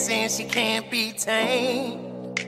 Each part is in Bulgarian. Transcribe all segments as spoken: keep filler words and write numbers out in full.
and she can't be tamed.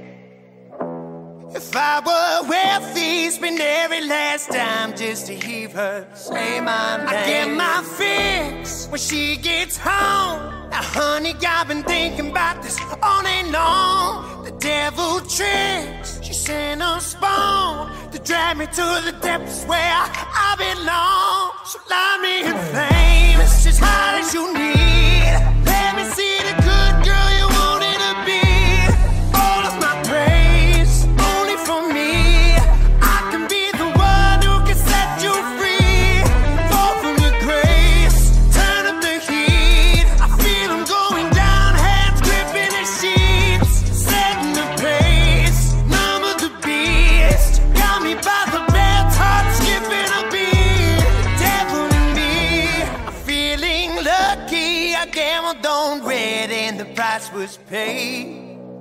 If I were wealthy, spend every last dime just to hear her say my name. I get my fix when she gets home. Now honey, I've been thinking about this all day long. The devil tricks, she sent a spawn to drag me to the depths where I, I belong. So light me in flames, as hot as you need. Let me see the good girl you wanted to be. All of my praise, only for me. I can be the one who can set you free. Fall from your grace, turn up the heat. I feel them going down, hands gripping the sheets, setting the pace, numb of the beast. Got me by the bed, heart skipping a beat. Devil in me, I'm feeling lucky. I gambled on red and the price was paid.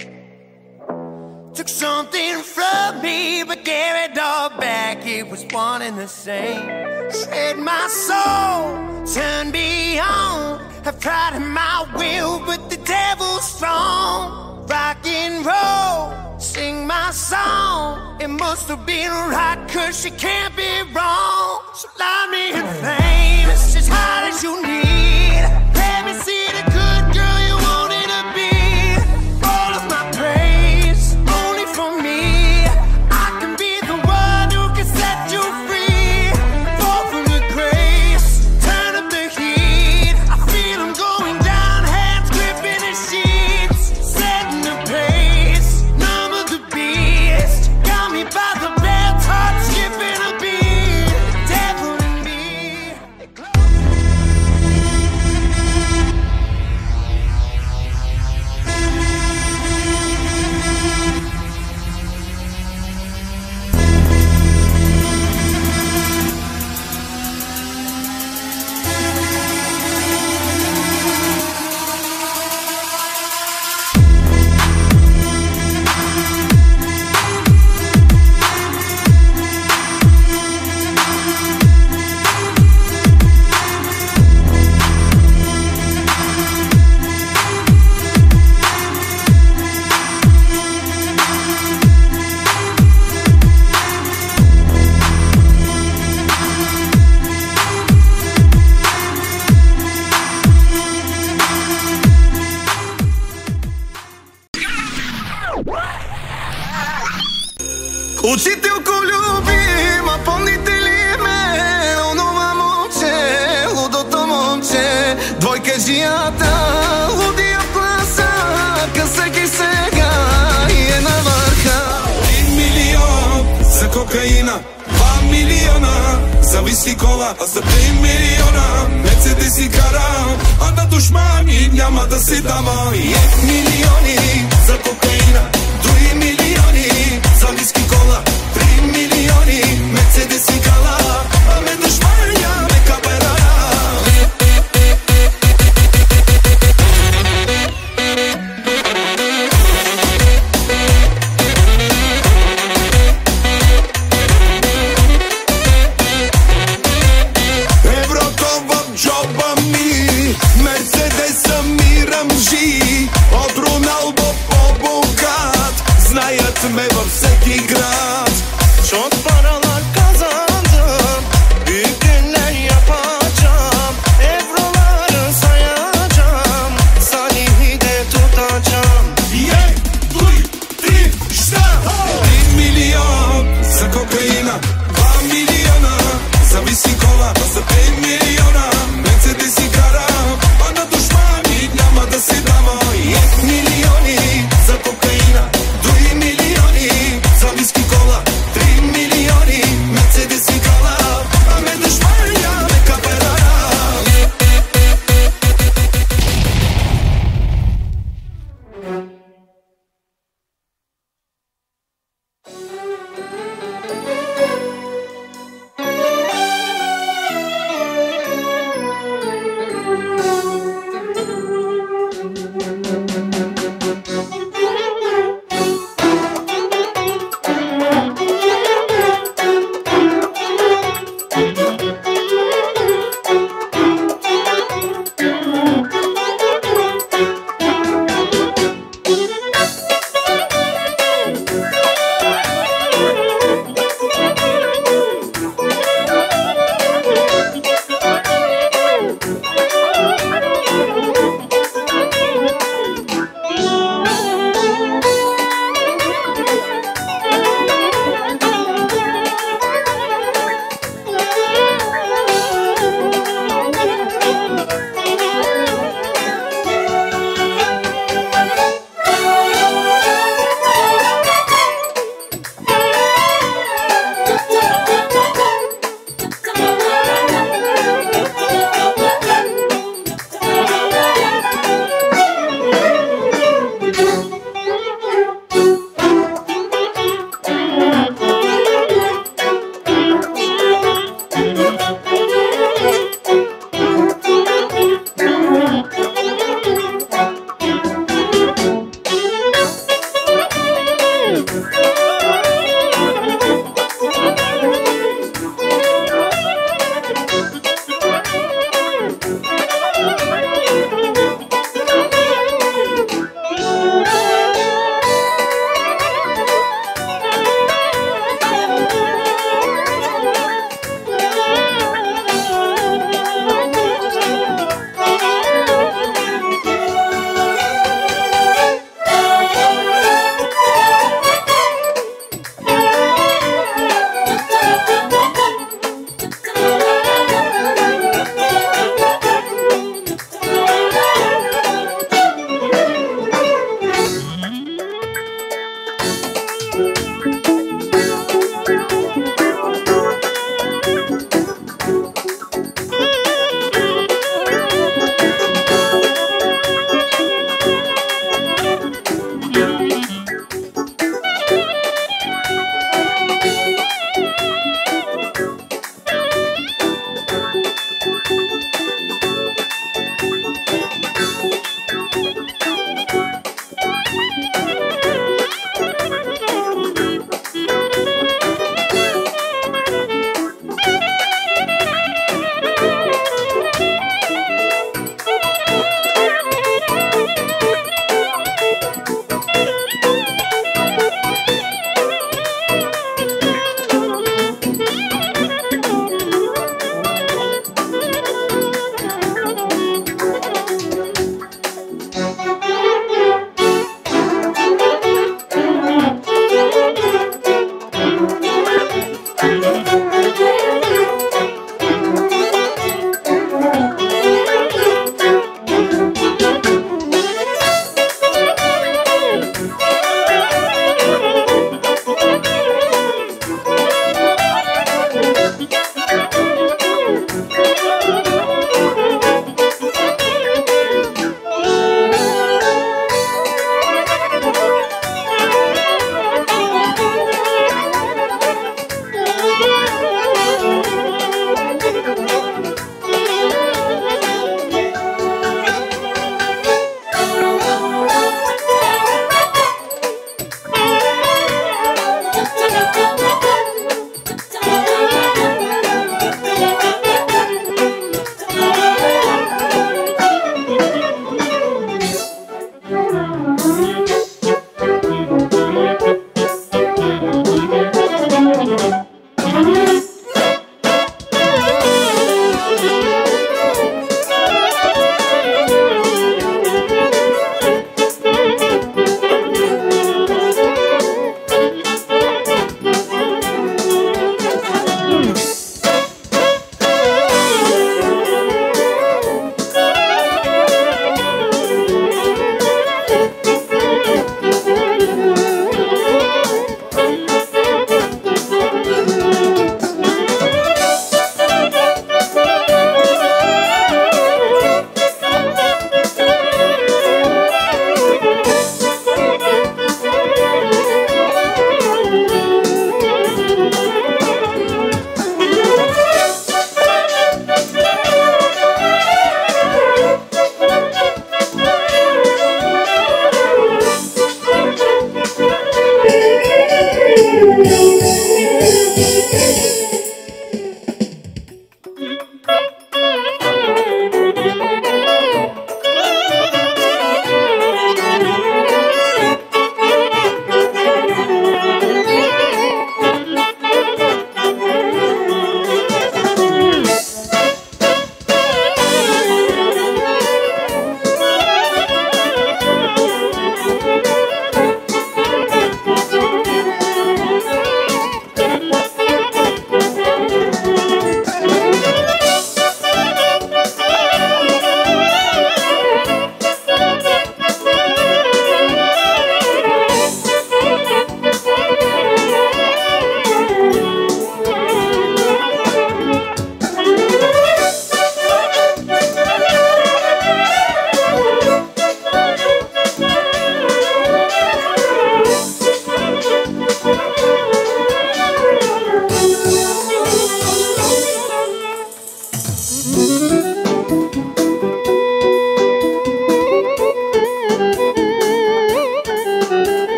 Took something from me, but gave it all back. It was one and the same. Trade my soul, turn beyond. Have pride in my will, but the devil's strong. Rock and roll, sing my song. It must have been right, cause she can't be wrong. So light me in flames, as hot as you need. Let me see the good girl you wanted to be. All of my praise, only for me. I can be the one who can set you free. Fall from your grace, turn up the heat. I feel them going down, hands gripping the sheets, setting the pace, numb of the beast. Got me by the bed, heart skipping a beat. Devil in me. Учителко любима, помните ли ме? Онова момче, лудото момче, двойкаджията, лудия в класа, късъки сега и е на върха. Един милион за кокаина, два милиона за виски кола, а за три милиона Мерцедес си карам, а на душмани няма да си дама. И е милиони за кокаина, три милиони за виски кола, три милиони Мерцедес си кала, а ме душманя ме каперара. Еврото в джоба ми, Мерцедеса ми ръмжи, от Роналдо по-богат, знаят ме във всеки град. Çok paralar kazandım, büyük günler yapacağım, evroları sayacağım, Salih'i de tutacağım. Ей, дуй, три, šta? Един милион за кокаина, два милиона за виски кола, за пет милиона Мерцедес си карам, а на душмани няма да си дама. Ей, милиони за кокаина, три милиони за виски кола, три милиони Мерцедес си кала, а ме душманя ме каперара.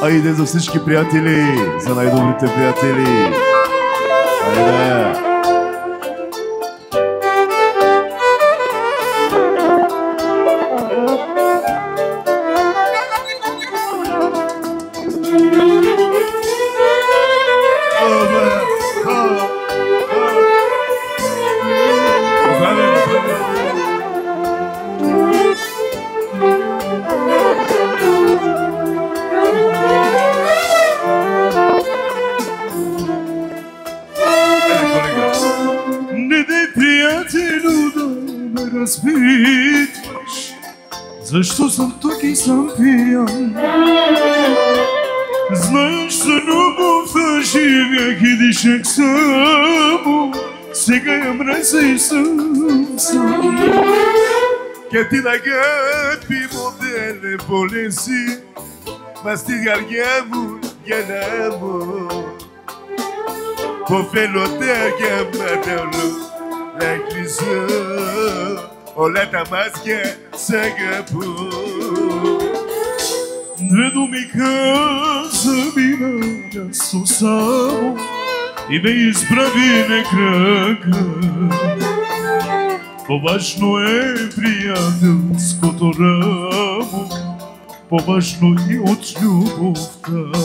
Айде за всички приятели, за най-добрите приятели. Айде! Защо съм тук и съм пиян? Знаеш, за любовта живях и дишах само. Сега я мразя и съм сам. Che ti ragazzi modelle volessi, ma sti garghiamo, chiediamo. Può farlo te che madalo, la crisi. Оле тамаске сегапу. Две думи каза ми на място само и ме изправи на крака. По-важно е приятелското рамо, по-важно и от любовта.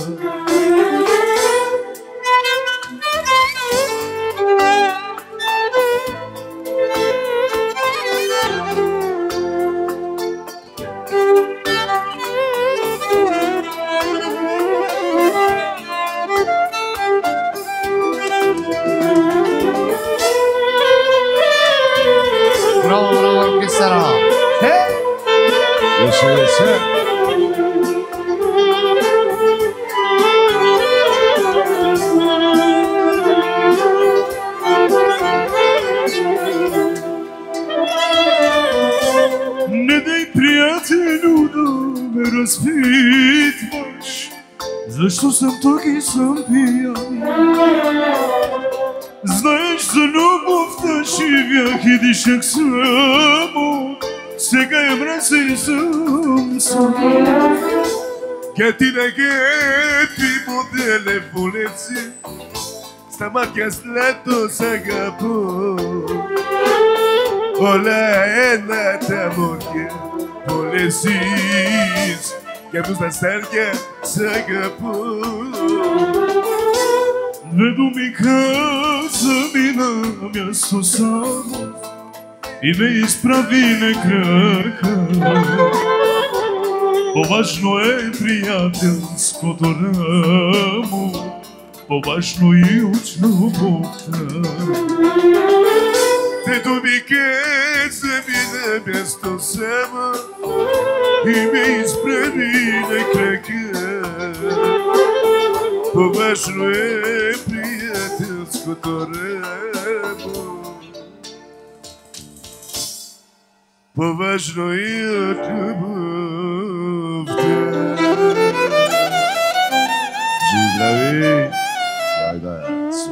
Защо съм тук и съм пиян? Знаеш, за любовта живях и дишах само. Сега я мразя и съм сам. Che ti ragazzi modelle volessi, stamattina a letto s'agapò. Olè è nata moglie volessi, che tu sta sterche s'agapò. Две думи каза ми на място само и ме изправи на крака. По-важно е приятелското рамо, по-важно и от любовта. Две думи каза ми на място само и ме изправи на крака. По-важно е приятелското рамо, по-важно и от любовта. Живи здрави! Айде, си!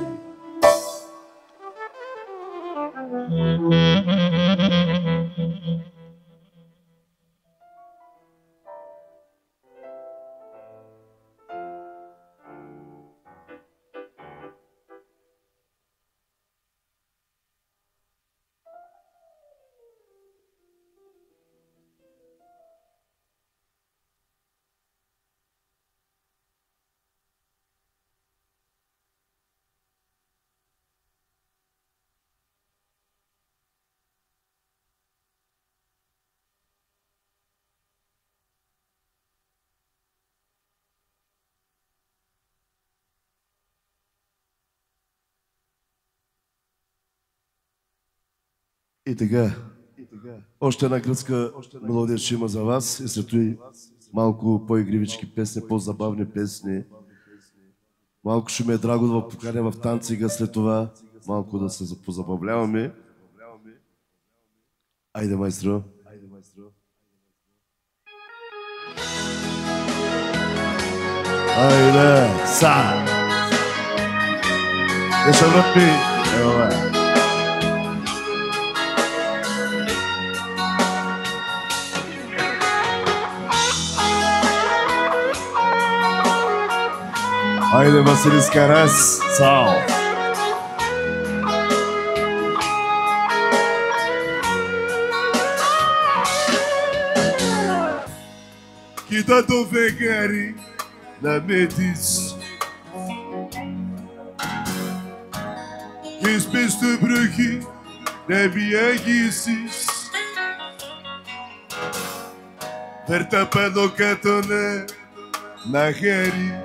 И така, още една гръцка мелодия ще има за вас и след това малко по-игривички песни, по-забавни песни. Малко ще ме е драго да поканя в танцига след това, малко да се позабавляваме. Айде, майстро! Айде, са! Не ще върпи! Ево, бе! Хайде, Василис Карас, цао! Κοίτα το φεγγάρι να με δεις και σπες το πρωί να μη αγγίσεις. Φέρ' τα πάνω κάτω να, να χάρει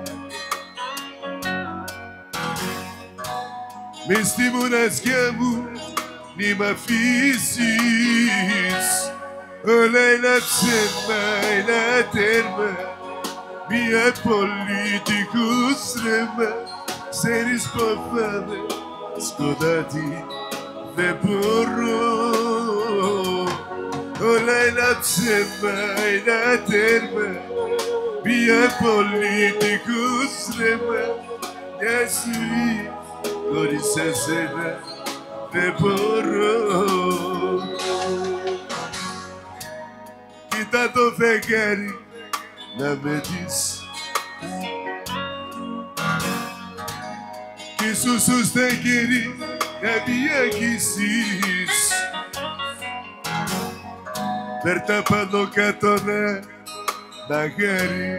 μες στη μοναξιά μου μη μ' αφήσεις. Όλα ένα ψέμα, ένα τέρμα, μια πολιτικού στρέμμα. Ξέρεις πως πάμε σκοτάδι δεν μπορώ. Όλα ένα ψέμα, ένα τέρμα, μια πολιτικού στρέμμα. Μια ζωή χωρίς εσένα δεν μπορώ. Κοίτα το φεγγάρι να με δεις κι σου σου στα χέρι να μη αγγίσεις. Φέρ' τα πάνω κάτω να, να χάρει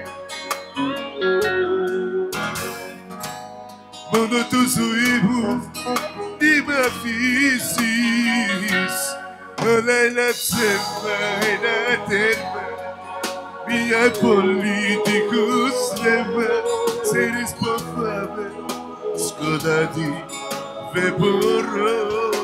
μόνο του ζωή μου μη μ' αφήσεις. Όλα ένα ψέμα, ένα τέρμα, μια πολιτικού στρέμμα. Ξέρεις πως πάμε σκοτάδι δεν μπορώ.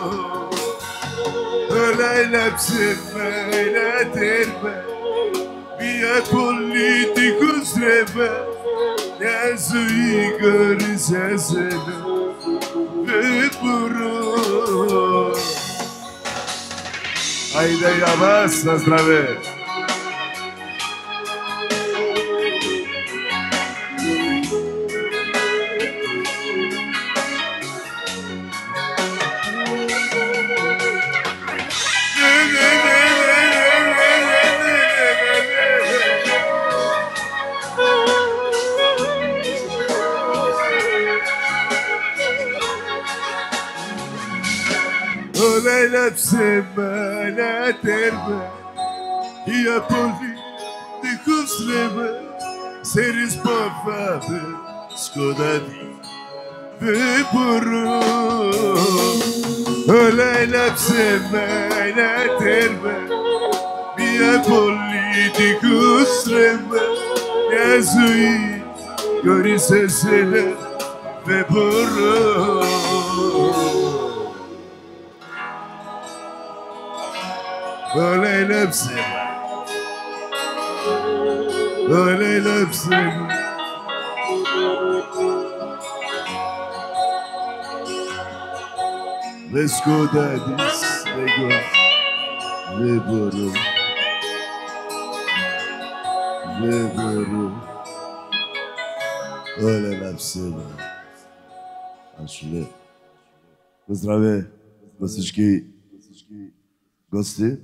Όλα ένα ψέμα, ένα τέρμα, μια πολιτικού στρέμμα. Μια ζωή χωρίς εσένα δεν μπορώ. Айде я вас, на здраве! Όλα ένα ψέμα, ένα τέρμα, η πολιτικού στρέμμα. Ξέρεις πως πάμε σκοτάδι δεν μπορώ. Όλα ένα ψέμα, ένα τέρμα, μια πολιτικού στρέμμα. Μια ζωή χωρίς εσένα δεν μπορώ. Όλα ένα ψέμα, όλα ένα ψέμα. Με σκοτάδεις εγώ δεν μπορώ, δεν μπορώ. Όλα ένα ψέμα. Ας σου λέω. На здраве на всички гости.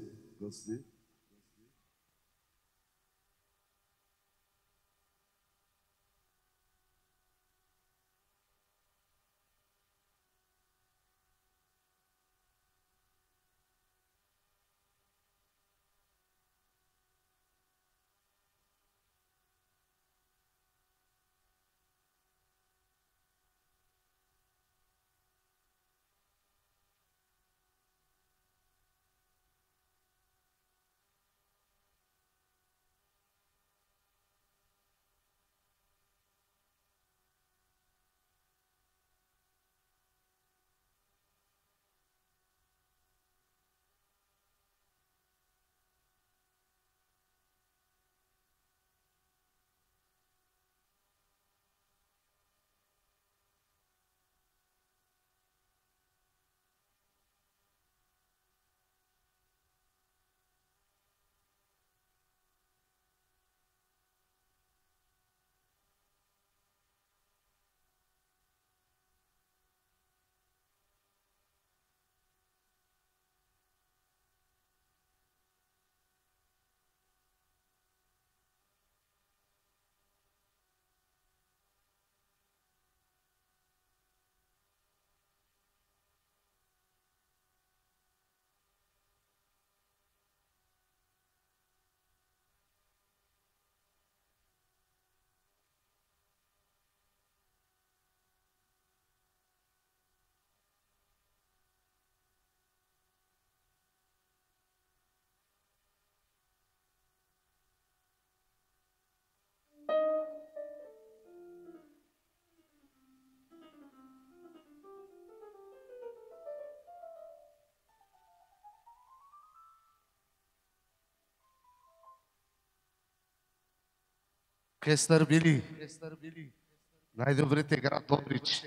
Оркестър Били. Най-добрите град Добрич.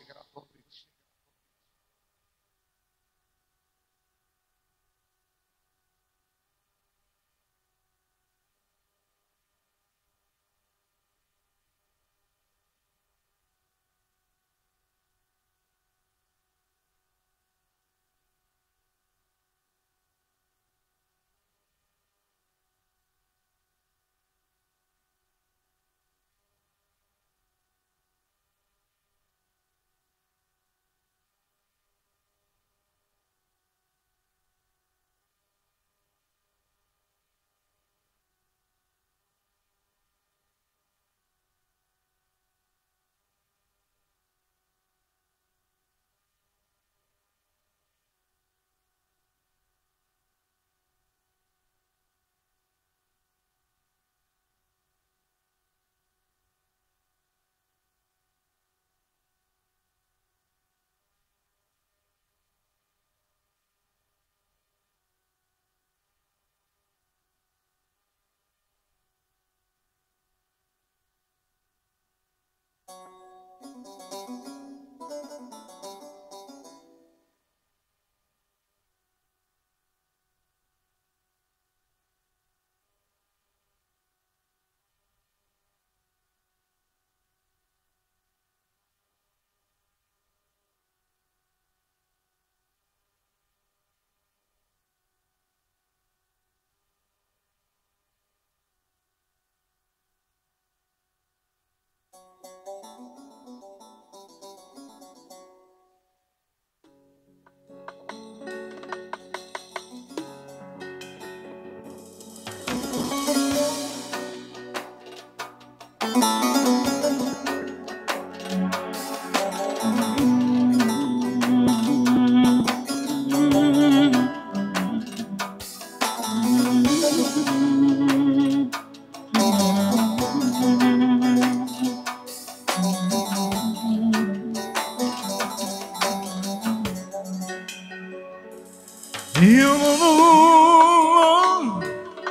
Yalanlar,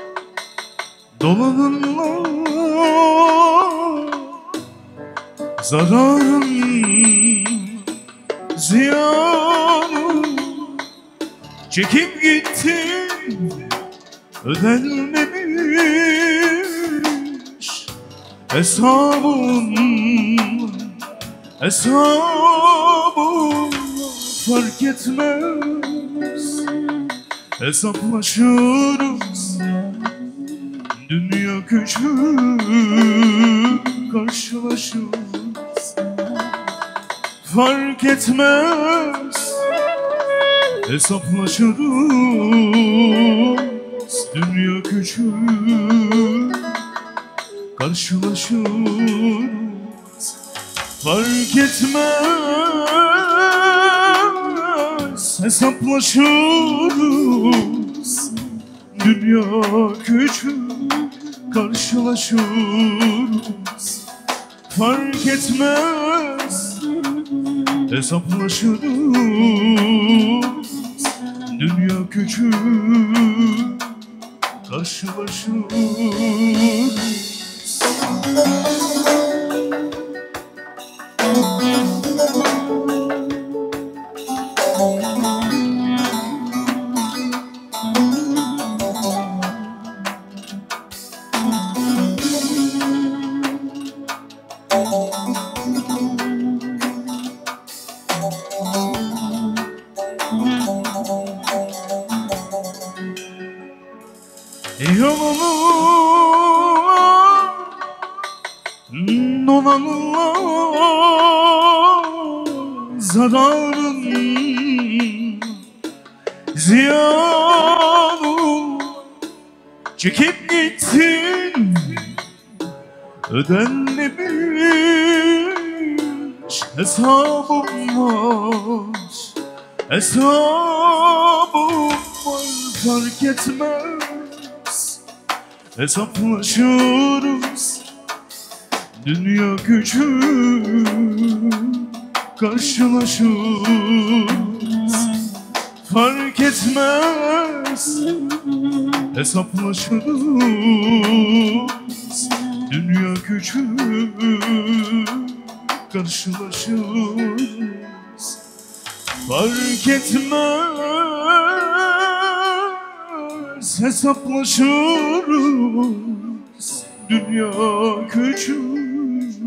dolananlar, zararın, ziyanı çekip gittin, ödenmemiş hesabım, hesabım fark etmez. Hesaplaşırız, dünya küçük, karşılaşırız. Fark etmez, hesaplaşırız, dünya küçük, karşılaşırız. Fark etmez, hesaplaşırız, dünya küçük, karşılaşırız. Fark etmez, hesaplaşırız, dünya küçük, karşılaşırız. Yalanlar, dolananlar, zararın, ziyanı çekip gittin, ödenmemiş hesabım var, hesabım var. Fark etmez, hesaplaşırız, dünya küçük, karşılaşırız. Fark etmez, hesaplaşırız, Dünya küçük, karşılaşırız. Fark etmez, hesaplaşırız. Dünya küçük,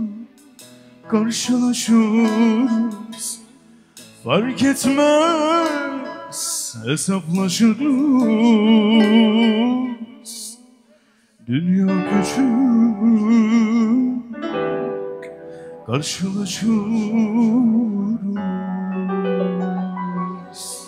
karşılaşırız. Fark etmez, hesaplaşırız. Dünya küçük, karşılaşırız.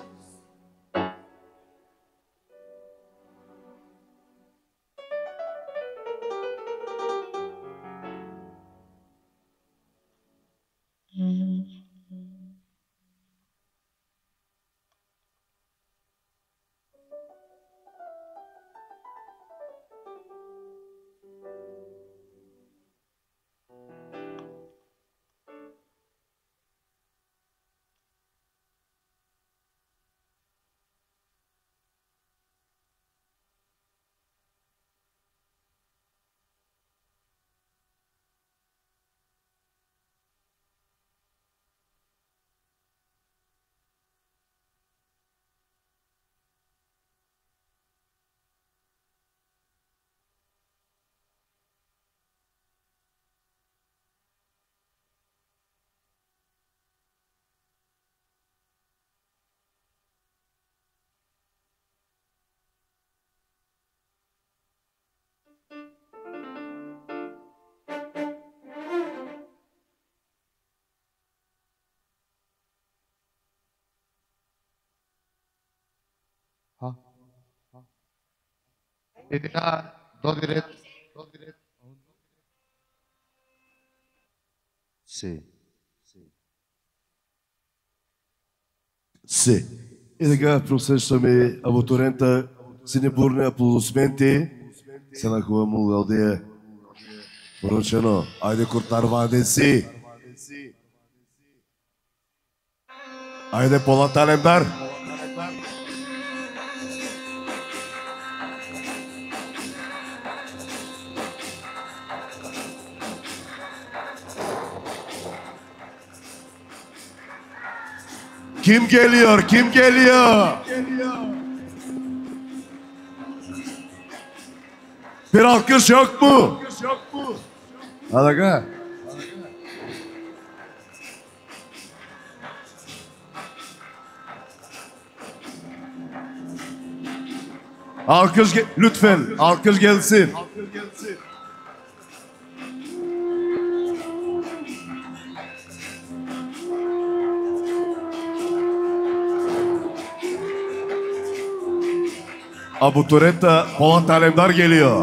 Ha. Ha. Edina, do direito, do direito. Sì. Sì. И така просещаме абутурента си не бурни аплодисменти. Се на хубава му галдия. Поръчено. Айде куртарваде си. Айде Полат Алемдар. Kim geliyor? Kim geliyor? Bir alkış yok mu? Hadi gel. Alkış ge- lütfen alkış gelsin. Abuturenta Polat Alemdar geliyor.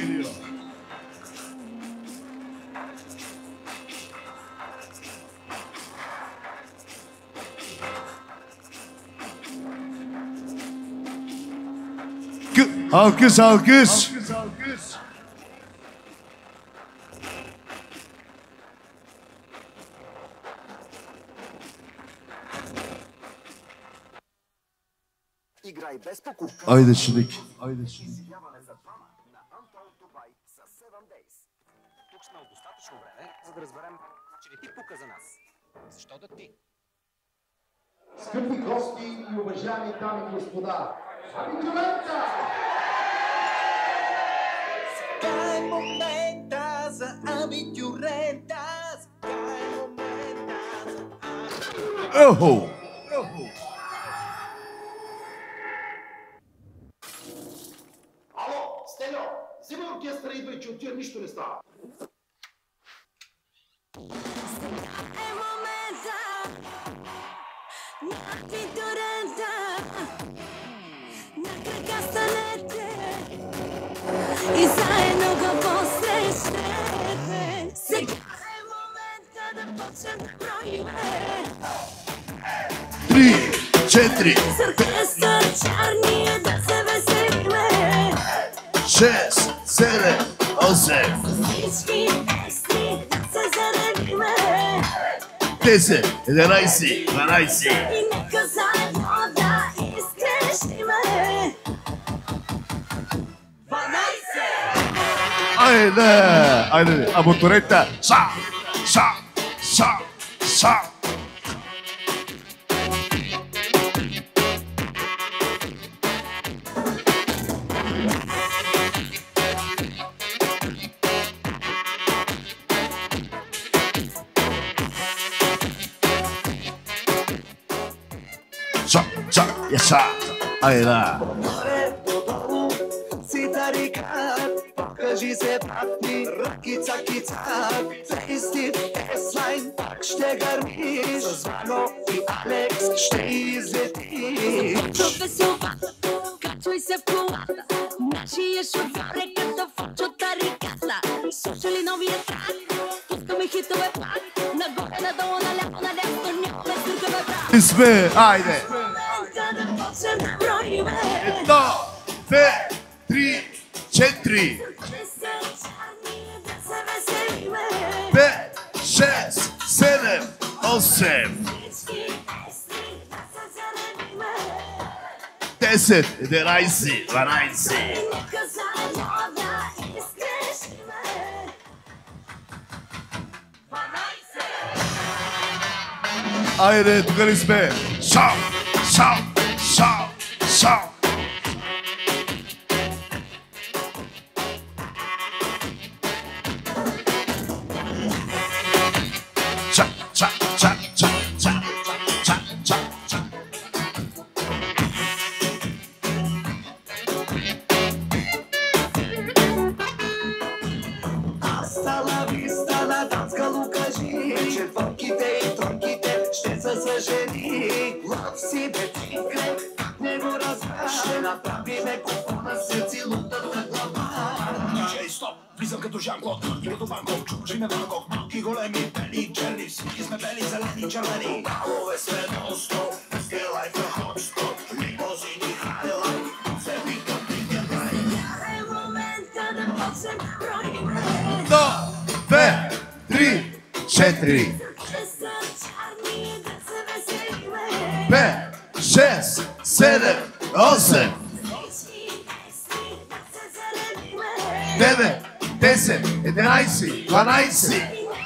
Alkış alkış. Играй без покупка. Айде шиник. Айде шиник. Изяваме за двама на Антон Дубай с седем Days. Тук сме от достатъчно време, за да разберем, че не ти пука за нас. Защо да ти? Скъпи гости и уважаеми дами и господа, абитурента! Сега е момента за абитурента. Сега е момента за абитурента. Охо! Ало, Стельо, взимай оркестъра, идвай, че от тия нищо не става. È momento, na pitturenta, na castanette, i sai non go possesse. Сега е момента да почнем да броиме. Три, четири, С оркестър черния да се веселиме. шест, седем, осем, Всички песни да се заребиме. десет, единайсет, дванайсет. И нека заедно да изкрещиме. дванайсет! Айде, айде, а моторите. Са, са, са, са. Са, са, я са. Айде. Покажи се, папни, ръкица, кица, фейстив, теслайн, пак ще гърмиш, с Вано и Алекс ще излетиш. Професор, качвай се в колата, нашия шофьор е като Фочо Тариката. Слушали новия трак, пускаме хитове пак, нагоре, надолу, наляво, надясно, нямаме стъргаме брак. И сме, айде. Едно, две, три, четири, пет, шест, седем, осем, десет, единайсет, дванайсет. Айде, тук ли сме? Шау, шау, шау, шау. Ча, ча, ча, ча, ча, ча, ча, ча. Астала виста на Данскалу кажи, четвърките и тройките ще са съжени. Лав си бетинка, как не го разбраш, ще направиме купона се целутата глава. Диджей стоп, влизам като Жан-Клод и като Ванков, чучиме Ванков, малки големи, бели, черни, всички сме бели, зелени, червени. Балове сме non-stop, стилай в хот-стоп, лимузини, хайлай, се викам пикет рай. Е момента да почнем броиме. Едно, две, три, четири, пет, шест, седем, осем, девет, десет, единайсет, дванайсет.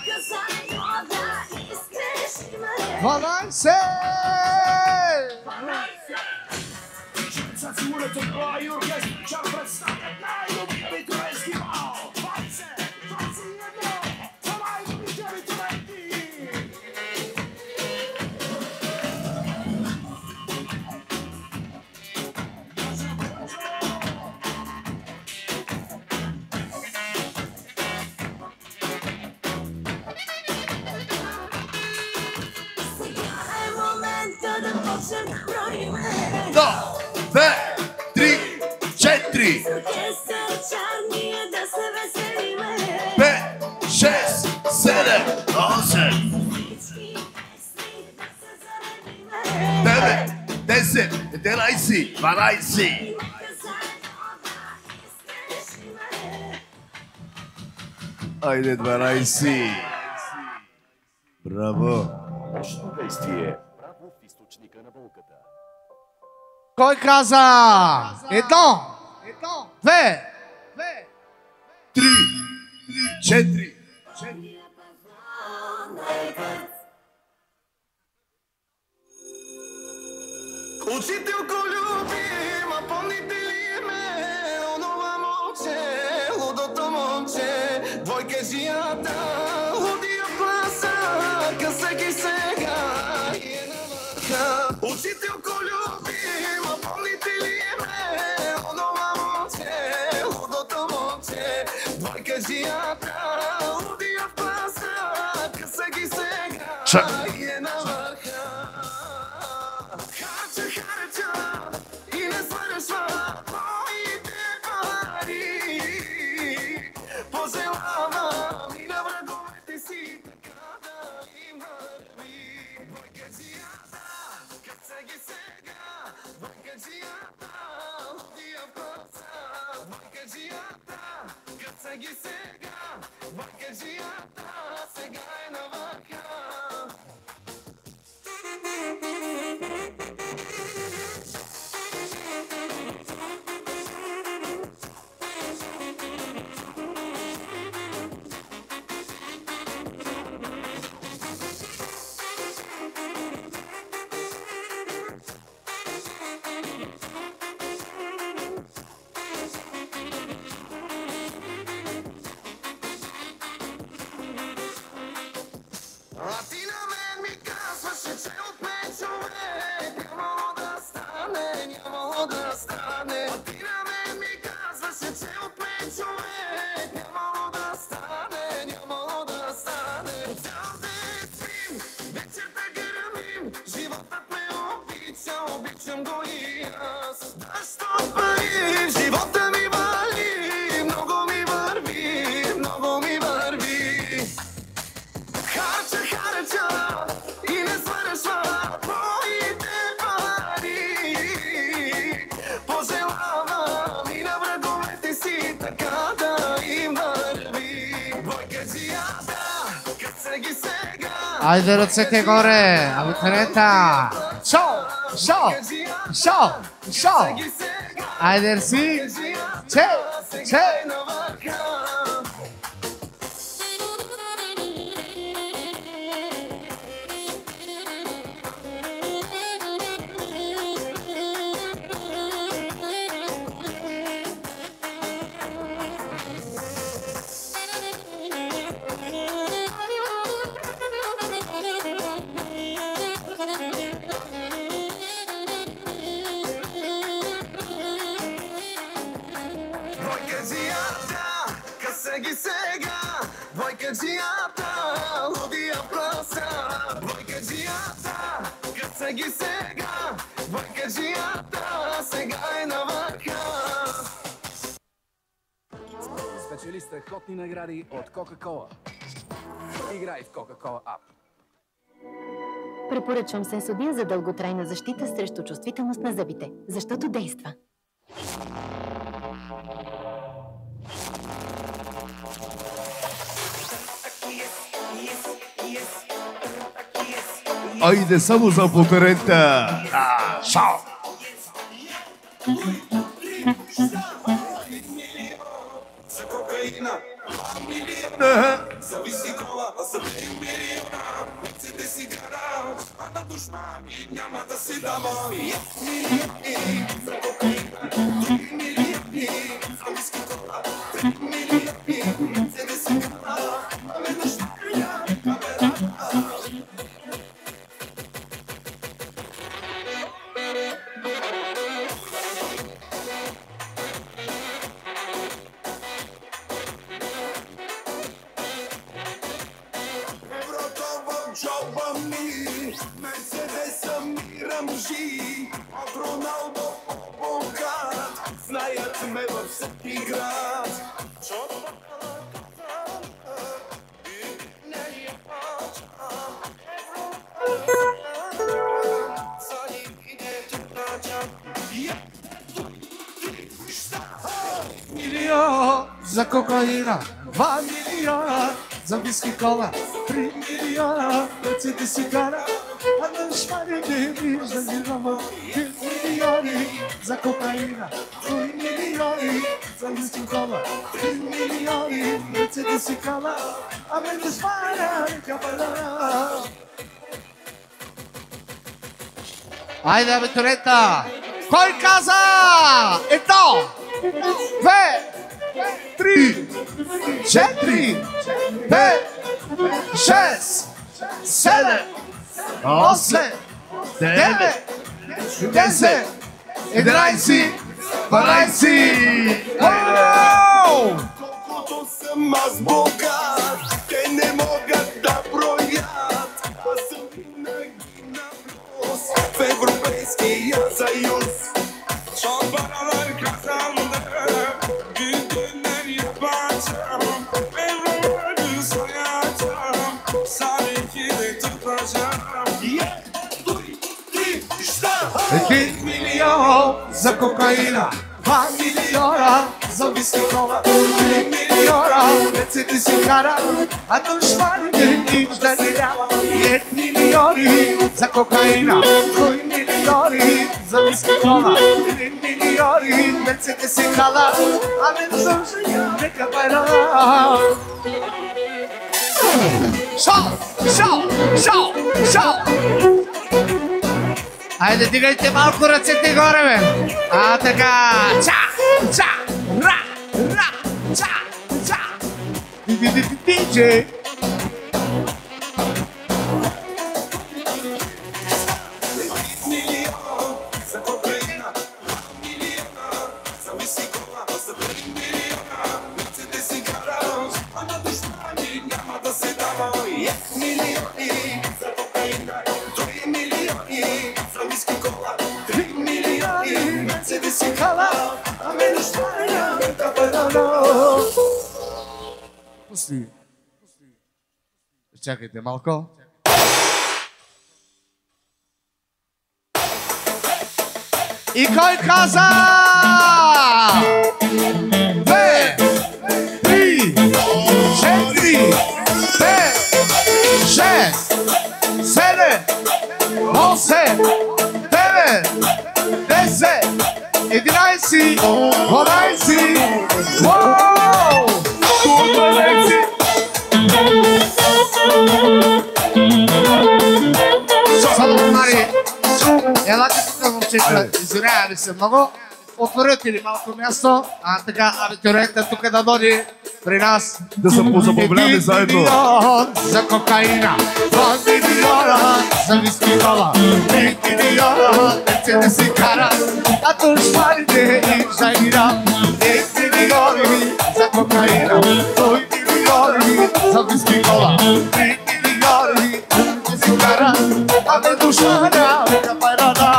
Едно, две, три, четири, пет, шест, седем, осем, девет, десет, единайсет, дванайсет. Айде, дванайсет. Браво. Мощно действие. Браво в източника на болката. Кой каза? Едно, две, Три, четири. Учителко любима, помните ли ме? Онова момче, лудото момче, двойкежията, лудия в класа, късеки сега и е на върха. Учителко любима, помните ли ме? Онова момче, лудото момче, двойкежията, лудия в класа, късеки сега и е на върха. Харча, харча и не свършва моите пари. Пожелавам и на враговете си така да им върви. Двойкаджията, късеги сега, двойкаджията, лудия в класа. Двойкаджията, късеги сега, двойкаджията, сега е на върха. се, че от мен човек нямало да стане, нямало да стане. Цял ден спим, вечерта гърмим, животът ме обича, обичам го и аз. Защо пари, живота ми вали, много ми върви, много ми върви. Харча, харча и не свършва твоите пари. Пожелавам и на враговете си така да им върви. Бойкаджията, къса ги сега. Айде ръцете горе, абитурента. Шоу, шоу, шоу, шоу. Айде ръци, че, че. Бойкаджията, къса ги сега. Бойкаджията, лудия праса. Бойкаджията, къса ги сега. Бойкаджията, сега е на върха. Спечели сте хотни награди от Кока-Кола. Играй в Кока-Кола ап. Препоръчвам Сенсодин за дълготрайна защита срещу чувствителност на зъбите, защото действа. Айде само за поперента. Шао. За кокаина, за виски кола, за три милиона. Пиците си гара, а на душмани няма да си дама. Милиони, за кокаина, три милиони. За виски кола, три милиони. Пиците си гара, а на душмани няма да си дама. Джоба ми, Мерцедеса ми ръмжи, от Роналдо по-богат, знаят ме във всеки град. Милион за кокаина, два милиона за виски кола, три милиона ръцете си кара, а на шмарите вижда ги дома. Три милиони за кокаина, три милиони за виски кола, три милиони ръцете си кара, а мен не шмаря капана. Айде, абитурента! Кой каза? Едно, две, три, четири, пет, шест, седем, осем, девет, десет, единайсет, дванайсет. Колкото съм аз богат, те не могат да броят. Аз съм винаги на плюс в Европейския съюз. Един милион за кокаина, два милиона за виски кола, три милиона ръцете си кара, а душманите нищо не няма. Пет милиони за кокаина, три милиони за виски кола, три милиони ръцете си кара, а мен душманите нека байра. Шоу, шоу, шоу, шоу! Айде, дигайте малко ръцете горе, бе! А, така! Ча! Ча! Ра! Ра! Ча! Ча! Ди-ди-ди-ди-ди-ди! Пусти. Чакайте малко. И кой каза? Две, три, четири, пет, шест, седем, осем, девет, десет, единайсет, дванайсет. Вау! Само Мари, елате тук, момчета, извиняваме се много. Отворете ли малко място, а така абитуриентът тук да доди при нас. Да се позабавляме заедно. Милион за кокаина, два милиона за виски кола, три милиона вече да си кара, а тук шмарите и жайира. Три милиони за кокаина, той милиони за виски кола, три милиони да си кара, а не душа на века пайрана.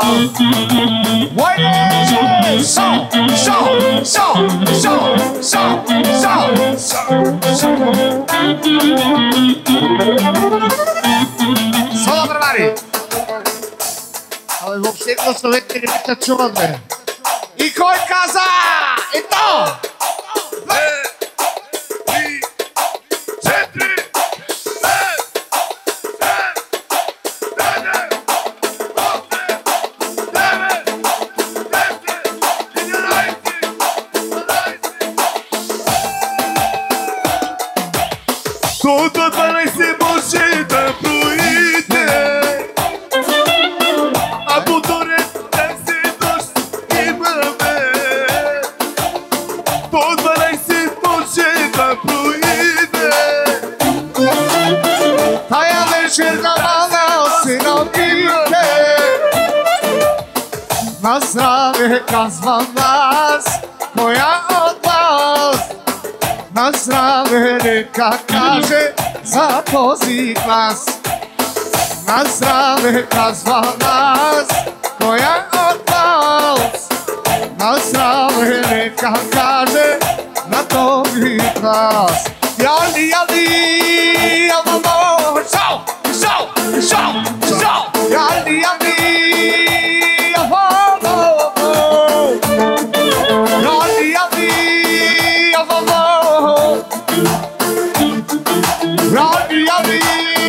Шоу, шоу, шоу, шоу, шоу, шоу, шоу. Соло бравари! Абе, въобще гласовете не ми те чуват, бе. И кой каза? И то! Две, три, четири, пет, шест, седем, осем, девет, десет, единайсет, дванайсет. До дванайсет може да броите, а по деветнайсет дощ имаме. До дванайсет може да броите. Тая вечерна вълна си научите. На здраве казвам аз, коя от вас? На здраве нека каже за този клас. На здраве казвам аз, коя от вас? На здраве нека каже на този клас. Яли, яли, яли, шоу, шоу, шоу, шоу. Яли, яли, яли, яли, Rally, rally,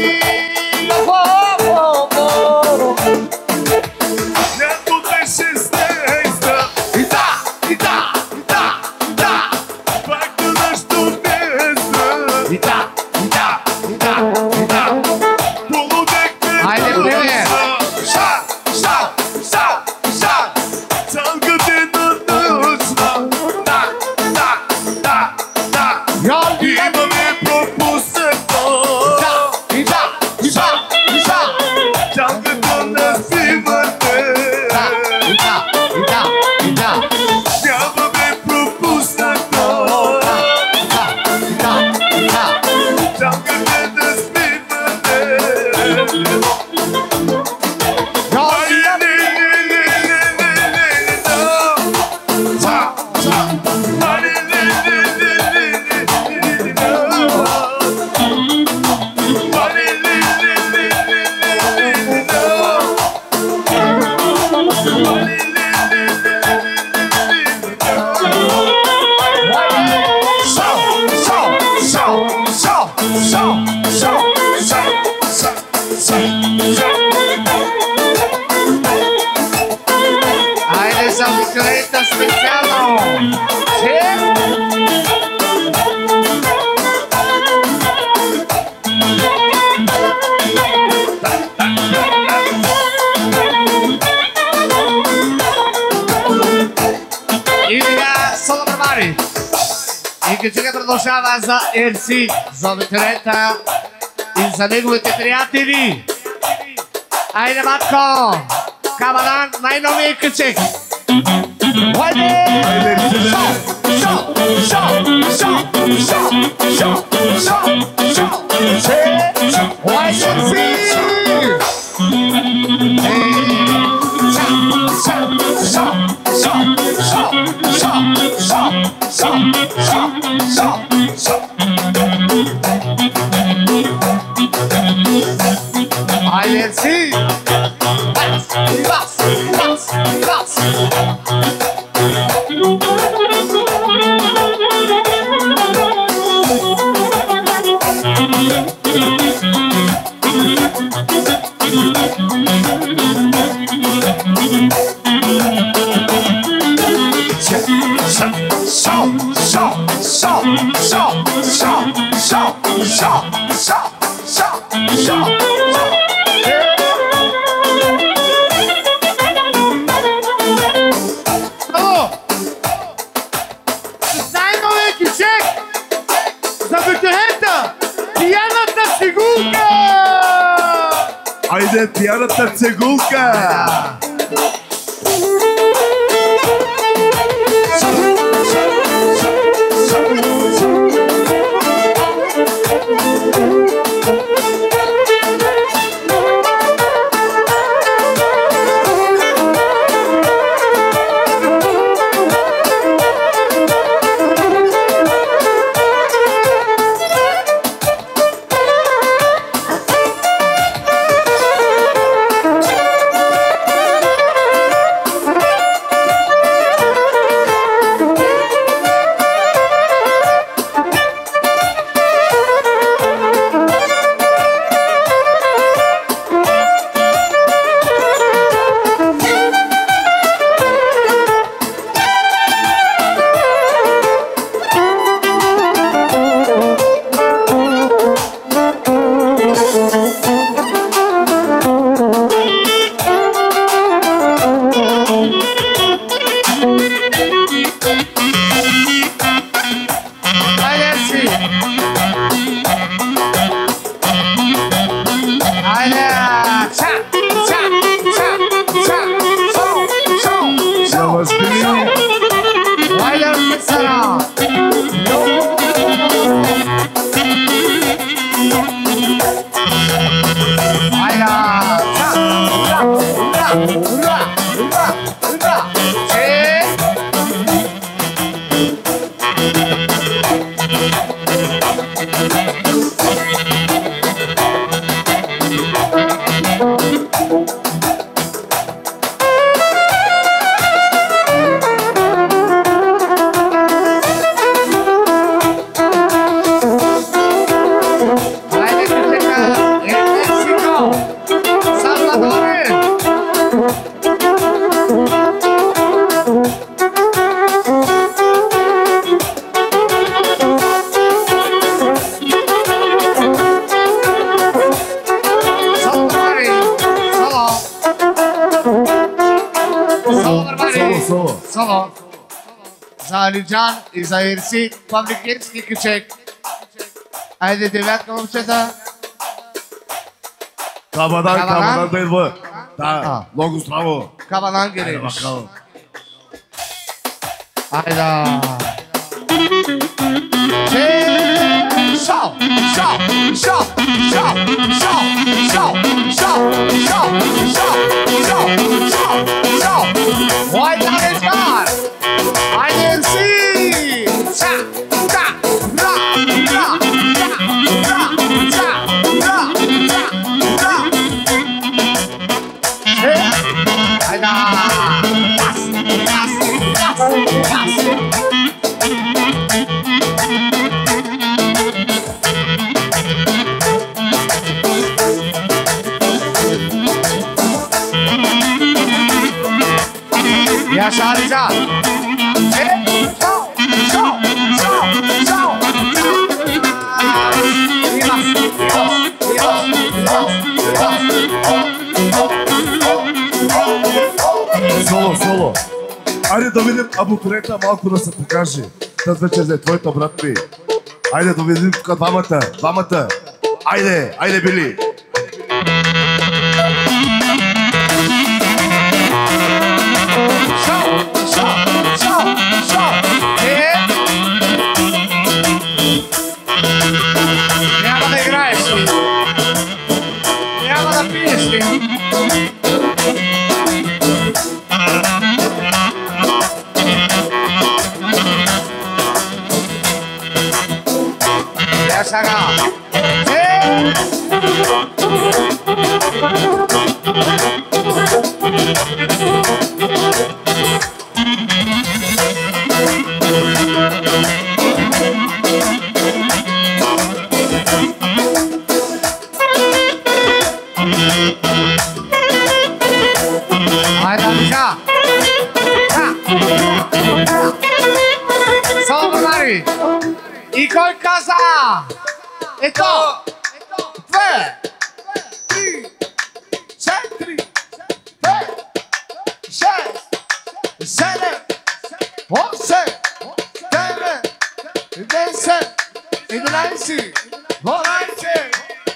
Нето беше стейста. и да, и да, и да, и да, Пак на нашето место. и да, и да, и да, и да. Полудехме Айде, племе! Ша, ша, ша, ша. Цялката е надъчна. Да, да, да, да. Rally, Имаме пропуснато. да, и да, и да, и да. Цялката не спивате. Да, и да, и да, и да. Нямаме пропуснато. И да, и да, и да. Цялката не спивате. Rally, Али, ли, ли, ли, ли, ли, ли, да. ша, ша. Али, ли, ли, ли, ли, ли, ли, ли, да. Али, ли, ли, ли, ли, ли, ли, ли, да. Али, ли, ли, ли, ли, ли, ли, Айде за абитуриента специално! И сега соло бравари! И качега продължава за Ер Си, за абитуриента и за неговите приятели. Айде, матко! Кабадан, най-новия качек! Айде! Шоу! Шоу! Шоу! Шоу! Шоу! Шоу! Шоу! Шоу! Айде си! Шоу! Шоу! Шоу! Шоу! Шоу! Haydi si. Bas, bas, bas, bas. Айде, пияната цигулка! Алиджан и за Ирси, павликински кичек. Айде, девятка, момчета. Кабадан, кабадан да идва. Да, много здраво. Кабадан ги реш. Айда. Шау, шау, шау, шау, шау, шау, шау, шау, шау, шау, шау. White Lions Guard. I can see. Cha, cha, ra, ra, ra, ra, cha, ra, ra, ra. Hey, I got. Yes, yes, yes, yes. Yeah, Charlie John. Соло, соло. Айде да видим абутурета малко да се покаже. Таз вече е твоята брат ми. Айде да видим тук двамата, двамата. Айде, айде Били. Няма да играеш ли? Няма да пиеш ли? сега. Е! Айде, Миша! Саламари! И кой каза? Ето! Две! Три! Четири! Пет! Шест! Седем! Осем! Девет! Десет! Единайсет! Дванайсет!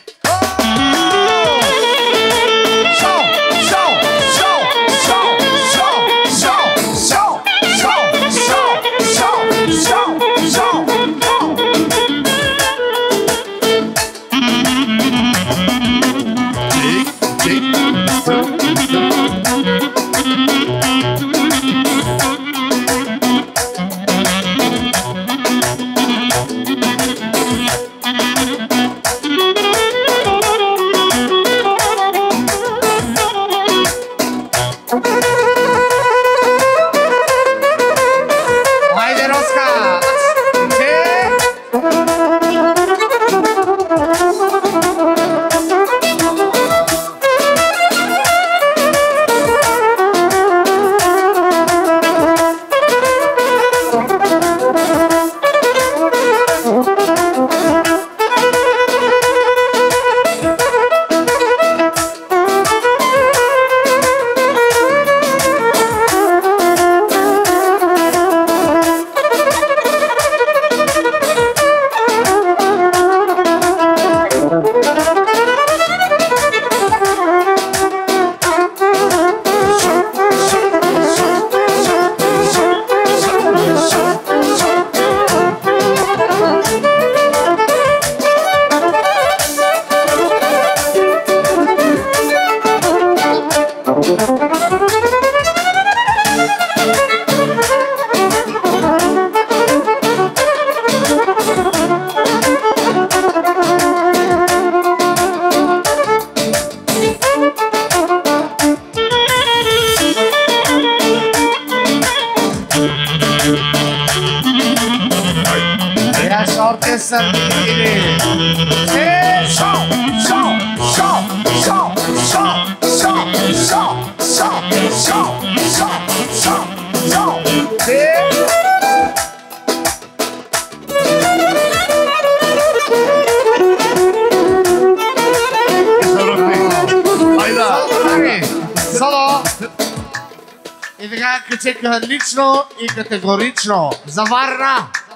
И така качека лично и категорично. За Варна!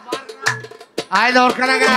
Айде, Орканага!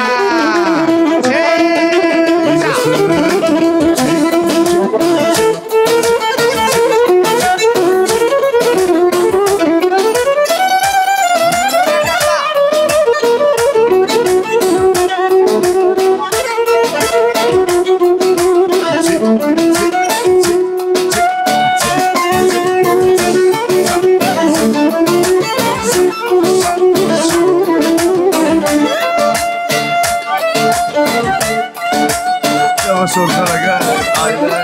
Orkanaga, aynen.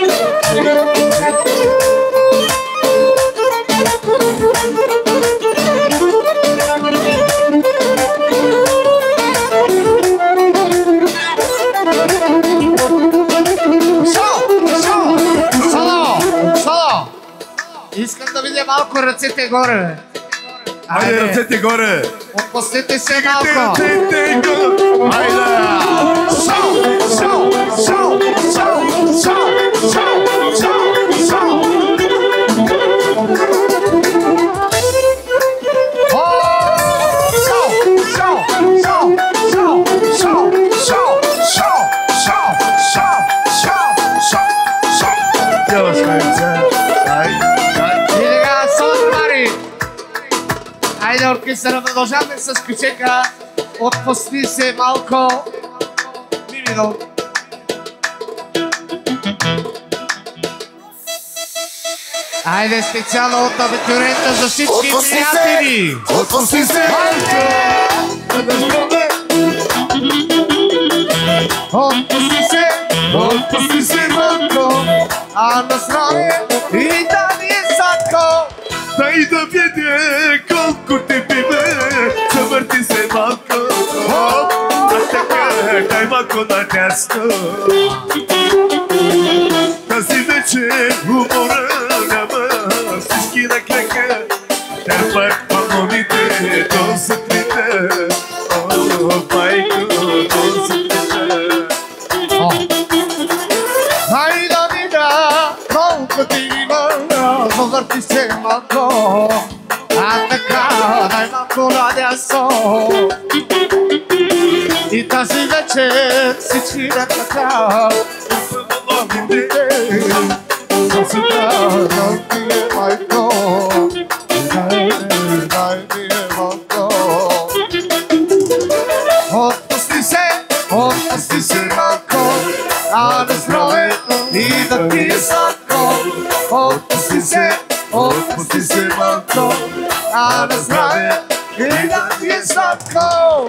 Искам да видя малко ръцете горе, бе. Айде, ръцете горе. Отпустете се малко. Ръцете горе. Айде. Шоу, шоу, шоу, шоу, шоу, шоу, шоу, шоу. Айде, оркестъра, продължаваме с кючека. Отпусти се малко. Мимино. Айде, специално от абитурента за всички приятели. Отпусти се! Малко! Отпусти се, отпусти се малко, а на здраве и да ни е сладко. Дай да видя колко те биве, завърти се малко. А така, дай малко надясно. Тази вечер умора няма, всички на клека търпат пълните до сутрите. О, майко, до сутрите. Дай да видя колко ти има, завърти се малко, а така дай малко надясно. И тази вечер всички на така пълните до сутрите, майко. Дай ми е малко. Отпусти се, отпусти се малко, а на здравето и да ти е сладко. Отпусти се, отпусти се малко, а на здравето и да ти е сладко.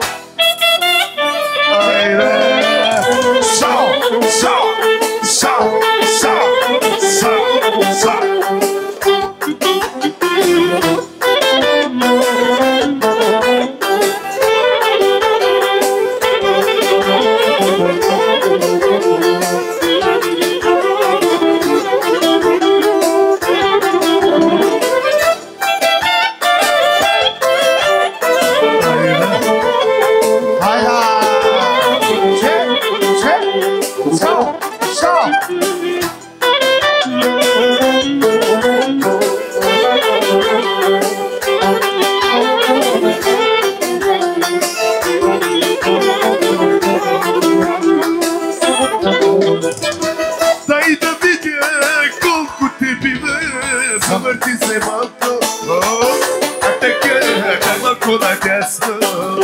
Айде! Шао! Шао! Шао! Шао! Шао! Шао! Дай да видя колко те бива, завърти се малко, а така дай малко надясно.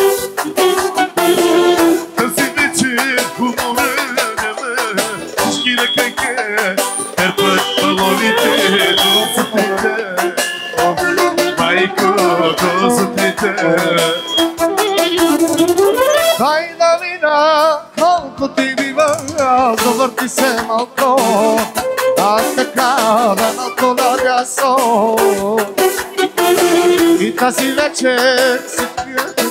Тази вечер умора няма, всички на крака търпат балоните до сутрите. Майко, до сутрите. Дай да видя колко ти бива, завърти се малко, а така да малко надясно. И тази вечер се пиете,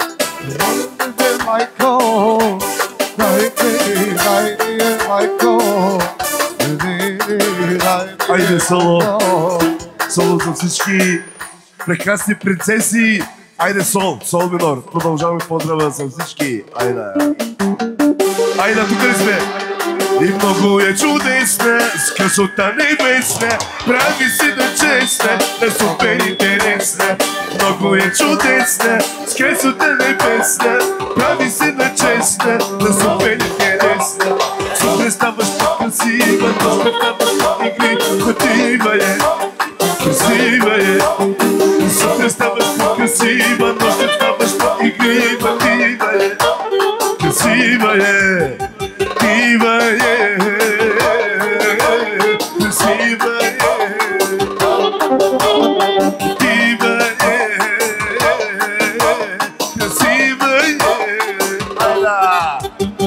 майко, дай ми, дай ми е майко. Айде соло, соло за всички прекрасни принцеси. Айде сол, сол минор. Продължаваме поздрава за всички. Айде. Айде, тук ли сме? И много е чудесна, с красота небесна, прави си да честна, да супер интересна. Много е чудесна, с красота небесна, прави си да честна, да супер интересна. Сутре ставаш по-красива, нощта ставаш по-игри, готива е, красива е. Сутре ставаш по-красива, нощта ставаш по-игри, готива е, красива е. Красива е, красива е, красива е, красива е. Айда!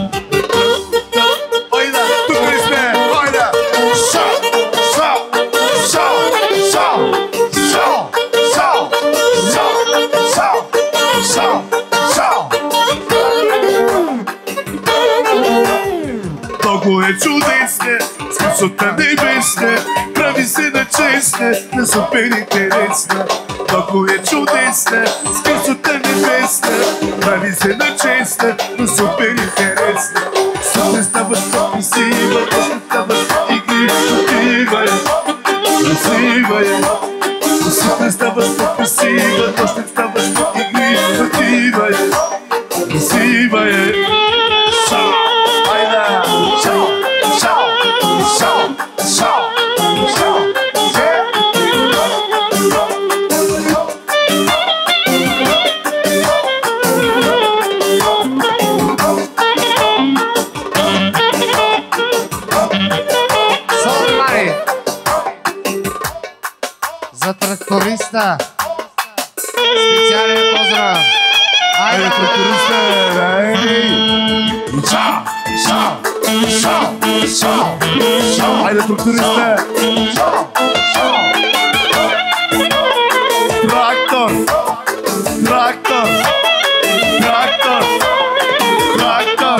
Айда, тук ли сме? Айда! Шао! Шао! Шао! Шао! Шао! Шао! Шао! Шао! Шао! Много е чудесна, с красота небесна, прави се на честна, на супер интересна. Много е чудесна, с красота небесна, прави се на честна, на супер интересна. Сутре ставаш по-красива, нощта ставаш по-игри, готива е, красива е. Сутре ставаш по-красива, нощта ставаш по-игри, готива е, красива е. Айда! Шао! Шао! Шао! Шао! Шао! Солмари! За тракториста! Специален поздрав! Айде, тракториста! Айде! Шао! Айде, трактористе! Трактор! Трактор! Трактор! Трактор!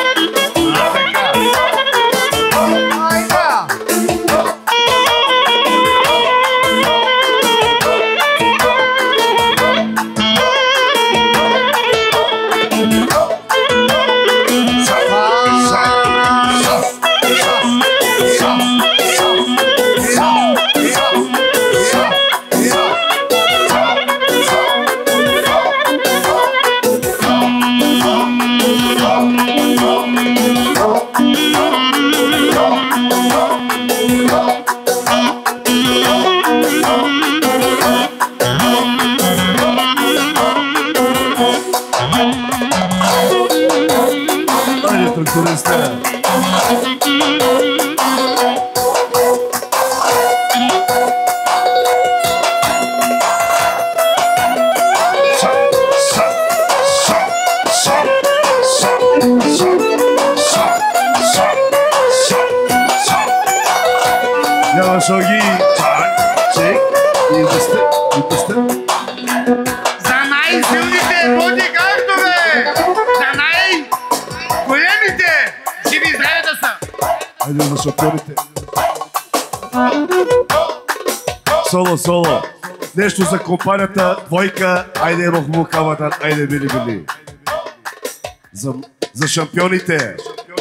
Шоги, чек, и дъсте, и дъсте. За най-силните бодигардове! За най-големите! Живи и здраве да са! Айде за шофьорите. Соло, соло. Нещо за компанията Двойка. Айде рохму каматан, айде били били. За, за шампионите.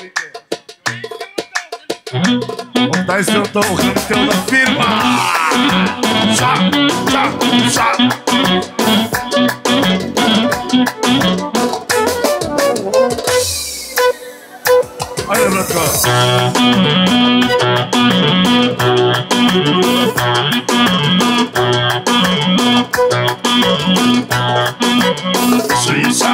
От най-силната охранителна фирма! Ша! Ша! Ша! Айде, братка! Шиша!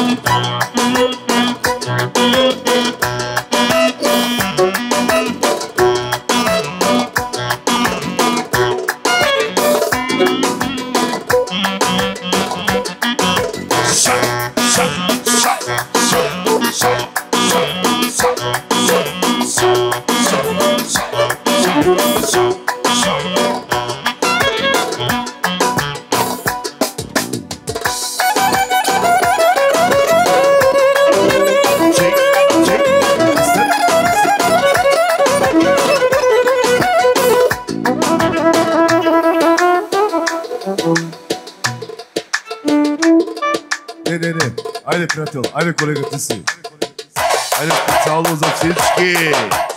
Не, не, не. Айде, приятел. Айде, колега, ти си. Айде, специално за всички.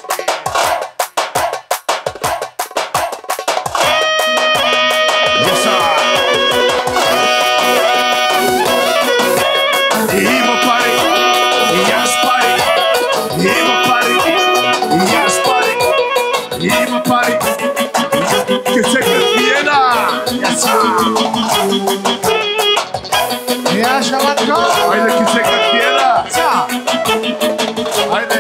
Има пари, и аз пари. Има пари, и аз пари. Има пари. Ке се картиена. Яса. Я шалатко! Айде, ке се картиена. Айде.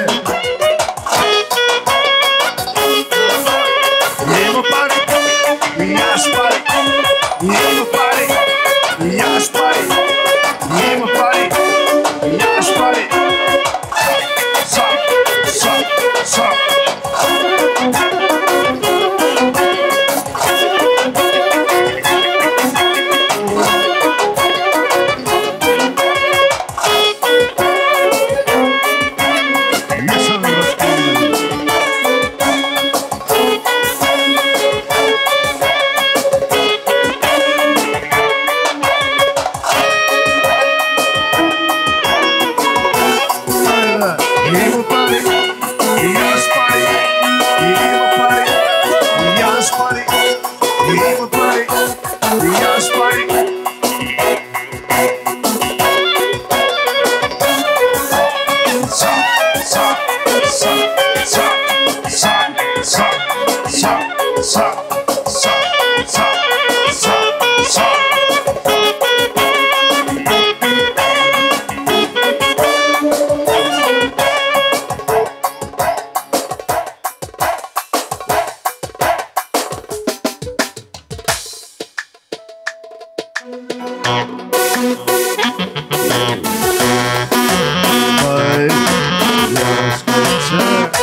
Има пари, и аз пари. Има пари, и аз пари. Има пари, и аз пари. Са, са, са. Bye.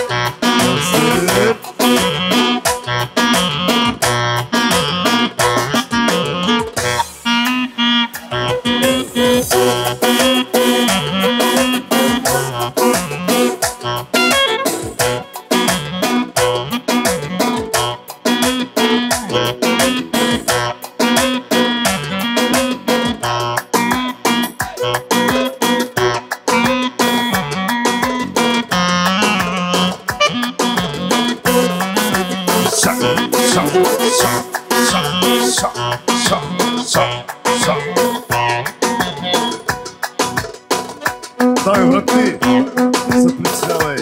Давай, брат ти! Не се притеснявай!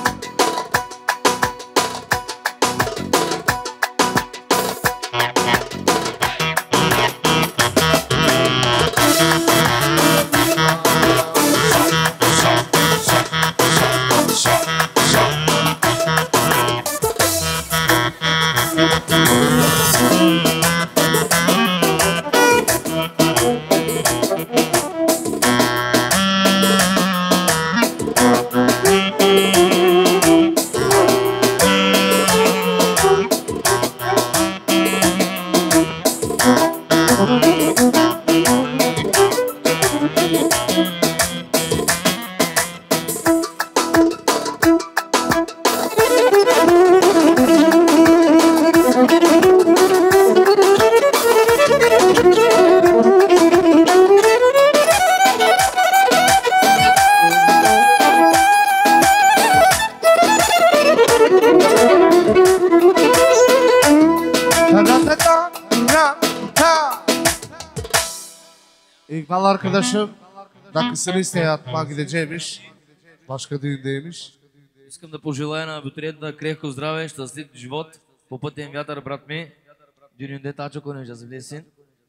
İkbal arkadaşım rakısını isteğe atma gideceğimiş. Başka düğündeymiş. Искам да пожелая на абитуриентите крехко здраве, щастлив живот, по пътен вятър, брат ми. Düğününde taç okunacağız bilirsin.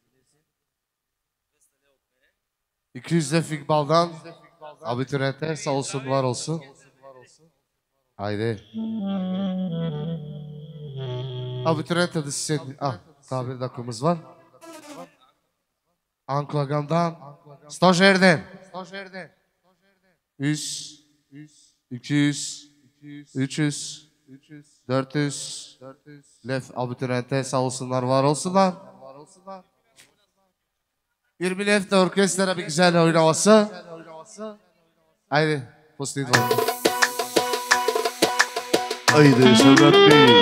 iki yüz lef İkbal'dan abituriyente sağ olsun var olsun. Haydi. Abituriyente de size... Ah, daha bir dakikamız var. Anklagan'dan Stojer'den yüz, iki yüz, üç yüz, dört yüz lef abituriyente sağ olsunlar var olsunlar. yirmi lef de orkestra bir güzel oynaması. Haydi pozitif oldu. Haydi Şevrat Bey.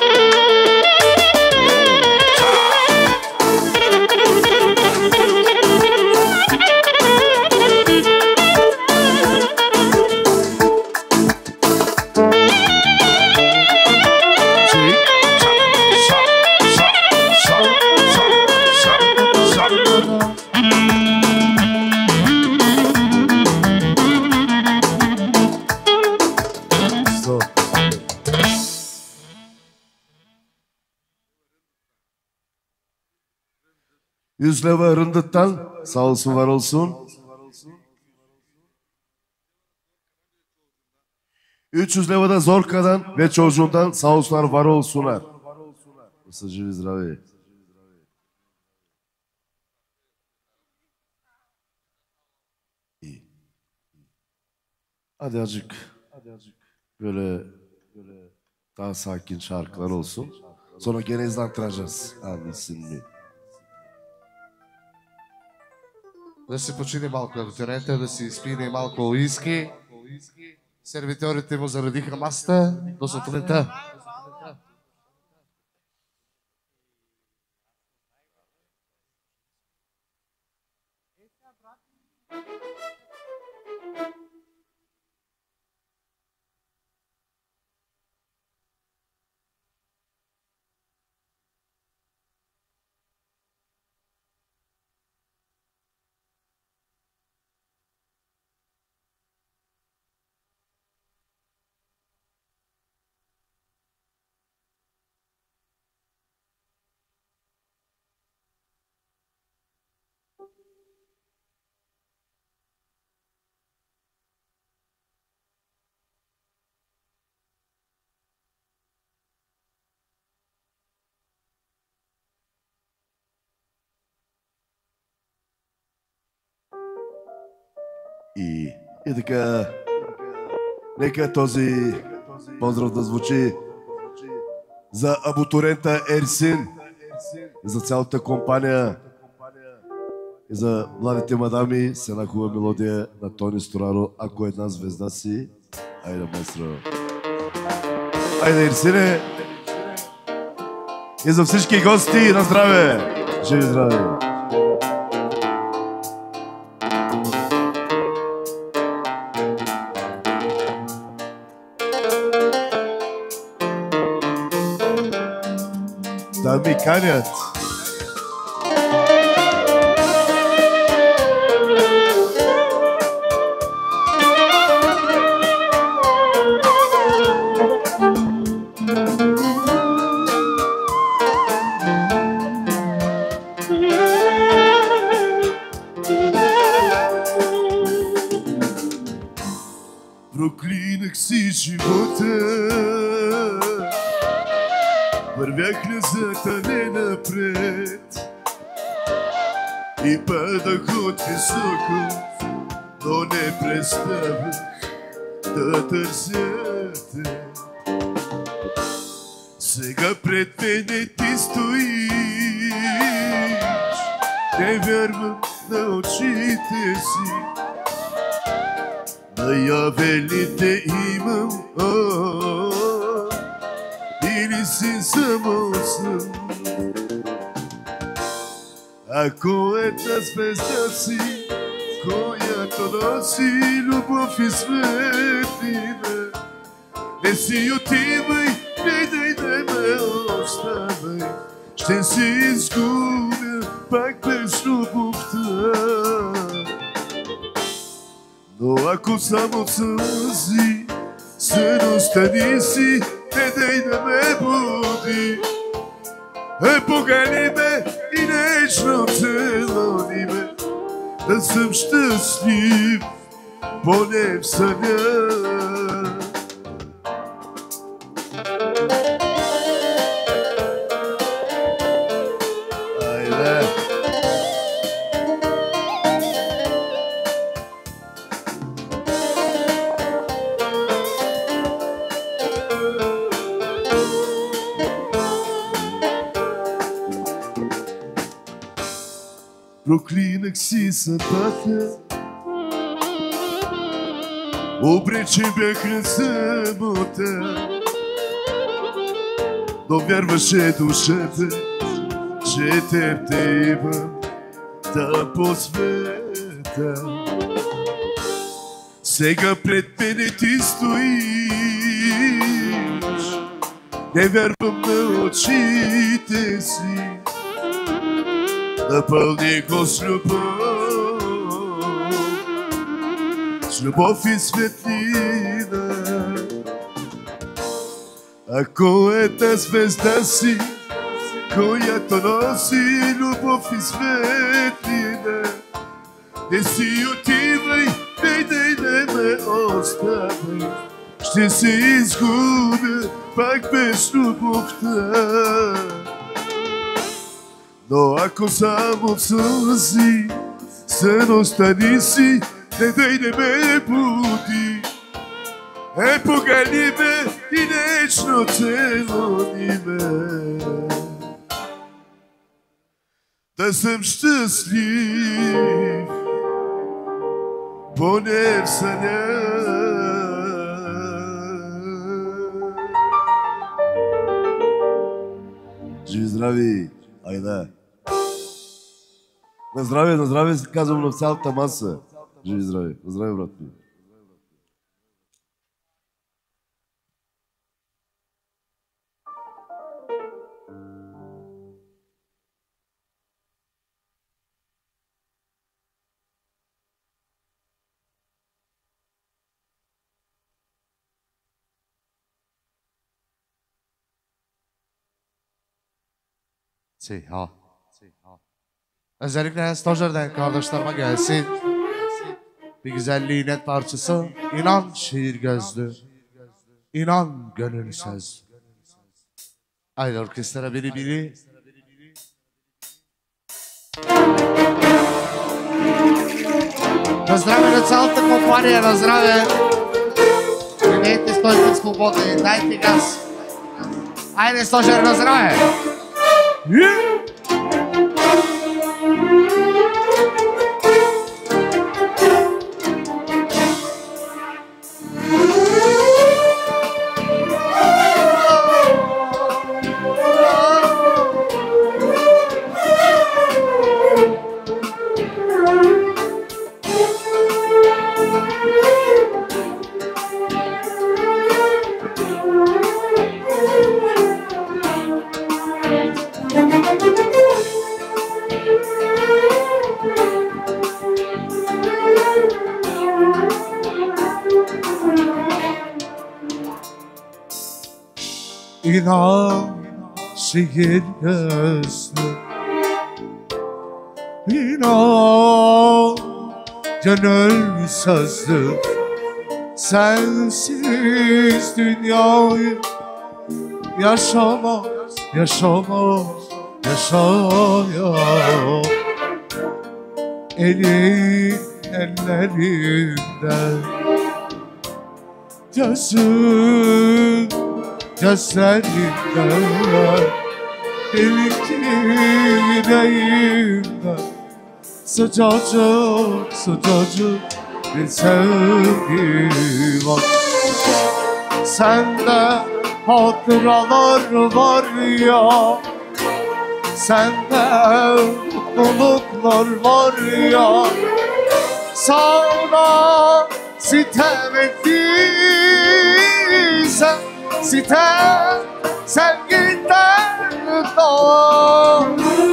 Yüz leva Rındıt'tan sağ olsun var olsun. üç yüz leva da Zorka'dan ve çocuğundan sağ olsunlar var olsunlar. Живи здраве. İyi. Hadi azıcık böyle böyle daha sakin şarkılar olsun. Sonra gene izlantıracağız. Anlasın mı? Да се почини малко абитуриента, да си изпине малко уиски. Сервиторите му заредиха масата до сутринта. И, и така, нека този поздрав да звучи за абутурента Ерсин, и за цялата компания, и за младите мадами с една хубава мелодия на Тони Стораро, ако една звезда си. Айде, майстро. Айде, Ерсине. И за всички гости, на здраве. Живи здраве. Да ми канят. Проклинах си живота, вървях назад, а не напред. И падах от високо, но не преставах да търся те. Сега пред мене ти стоиш, не вярвам на очите си. Наявелите имам, или си само сън. Ако една звезда си, която носи любов и светлина, не си отивай, не дай да ме оставай, ще се изгубя пак без любовта. Но ако само сълзи, сън остани си, не дай да ме буди. Е, погани ме и нежно целуни ме, да съм щастлив, поне в съня. Проклинах си съдбата, обречен бях на самота, но вярваше душата, че теб те имам да по света. Сега пред мене ти стоиш, не вярвам на очите си. Напълни го с любов, с любов и светлина. Ако една звезда си, която носи любов и светлина, не си отивай, не дай да ме оставай, ще се изгубя пак без любовта. Но ако само сълзи, сън остани си, не дай да ме буди. Е, погани ме и нежно целуни ме, да съм щастлив, поне в съня. Живи здрави! Айде! На здраве, на здраве, казвам на цялата маса. Живи здраве, на здраве, брат ми. Si, ja. Özellikle stajyerden kardeşlerime gelsin. Bir güzelliğin parçası. İnan şiir gözlü. İnan gönül söz. Haydi orkestra biri biri. На здраве на цялата компания, на здраве! Идейте, стойте свободни, дайте газ! Айде, стожер, на здраве! İnan şehir gözlü, İnan gönül sözlü, Sensiz dünyayı yaşamaz, yaşamaz, yaşayamam. Elin ellerinden, gözün gözlerinden, delik yüreğimden sıcacık sıcacık bir sevgi var. Sende hatıralar var ya, sende mutluluklar var ya. Sana sitem ettiysen sitem sevginden doğar.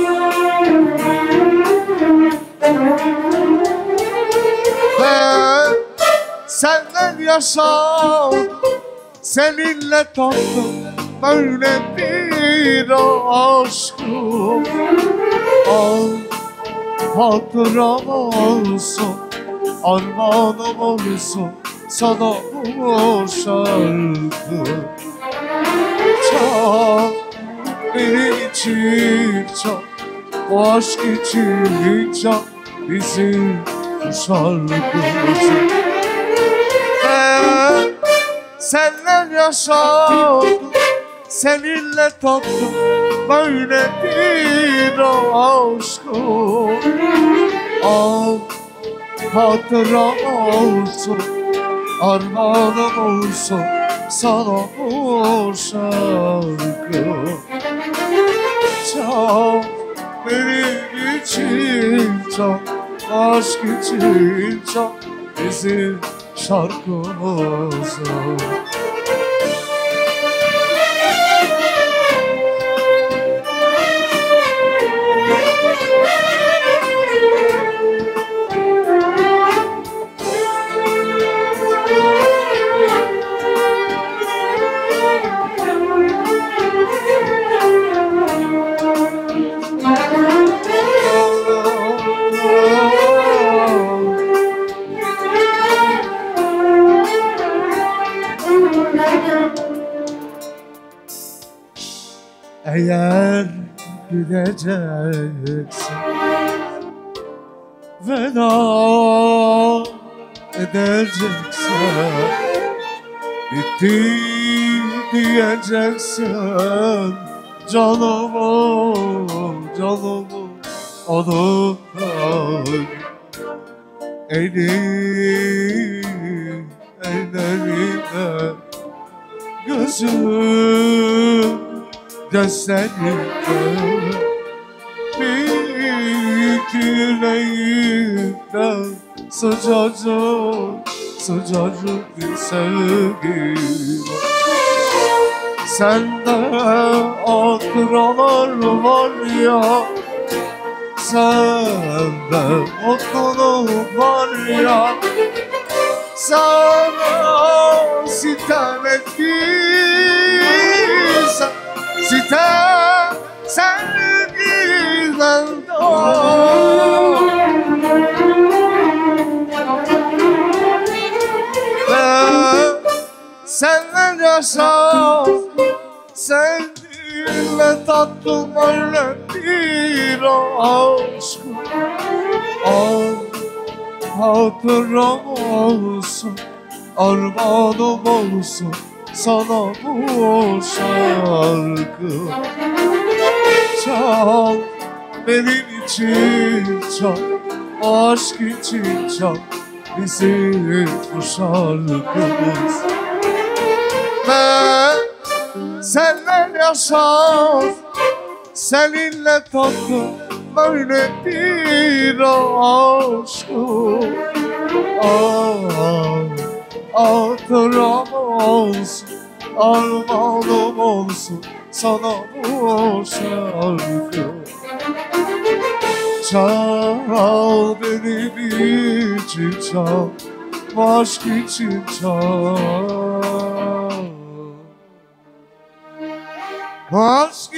Ben senden yaşadım, seninle tattım böyle bir aşkım. Al hatıram olsun, armağanım olsun sana bu şarkı. Çal benim için çal, bu aşk için çal bizim şarkımızı. Ben seninle yaşadım, seninle tattım böyle bir aşkım. Al hatıram olsun, armağanım olsun sana bu şarkı. Çal benim için çal, aşk için çal bizim şarkımızı. Eğer gideceksin, veda edeceksin, bitti diyeceksin, canımı, canımı alıp elim, ellerime, gözüm gözlerimde, büyük yüreğimden sıcacık, sıcacık bir sevgi var. Sende hatıralar var ya, sende mutluluk var ya. Sana sitem ettiysen sitem sevgiden doğar. Ben seninle yaşam, seninle tattım öyle bir aşkım. Al hatıram olsun, armağanım olsun sana bu şarkı. Çal benim için çal, aşk için çal bizim bu şarkımız. Ben seninle yaşam, seninle tattım böyle bir aşkım. Ah, hatıram olsun, armağanım olsun sana bu şarkı. Çal benim için çal, aşk için çal, aşk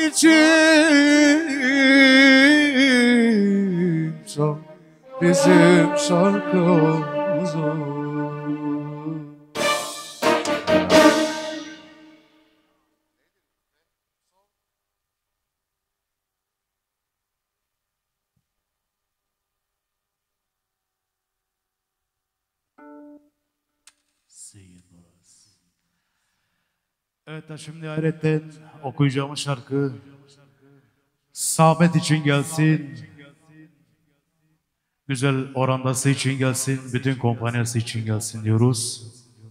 için çal bizim şarkımızı. Evet, şimdi hayretten okuyacağımız şarkı Sabit için gelsin. Güzel orandası için gelsin. Bütün kompanyası için gelsin diyoruz.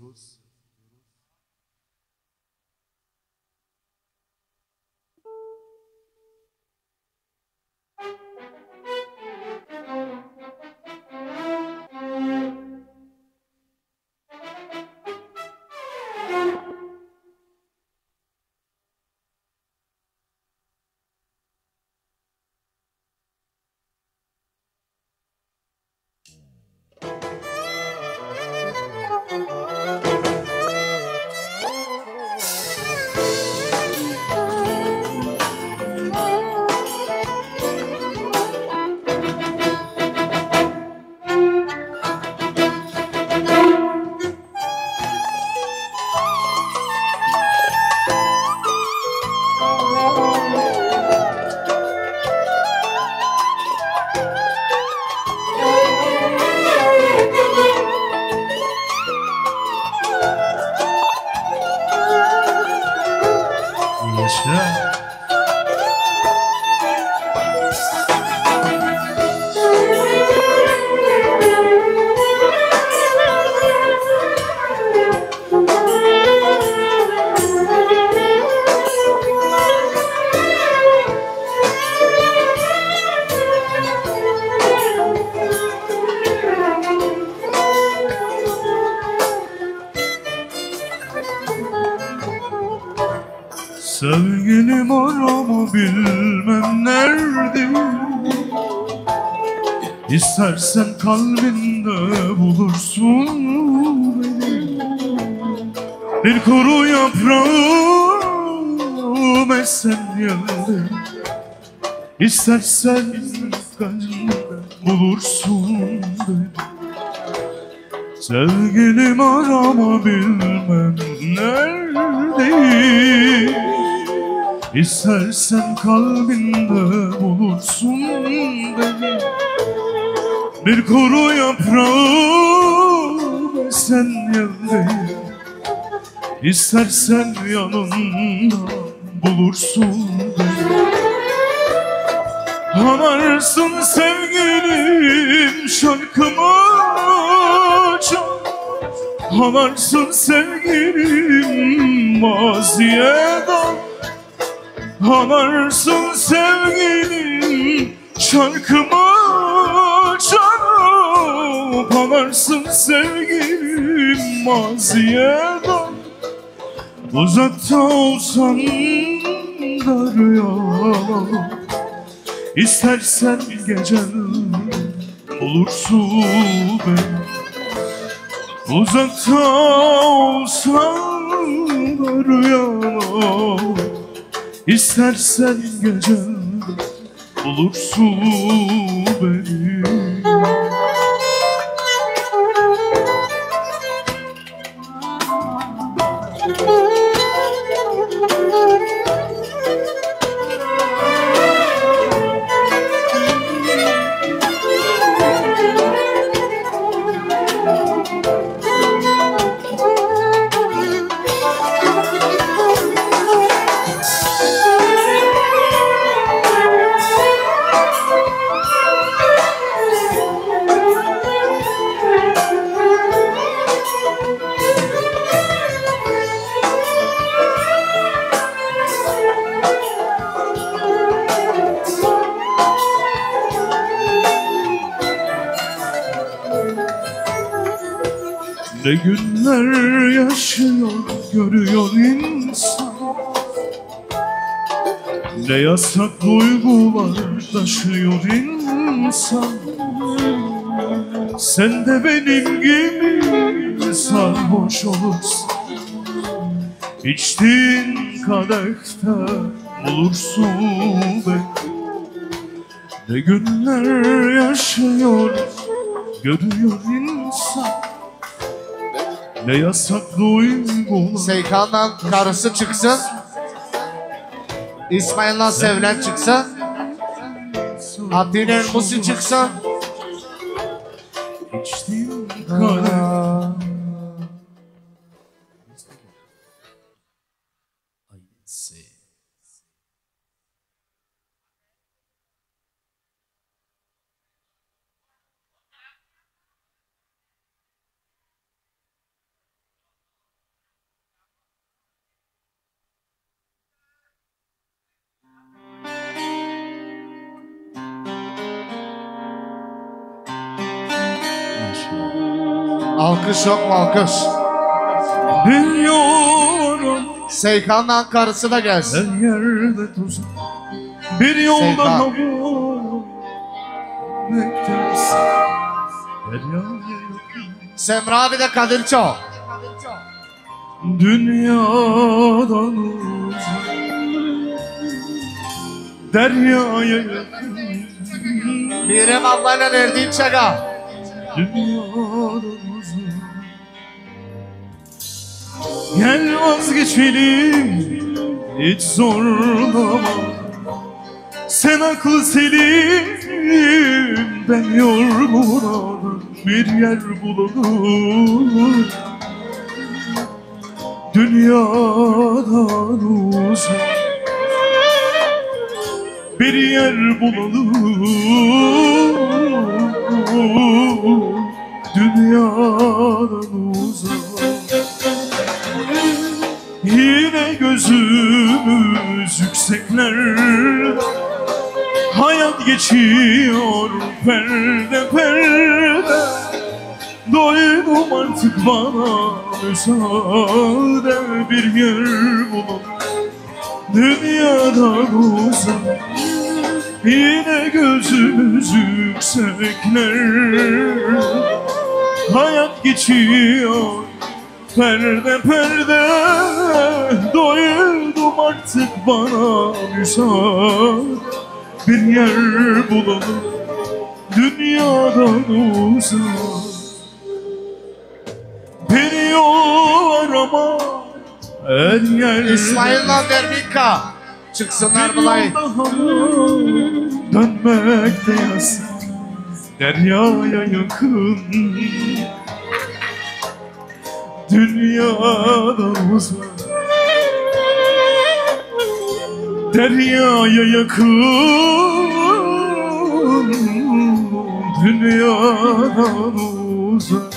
Sevgilim arama bilmem nerede, İstersen kalbinde bulursun beni. Bir kuru yaprağım esen yerde, İstersen kalbinde bulursun beni. Sevgilim arama bilmem nerede, İstersen kalbinde bulursun beni. Bir kuru yaprağım sen yerde, İstersen yanında bulursun beni. Anarsın sevgilim şarkımı çal, anarsın sevgilim maziye dal. Anarsın sevgilim şarkımı çalıp, anarsın sevgilim maziye dal. Uzakta olsan da rüya, İstersen gece bulursun beni. Uzakta olsan da rüya, İstersen gece bulursun beni. Ne günler yaşıyor görüyor insan, ne yasak duygular taşıyor insan. Sen de benim gibi sarhoş olursun, İçtiğin kadehte bulursun beni. Ne günler yaşıyor görüyor insan, ne yasak duygular. Seykan'la karısı çıksın, İsmail'la Sevlen çıksın, Abdü'nün Musi çıksın. İçtiğin kadehte Alkış yok mu alkış? Biliyorum. Seykan'la karısı da gelsin. Her yerde tuzak. Bir yolda hava beklersin. Deryaya yakın. Semra abi de Kadirço. Dünyadan uzak. Deryaya yakın. Mirem ablayla Erdinç Çaga. Dünyadan uzak. Gel vazgeçelim, hiç zorlama. Sen aklı selim, ben yorgun bir yer bulalım. Dünyadan uzak bir yer bulalım. Dünyadan uzak. Yine gözümüz yükseklerde, hayat geçiyor perde perde. Doydum artık, bana müsaade, bir yer bulun dünyadan uzak. Yine gözümüz yükseklerde, hayat geçiyor perde perde. Doydum artık, bana müsaade, bir yer bulalım dünyadan uzak. Bir yol var ama her yer. İsmail'la Derbika. Çıksınlar bulay. Dönmekte yasak, deryaya yakın. Dünyadan uzak, deryaya yakın. Dünyadan uzak.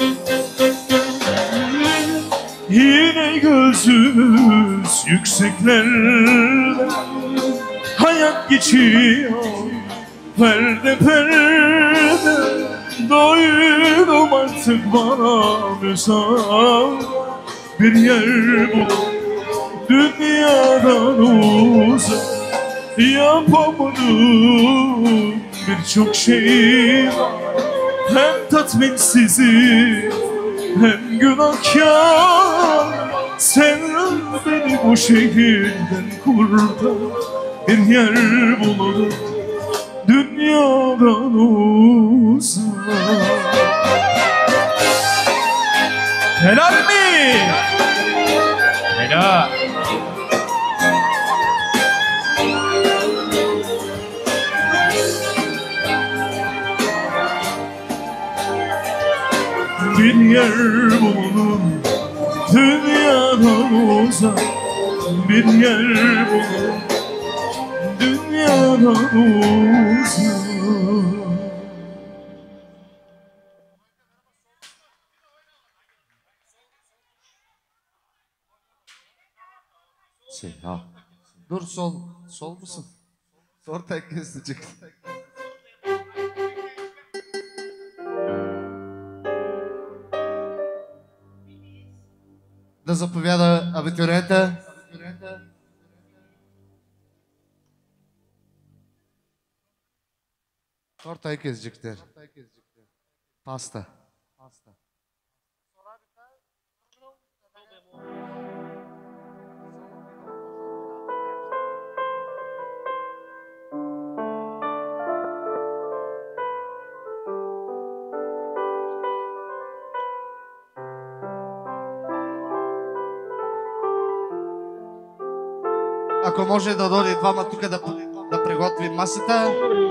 Yine gözümüz yükseklerde, hayat geçiyor perde perde. Doydum artık, bana müsaade, bir yer bul dünyadan uzak. Yapamadım birçok şey var, hem tatminsizi hem günahkar. Sen beni bu şehirden kurtar, bir yer bulalım dünyadan uzak. Helal mi? Helal. Bir yer bulalım dünyadan uzak. Bir yer bulalım dünyadan uzak. Şey, ha. Dur, sol, sol musun? Sor tek kesecek. Да заповяда абитуриента. Торта и кезecekler. Pasta. Ако може да дойде двама тук да, да приготвим масата.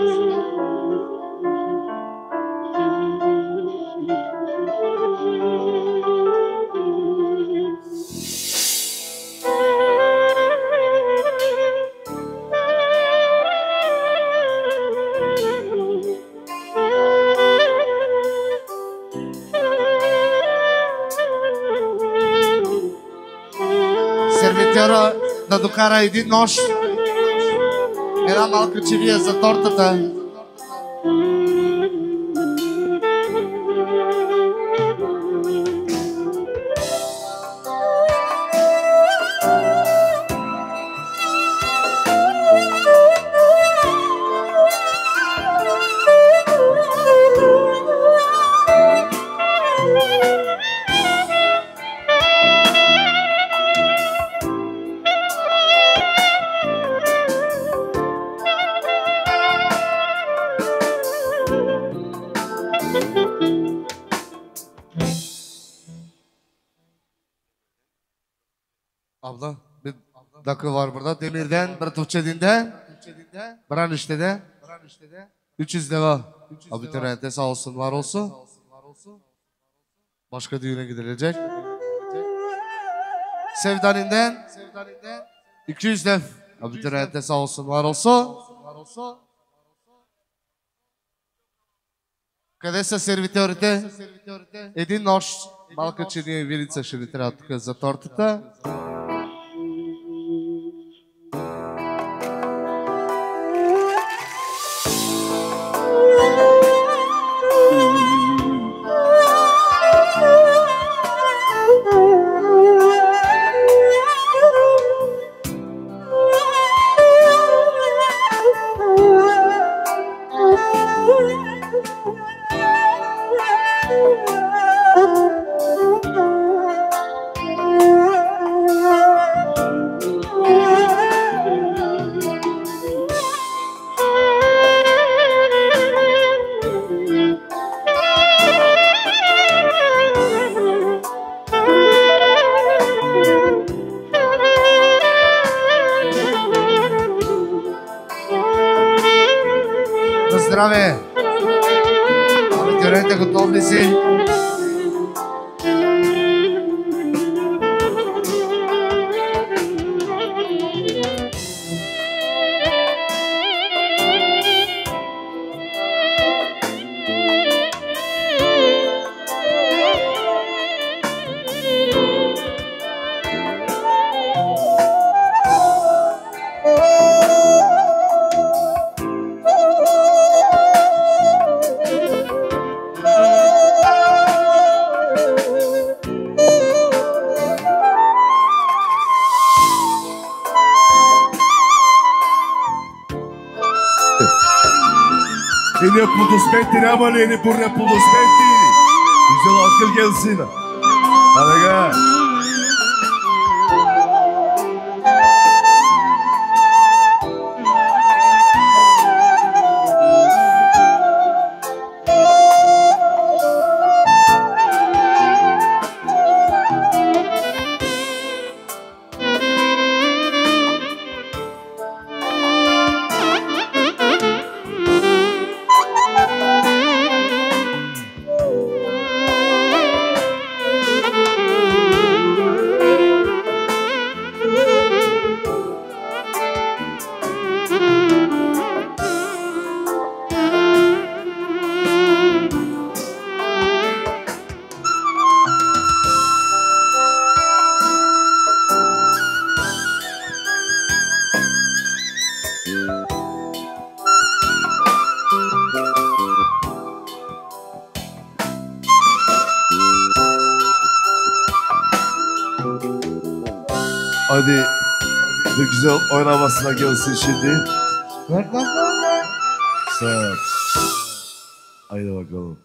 Сервитьора да докара един нож, една малка чевия за тортата. Abla, bir dakika var burada. Demirden, bir Tuğçe'dinde, Branişte'de, üç yüz lira. Abituriyente sağ olsun, var olsun. Başka düğüne gidilecek. Sevdaninden, iki yüz lira. Abituriyente sağ olsun, var olsun. Къде са сервитьорите? Един нож, малка чиния вилица ще ни трябва тук за тортата. Здраве! Абитуренте, готов ли си? Едни аплодисменти, няма ли едни бурни аплодисменти? Güzel alkıl gelsin. Hadi gel. Hadi bir güzel oynamasına gelsin şimdi. Sağ ol. Haydi bakalım.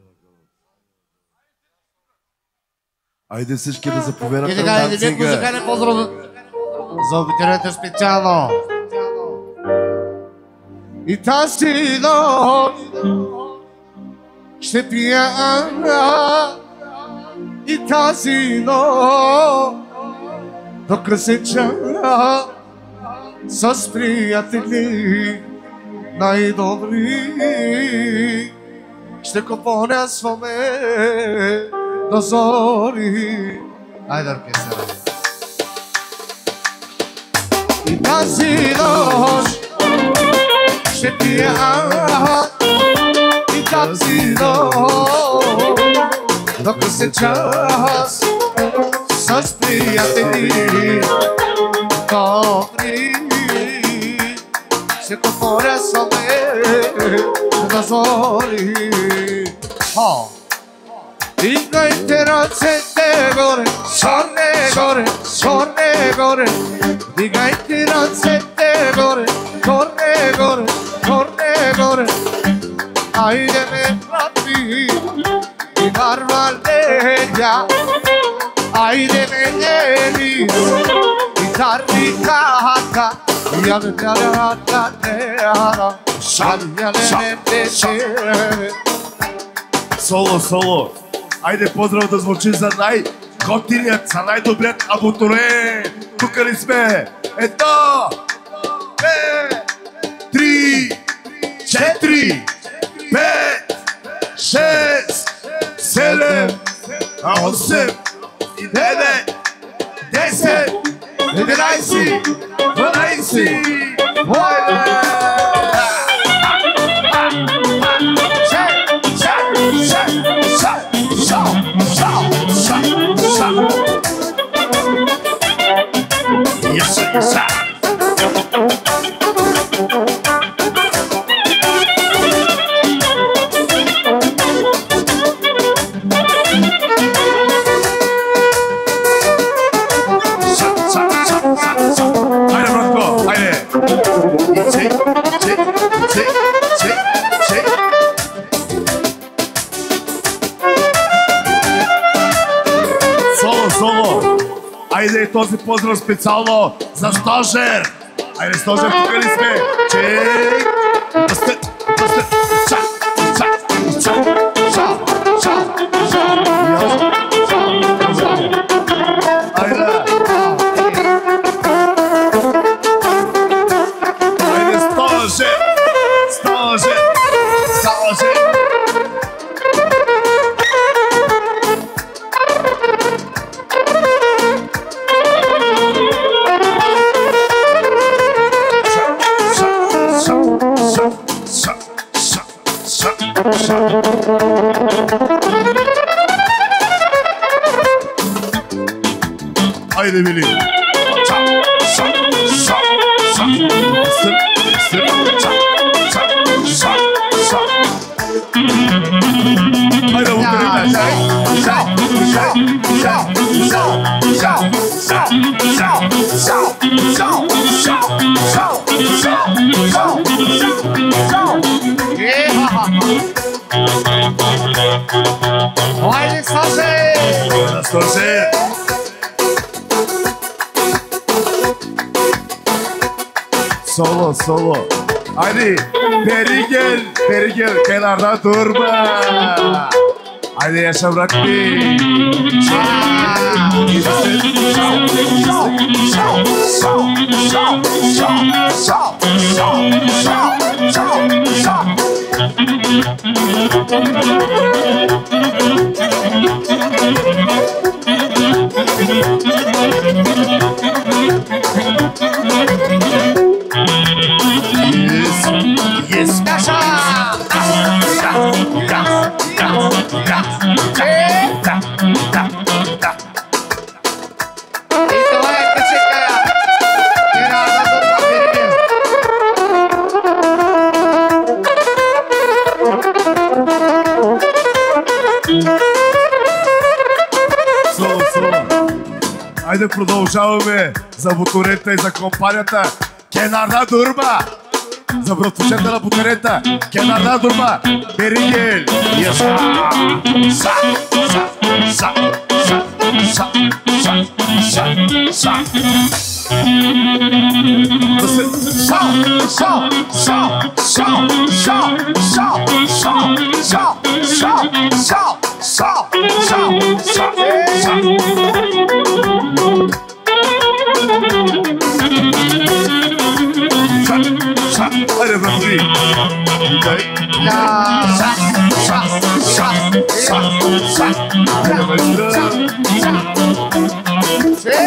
Айде всички да заповядат И на така, един танцинга. музикален поздрав за обикновените специално. И тази нощ ще пия, и тази нощ до късеча с приятели най-добри ще го понесваме до зори. Айде оркестъра. И тази нощ ще пия, и тази нощ до късеча с приятели добри ще го понесваме до зори. Дигайте ръцете горе, горне, горе, горне, горе. Дигайте ръцете горе, горне, горе, горне, горе. Айде ме, брати, и Barbaleggia, ai de veneri, i taricata, iale tarata teara, iale nete. Соло, соло. Айде поздрав да звучи за най-готиният, за най-добрият абутуриент. Тук ли сме? Едно, две, три, четири, пет, шест, седем, осем, девет, десет, единайсет, дванайсет. Yes, sir, yes, sir. Haydi Bratko, haydi. Çek, çek, çek, çek, çek. Соло, соло. Айде този поздрав специално за Стожер. Айде Стожер, тук ли сме? Чек. Пъсте, пъсте. Ча, ча, ча, ча, ча, ча. Айде. Айде Стожер. Стожер. Стожер. Haydi bilin. Çap, çap, çap, çap. Sır, sır, çap, çap, çap, çap. Haydi bu kadar. Çap, çap, çap, çap, çap, çap, çap, çap, çap, çap, çap, çap, çap, çap. Haydi Stожер! Stожер! Solo, solo. Haydi beri gel, beri gel. Kenarda durma. Haydi yaşa bırak bir. Yes, yes, Nasha. Айде продължаваме за бутурета и за компанията. Kenarda durma. За братовчета на бутурета. Kenarda durma. Беригел. Yaşa. Sa, sa, sa, sa, sa, sa, sa, sa. Sa, sa, sa, sa, sa, sa, sa, sa, sa, sa, sa, sa, sa, sa. Haydi bratri. La sa sa sa sa sa. Haydi maestro. Sí.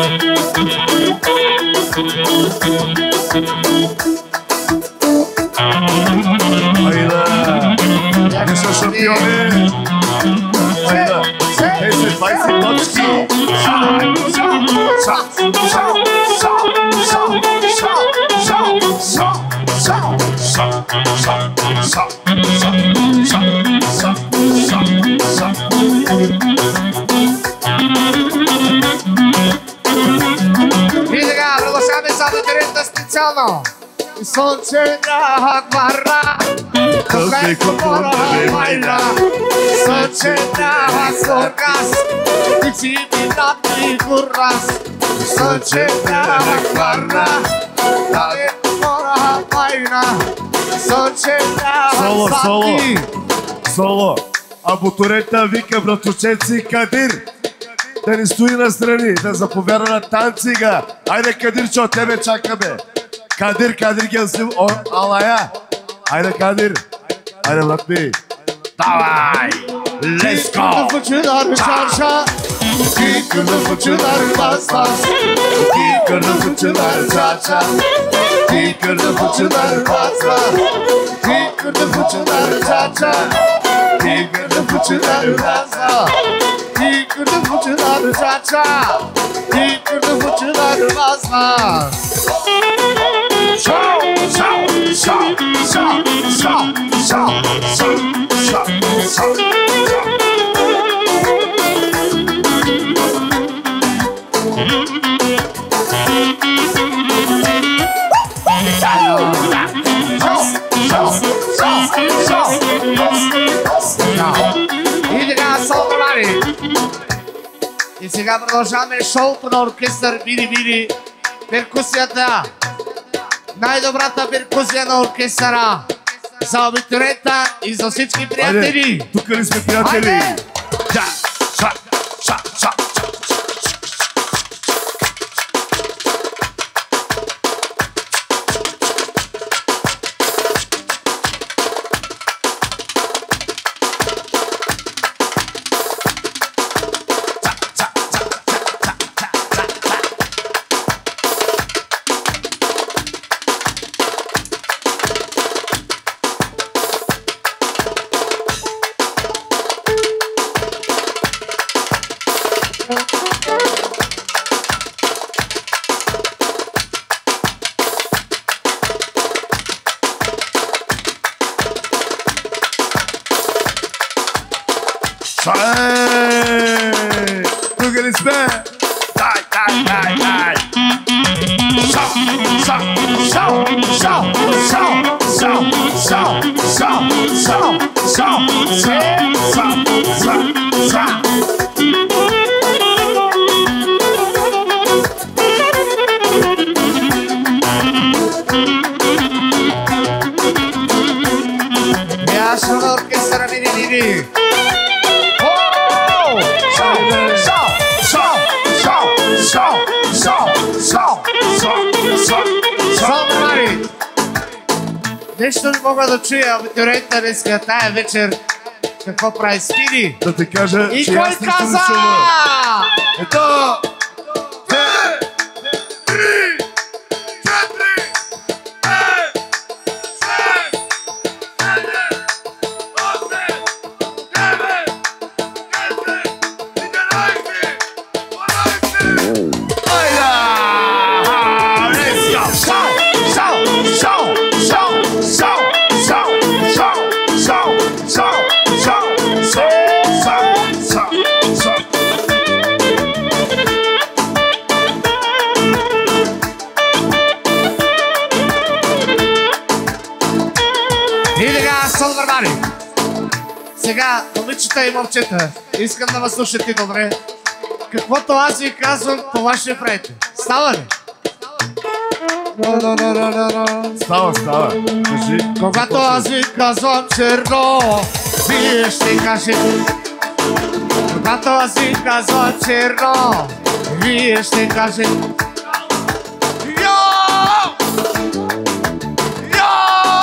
Haydi. Ya sono campione. Haydi. Ese paese Lotski. Sa sa sa sa sa sa sa sa sa. Sa, sa, sa, sa, sa, sa, sa, sa, sa. И така, пригласяваме за бутурета специално. Сончена хвара, когато мора майна. Сончена соргас, ти си ми нати курас. Сончена хвара, когато мора майна. Сончена Соло, соло, сати. соло. А Бутурета вика братовчеци Кадир да ни стои настрани, да заповяда на танцига. Айде Кадир, че от тебе чакаме. Кадир, Кадир Гелсим, алая. Айде Кадир. Айде брат ми. Давай! Let's go! Fıçılar çarşa, kıkırlı fıçılar bas bas. Kıkırlı fıçılar çarşa, kıkırlı fıçılar bas bas. Kıkırlı fıçılar çarşa, kıkırlı fıçılar bas bas. Kıkırlı fıçılar çarşa, kıkırlı fıçılar bas bas. Show, show, show, show, show, show, show, show, show. И така, солдовани. И сега продължаваме шоуто на оркестър Бири Бири. Перкусията. Най-добрата перкусия на оркестъра. За абитурента и за всички приятели. Тук ли сме приятели? Да, ша, ша, ша. Тук ли сме? Дай, дай, дай, дай! Шау, шау, шау, шау, шау, шау, шау, шау, шау, шау, шау, шау, шау. Място на оркестъра Бири Бири. Нещо не мога да чуя абитурента днеска тая вечер. Какво прави Спиди? Да ти кажа, и че кой аз не съм каза? чува. Ето! Две! Три! Четири! Пет! Шест! Седем! Осем! Девет! Десет! Единайсет! Дванайсет! Айда! Let's go! Шоу! Шоу! Шоу! Шоу! Шоу! Шоу! Шоу! Шоу! Шоу! Шоу! Шоу! Шоу! И така, солдърмани. Сега, момичета и момчета, искам да ме слушате добре. Каквото аз ви казвам, това ще правите. Става ли? Става, става. Кажи. Когато аз ви казвам черно, вие ще кажете. Когато аз ви казвам черно, вие ще кажете. Йо! Йо!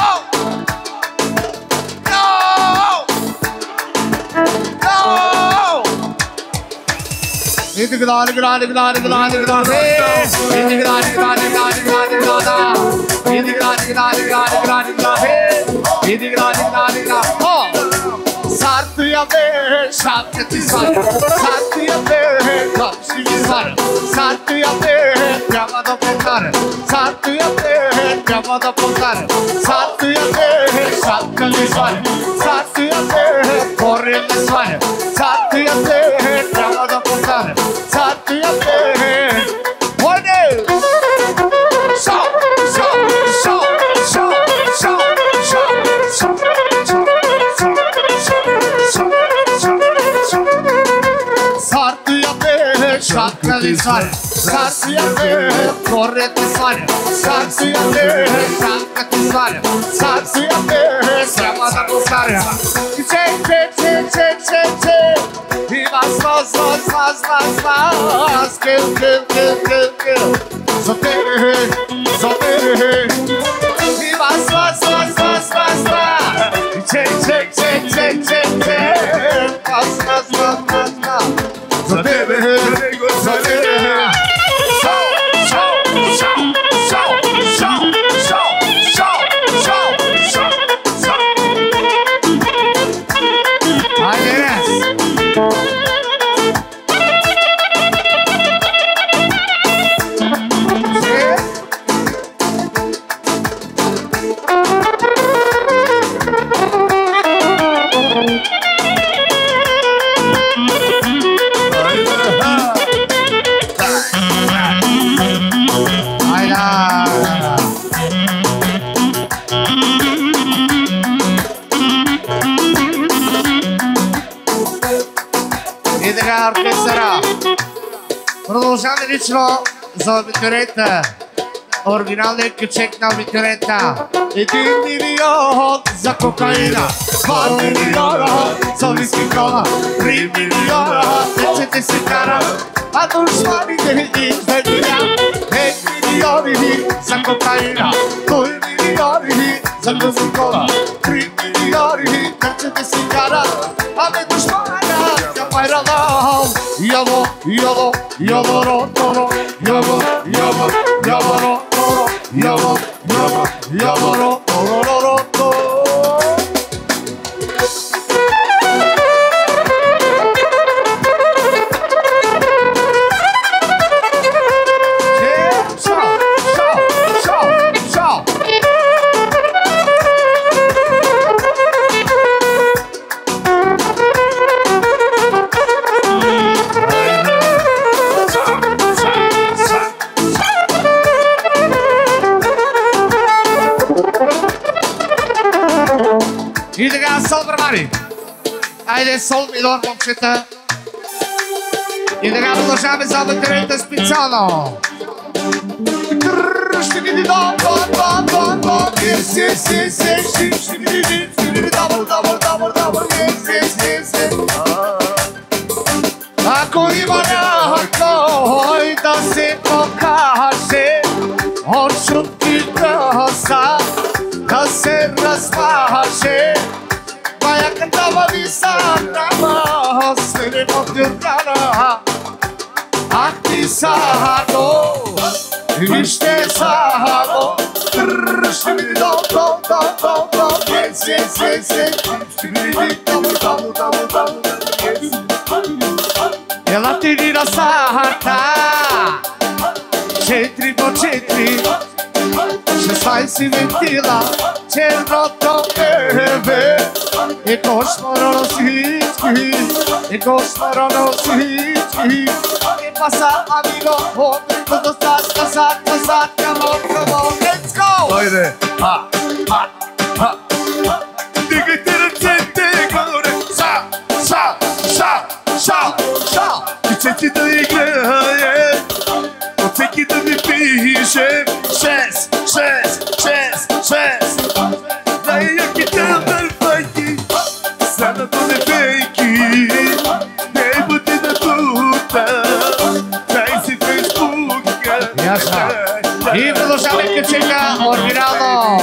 Йо! Йо! И така, да, да, да, да, да, да, да, да, да. И така, да, да, да, да, да, да, да. И така, да, да, да, да, да, да, да. И така, да, да, да, да. Сартия бе, шапка ти сваля. Сартия бе, как ще ви сваля. Сартия бе, няма да повтаря. Сартия бе, няма да повтаря. Сартия бе, шапка ми сваля. Сартия бе, корен не сваля. Сартия бе, няма да повтаря. Сартия бе, войне! Шоу, шоу, шоу, Sartuia pe șapca de soare, sartuia pe corre de soare, sartuia pe șapca de soare, sartuia pe seama de apostare. Ce, ce, ce, ce, ce, ce, i vas, vas, vas, vas, vas, vas, kill, kill, kill, kill, kill, zotere, zotere, i vas, vas, vas, vas, vas, vas, ce, ce, ce, ce, ce, ce, vas, vas, vas, vas, vas, zotere, zotere, show, show, show, show, show, show, show, show, show, show. Haide, yes. И така оркестъра. Продължаваме лично за абитурента. Оригиналният кючек на абитурента. Един милион за кокаина, два милиона за виски кола, три милиона децете си карат, а душманите издадия. Пет милиони за кокаина, три милиони за виски кола, три милиони децете си карат, а бе душмана я пайралам. Яво, яво, яво, ро, яво, яво, яво, ро, яво, яво, яво, ро, ро, ро, ро, ро. И така, сол бърбари. Айде, сол милион, момчета. И така, продължаваме за абитурента специално. Ще ги дам, дам, дам, дам, дам. Yes, yes, yes, yes, yes. Ще ги дам, ще ги дам, дам, дам, дам, дам. Yes, yes, yes, yes. Ако има някой да се покаже от шутките са, да се размаже, маяката висана, средно тюркана. Ах ти саго, вижте саго, ще ми дам, дам, дам, дам, дам. Yes, yes, yes, yes. Ще ми дам, дам, дам, дам, дам. Ela te vira sarta, четири по четири, шестнайсет вентила, черното небе, е кошмара на всички, е кошмара на всички. И паса, амиго, отрито до сад, назад, назад, come on, come on, let's go! Хайде! Ха, ха, ха! Дигайте ръцете горе! Са, са, са, са, са! Пичете да играе, от всеки да ми пише. Шест, шест, шест, шест. Най-яките бърфайки, средното не фейки. Не бъде на тута, дай си фейсбука. Ясно. И продължаваме качека оригинално.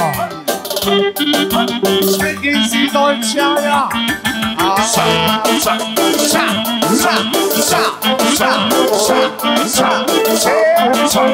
Швеки си дойчая. Ша, ша, ша, ша, ша, ша, ша, ша, ша.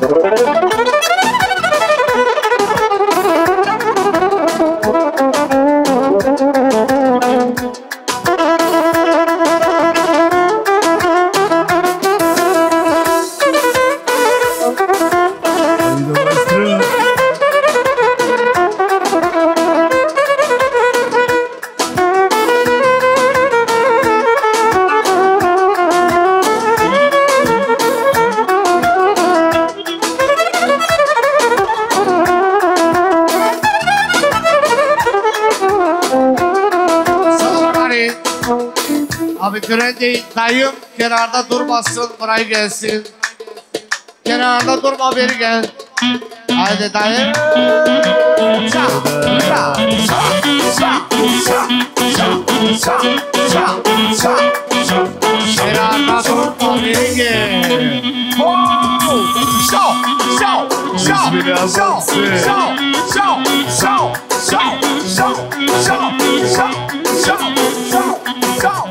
Abitürendi dayım kenarda durmasın, buraya gelsin. Kenarda durma, beri gel. Haydi dayım. Şa, şa, şa, şa, şa, şa, şa, şa, şa. Kenarda durma, beri gel. Şa, şa, şa, şa, şa, şa, şa, şa, şa, şa, şa, şa.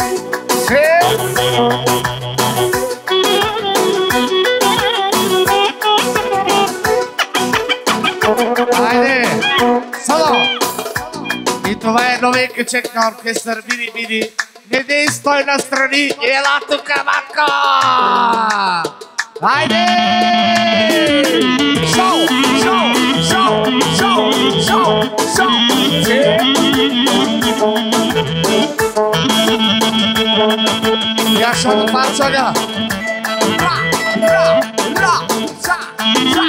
Haydi, solo. И това е новия чек на оркестър Мини Мини. Не дей стой настрани, ела тука, мако! Хайде! Шоу, шоу, шоу, шоу, шоу, шоу! Я шоу пачага! Ра, ра, ра, ша, ша!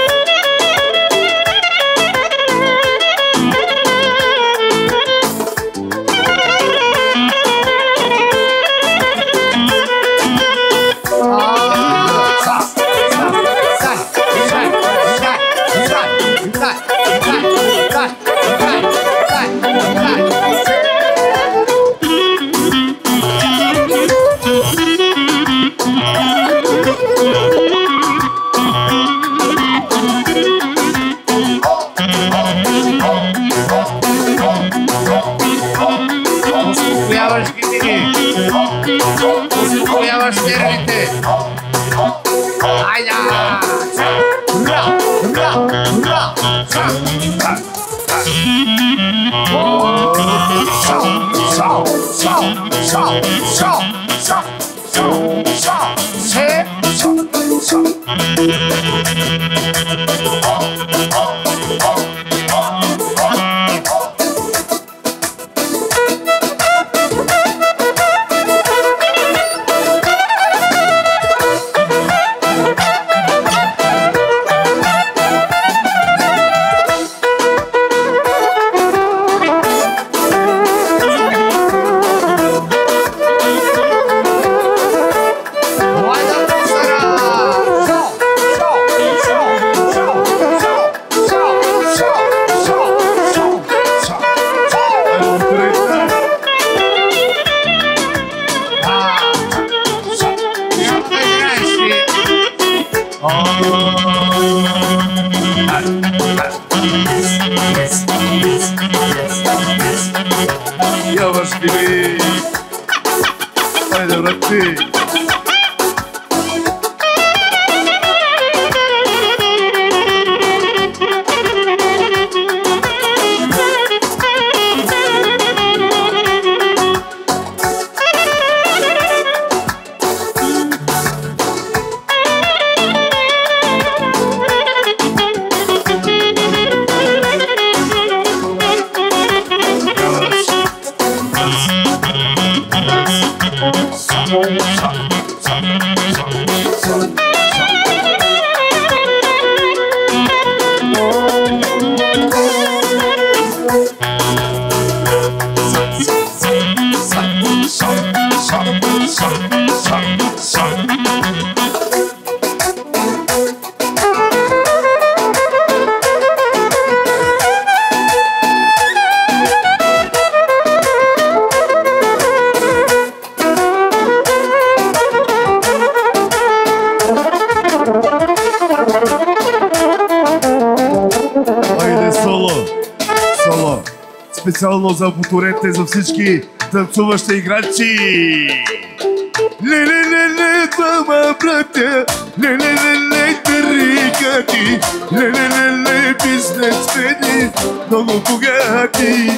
Специално за бутурете, за всички танцуващи играчи. Ле-ле-ле-ле, двама братя, ле-ле-ле-ле, търи. богати, ле-ле-ле-ле, бизнесмени, много богати.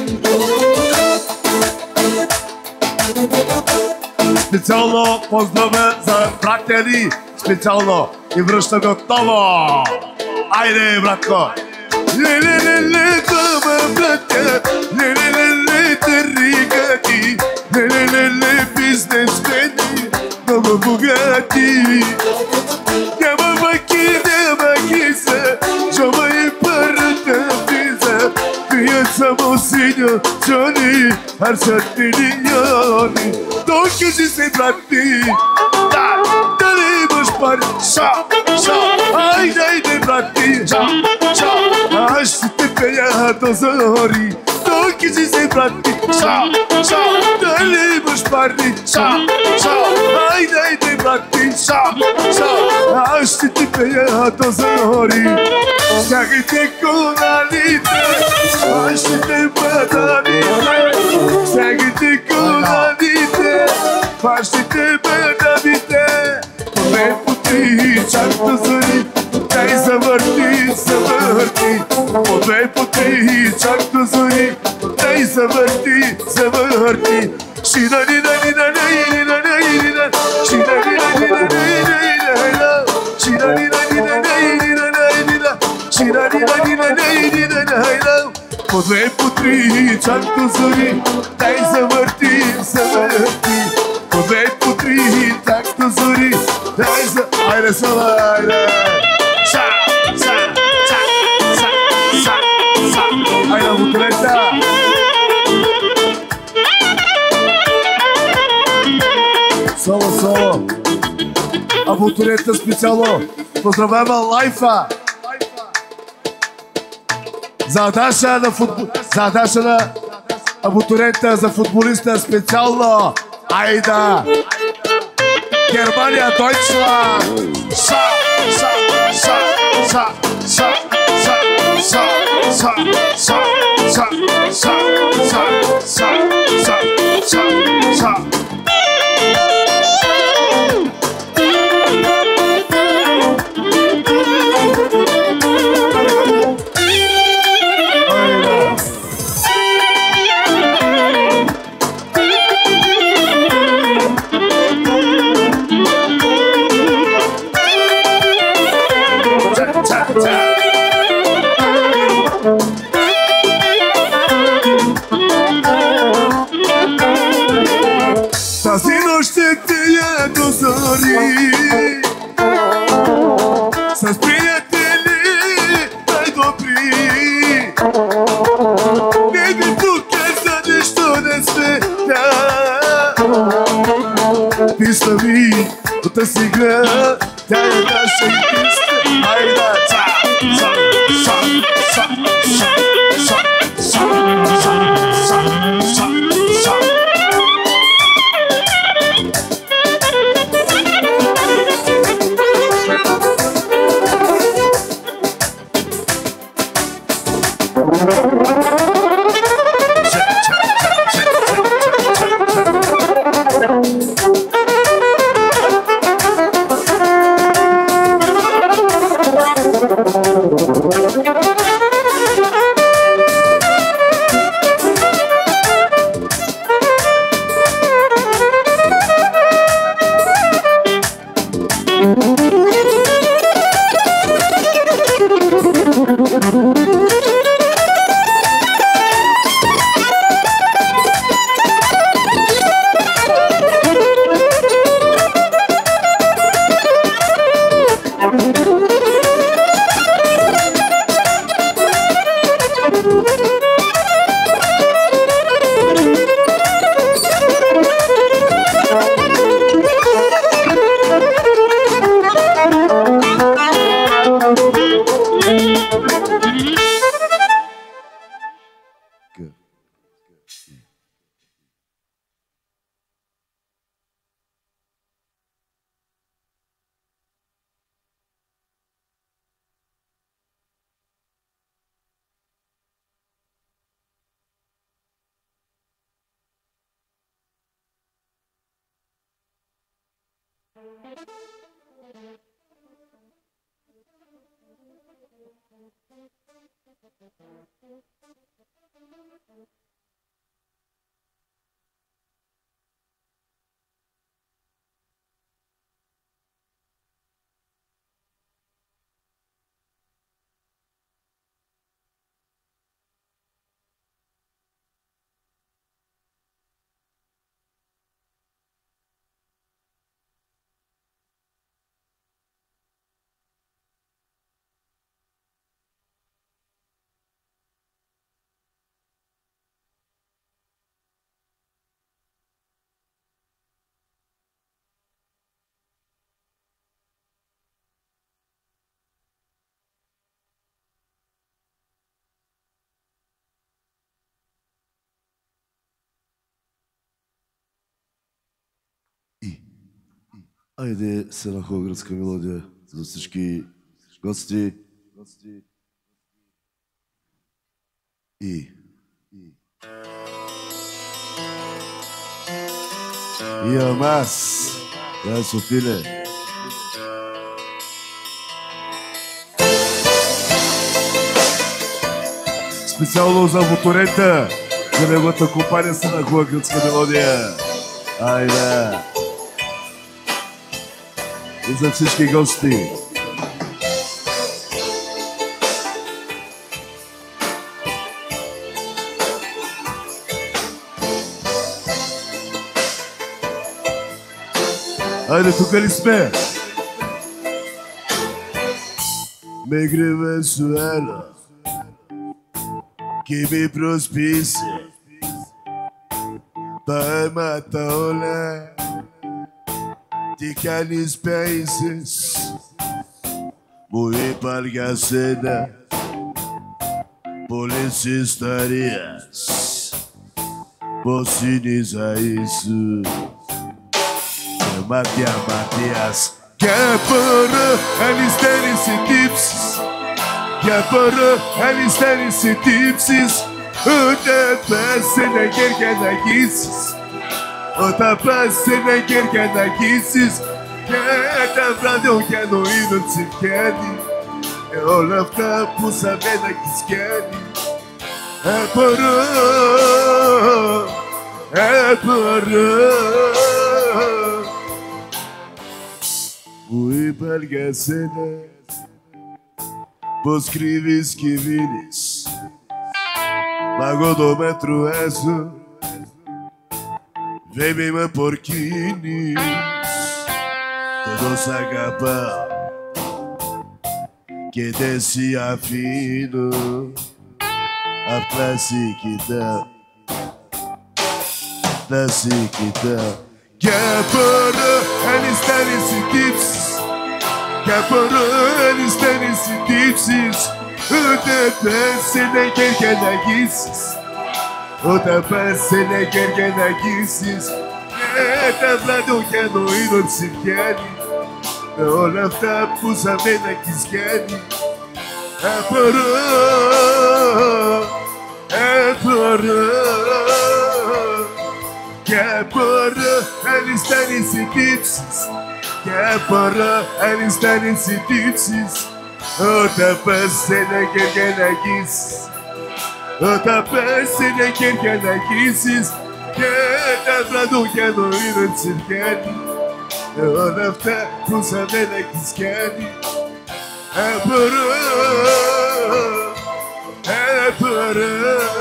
Специално поздрава за братя специално и връщаме отново. Айде, братко! Ле-ле-ле-ле, двама братя, ле-ле-ле-ле, таригати, ле-ле-ле-ле, бизнесмени, много богати. Няма мъки, няма киса, жома и парата виза, пият само синьо, чони, харчат милиони. Докажи се, брати, да, дали имаш пари, ша, ша, айде, айде, брати, ша, ша, аз ще те пея до зори. Докажи се, брати, ша, ша, дали имаш пари, ша, ша, айде, айде, брати, ша, ша, аз ще те пея до зори. Стягайте коланите, аз ще те бъдавите, стягайте коланите, аз ще те бъдавите. По две, по три, чак до зори, дай завърти, завърти. По две, по три, чак до зори, дай завърти, завърти. Шина-ни-на-ни-на-ни-ни-на-ни-на, шина-ни-на-ни-на-ни-ни-на-ни-на, шина-ни-на-ни-на-ни-ни-на-ни-на, шина-ни-на-ни-на-ни-ни-на-ни-на. По две, по три, чак до зори, дай завърти, завърти. По две, по три, чак до зори, дай за... Айде, сала, айде! Ша, ша, ша, ша, ша, ша. Айде, бутурета! Соло, соло! А бутурета специално! Поздравява Лайфа! За Даша на футбол... За Даша на абутурента, за футболиста специално! Айда! Германия, Дойчланд! Ша, ша, ша, ша, ша, ша, ша, ша, ша, ша, ша, ша, ша, ша, ша, ша. Тази нощ ще пия до зори, с приятели най-добри. Не ми тук е за нищо не света. Писна ми от тази игра, тя е наша писна. Айда, ца, ца, ца, ца, ца, ца, ца, ца, ца, ца, ца. Айде с една хубава гръцка мелодия за всички гости. И... И Амас. Да, Софиле. Специално за моторента, за неговата компания с една хубава гръцка мелодия. Айде. И за всички гости. Айде, тук ли сме? Мегре Венсуела, que me prospice, pai mataola, de canis países, muy palgacena, policistarias, bocinis a isso, Matia Matias, que para eles terem esse tipsis. Ya para alisterem se tipsis, o tapase na gergana gitsis, o tapase na gergana gitsis, que tavrado que no ino tsirkani, o lafta pusa vena kiskani, é para, é para, ui balgasena. Poscrives que vires, magodômetro eso, vem me porquines, todo sagapão, que desce afino, a placiquita, placiquita, que é para eles terem esse tips. Que para eles terem esse tipsis, o tapase na gergana gitsis, o tapase na gergana gitsis, que tavrado que no ino tsirkani, o lafta pusa vena kiskani, é para, é para, que é para eles terem esse tipsis. Que é para eles terem esse tipsis, o tapase na gergana gitsis, o tapase na gergana gitsis, que tavrado que no ino tsirkani, o lafta pusa vena kiskani, é para, é para.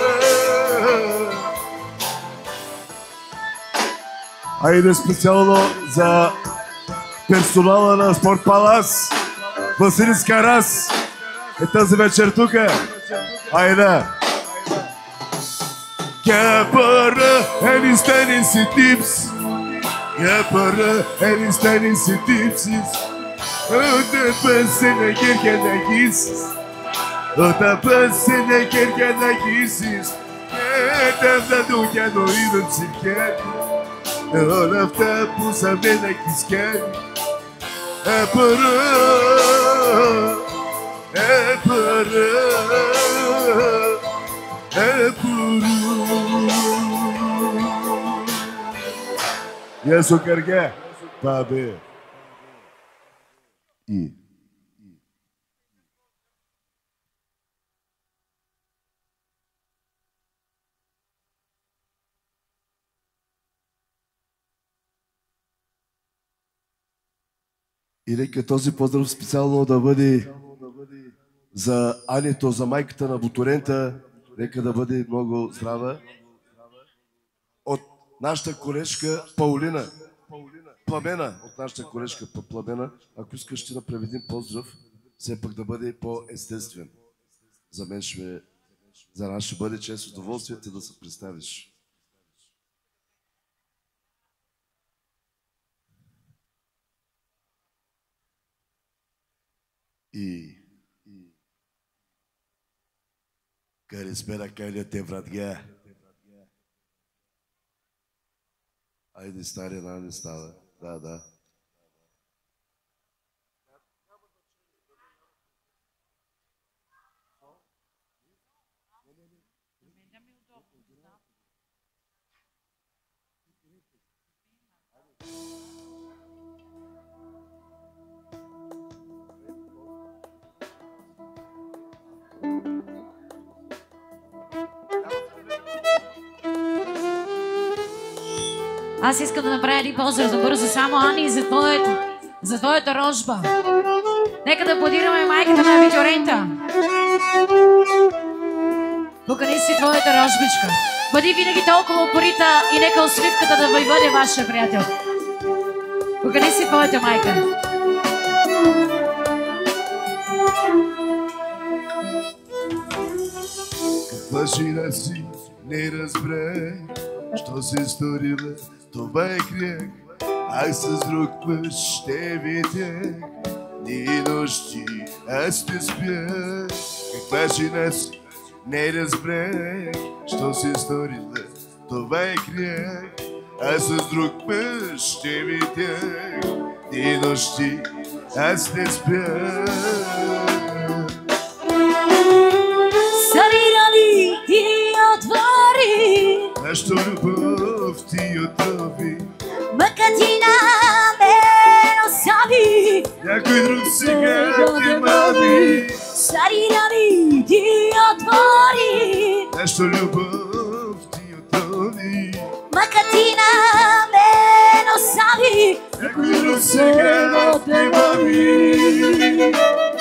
Айде специално за персонала на Спорт Палас, Василис Карас е тази вечер тук. Айде! Que para eles terem esse tips, que para eles terem esse tipsis, o tapase na gergana gitsis, o tapase na gergana gitsis, que tavrado que no ino tsirkani, o lafta pusa vena kiskani, é para, é para, é para. Yes, o cargué, babe. E И нека този поздрав специално да бъде за Анито, за майката на Буторента. Нека да бъде много здрава. От нашата колежка Паулина. Пламена, от нашата колежка Пламена. Ако искаш, ще направи един поздрав, все пак да бъде по-естествен. За мен ще, за нас ще бъде чест удоволствие да се представиш. И... Καλησπέρα, καλите, братге. Айде, стария, на не става. Да, да. Аз искам да направя един поздрав за бързо само, Ани, за твоето, за твоята рожба. Нека да аплодираме майката на Виторента. Покани си твоята рожбичка. Бъди винаги толкова упорита и нека усмивката да ви бъде вашия приятел. Покани си твоята майка. Каква жена си, не разбрах, що се сторила, това е грех. Ах, с друг мъж ще видях, дни нощи аз те спях. Каква жена си, не разбрах, що се сторила, това е грех. Аз с друг мъж ще видях, дни нощи аз те спях. Сарирали ти отвори, нашата любов ти отрови, мъкатина ме остави, някой друг сега те мави. Сарирали ти отвори, нашата любов ти отрови, мъкатина ме остави, някой друг сега те мави.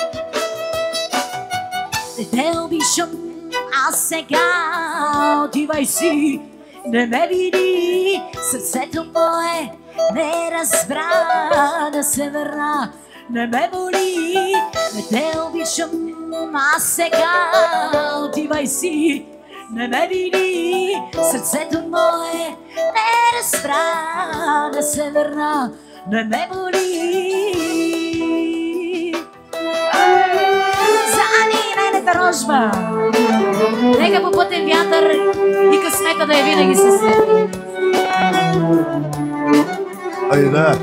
Те обичам, аз сега отивай си, не ме види, сърцето мое не разбра да се върна, не ме боли. Не те обичам, аз сега отивай си, не ме види, сърцето мое не разбра да се върна, не ме боли. Рожба. Нека по пътен вятър и късмета да е винаги със теб. Ай да.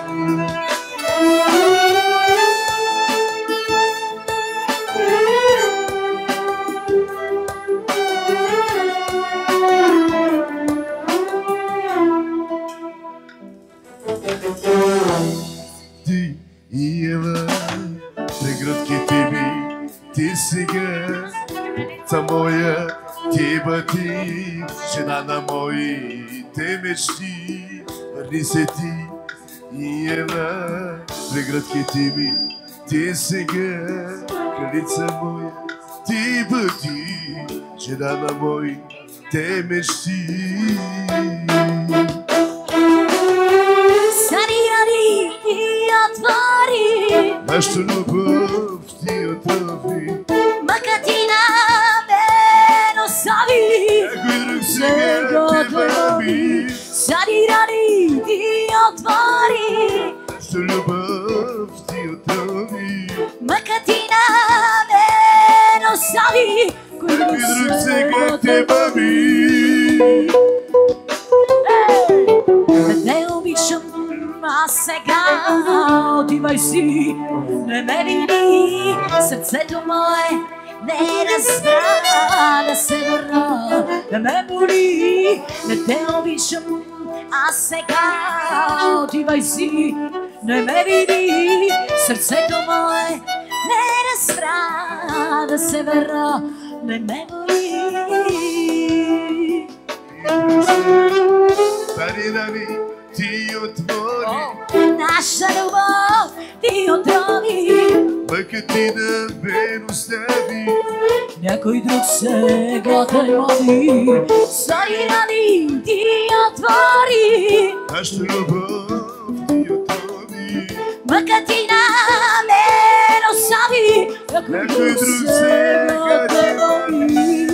Ти и Ева, преградките ми, ти сега, та моя, ти бъди, жена на моите мечти. Върни се ти и Ева, преградките ми, ти сега, кралица моя, ти бъди, жена на моите мечти. Санирани ти отвори, нашата любов ти отрови, мъкатина ме остави, някой друг сега те мави. Санирани ти отвори, нашата любов ти отрови, мъкатина ме остави, някой друг сега те мави. Не обичам, аз сега отивай си, не ме види, сърцето мое не разбра да се върна, не ме боли. Не те обичам, аз сега отивай си, не ме види, сърцето мое не разбра да се върна, не ме боли. Сарирани ти отвори. Наша любов ти отрони. Мъка ти да ме остави. Някой друг сега те моли. Свои рани ти отвори. Нашата любов ти отрони. Мъка ти на мен остави. Някой друг сега те моли.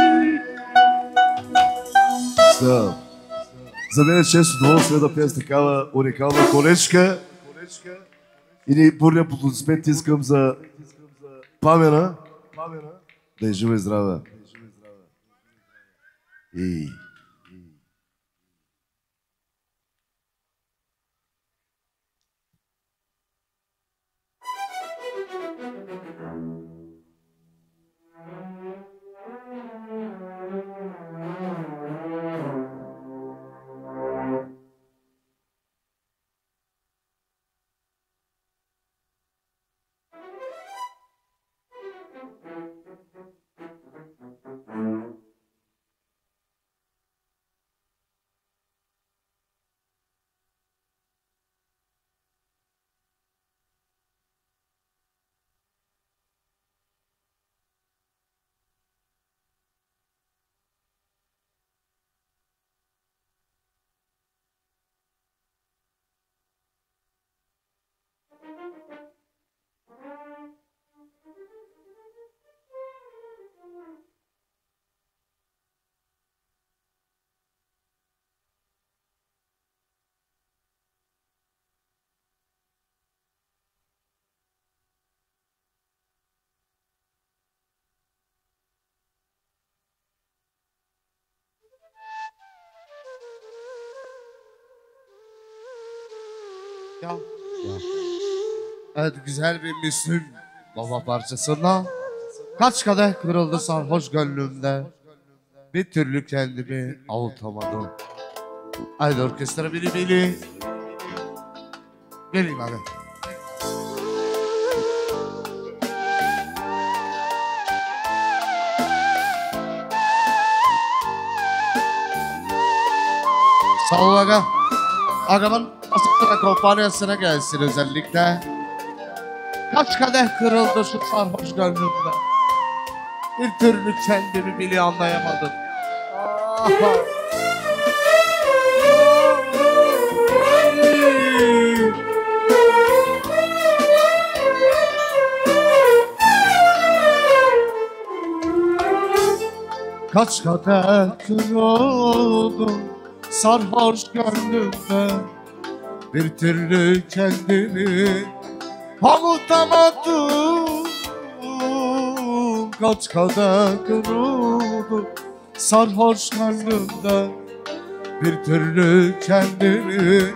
Да. За мен е често удоволствие да пея с такава уникална колечка. И ни бурния аплодисмент искам за Пламена. Да е жива и здрава. И... Ya. Ya. Evet, güzel bir Müslüm Baba parçasında kaç kadeh kırıldı sarhoş gönlümde, bir türlü kendimi avutamadım. Haydi orkestra bili bili. Geleyim hadi. Sağ ol aga. Agamın asıklıra kompanyasına gelsin özellikle. Kaç kadeh kırıldı şu sarhoş gönlümde, bir türlü kendimi bile anlayamadım. Ah. Kaç kadeh kırıldı sarhoş gönlümde, bir türlü kendimi avutamadım. Kaç kadeh kırıldı sarhoş gönlümde, bir türlü kendimi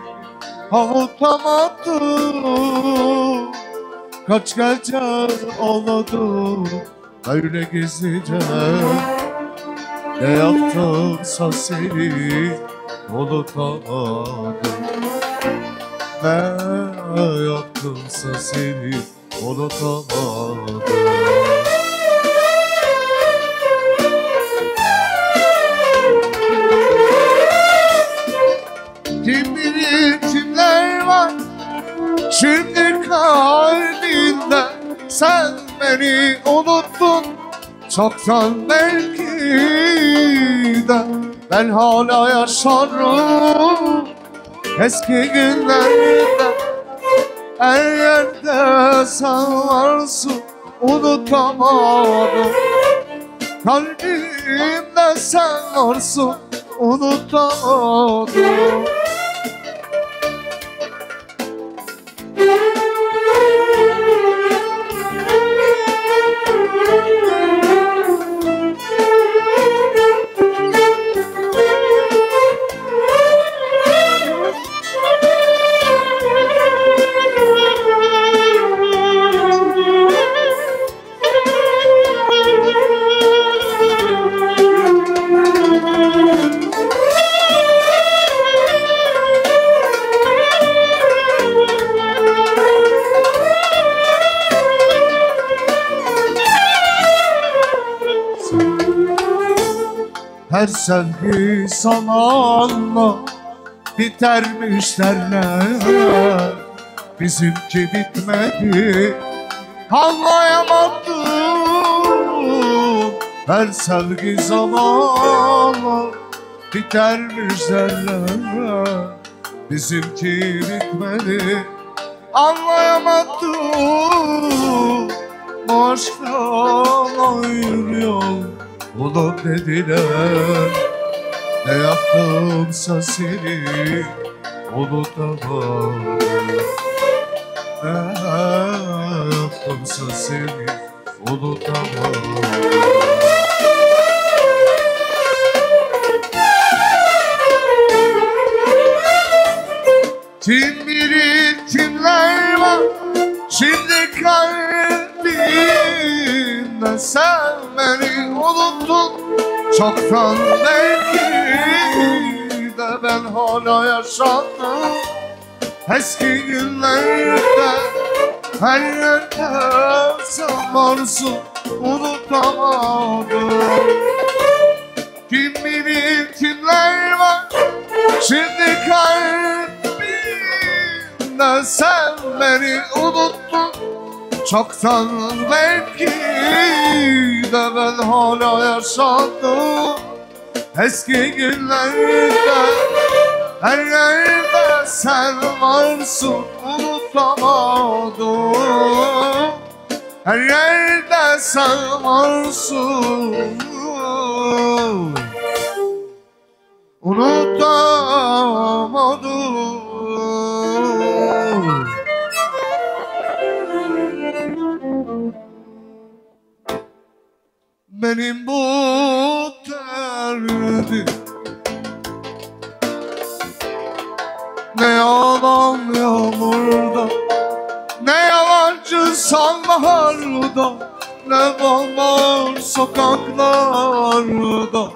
avutamadım. Kaç gece ağladım öyle gizlice, ne yaptımsa seni unutamadım. Ne yaptımsa seni unutamadım. Kim bilir kimler var şimdi kalbinde, sen beni unuttun çoktan belki de. Ben hala yaşarım eski günlerde, her yerde sen varsın unutamadım. Kalbimde sen varsın unutamadım. Her sevgi zamanla bitermiş derler, bizimki bitmedi. Anlayamadım, her sevgi zamanla bitermiş derler, bizimki bitmedi. Anlayamadım, aşktan ayrılıyor olup dediler. Ne yaptımsa seni unutamadım, ne yaptımsa seni unutamadım. Kim bilir kimler var şimdi kalbimde, sen beni unuttun çoktan belki de, ben hala yaşadım eski günlerde. Her yerde sen varsın unutamadım. Kim bilir kimler var şimdi kalbimde, sen beni unuttun çoktan belki de, ben hala yaşadım eski günlerde. Her yerde sen varsın unutamadım, her yerde sen varsın unutamadım. Benim bu derdim ne yalan yağmurda, ne yalancı sonbaharda, ne bomboş sokaklarda.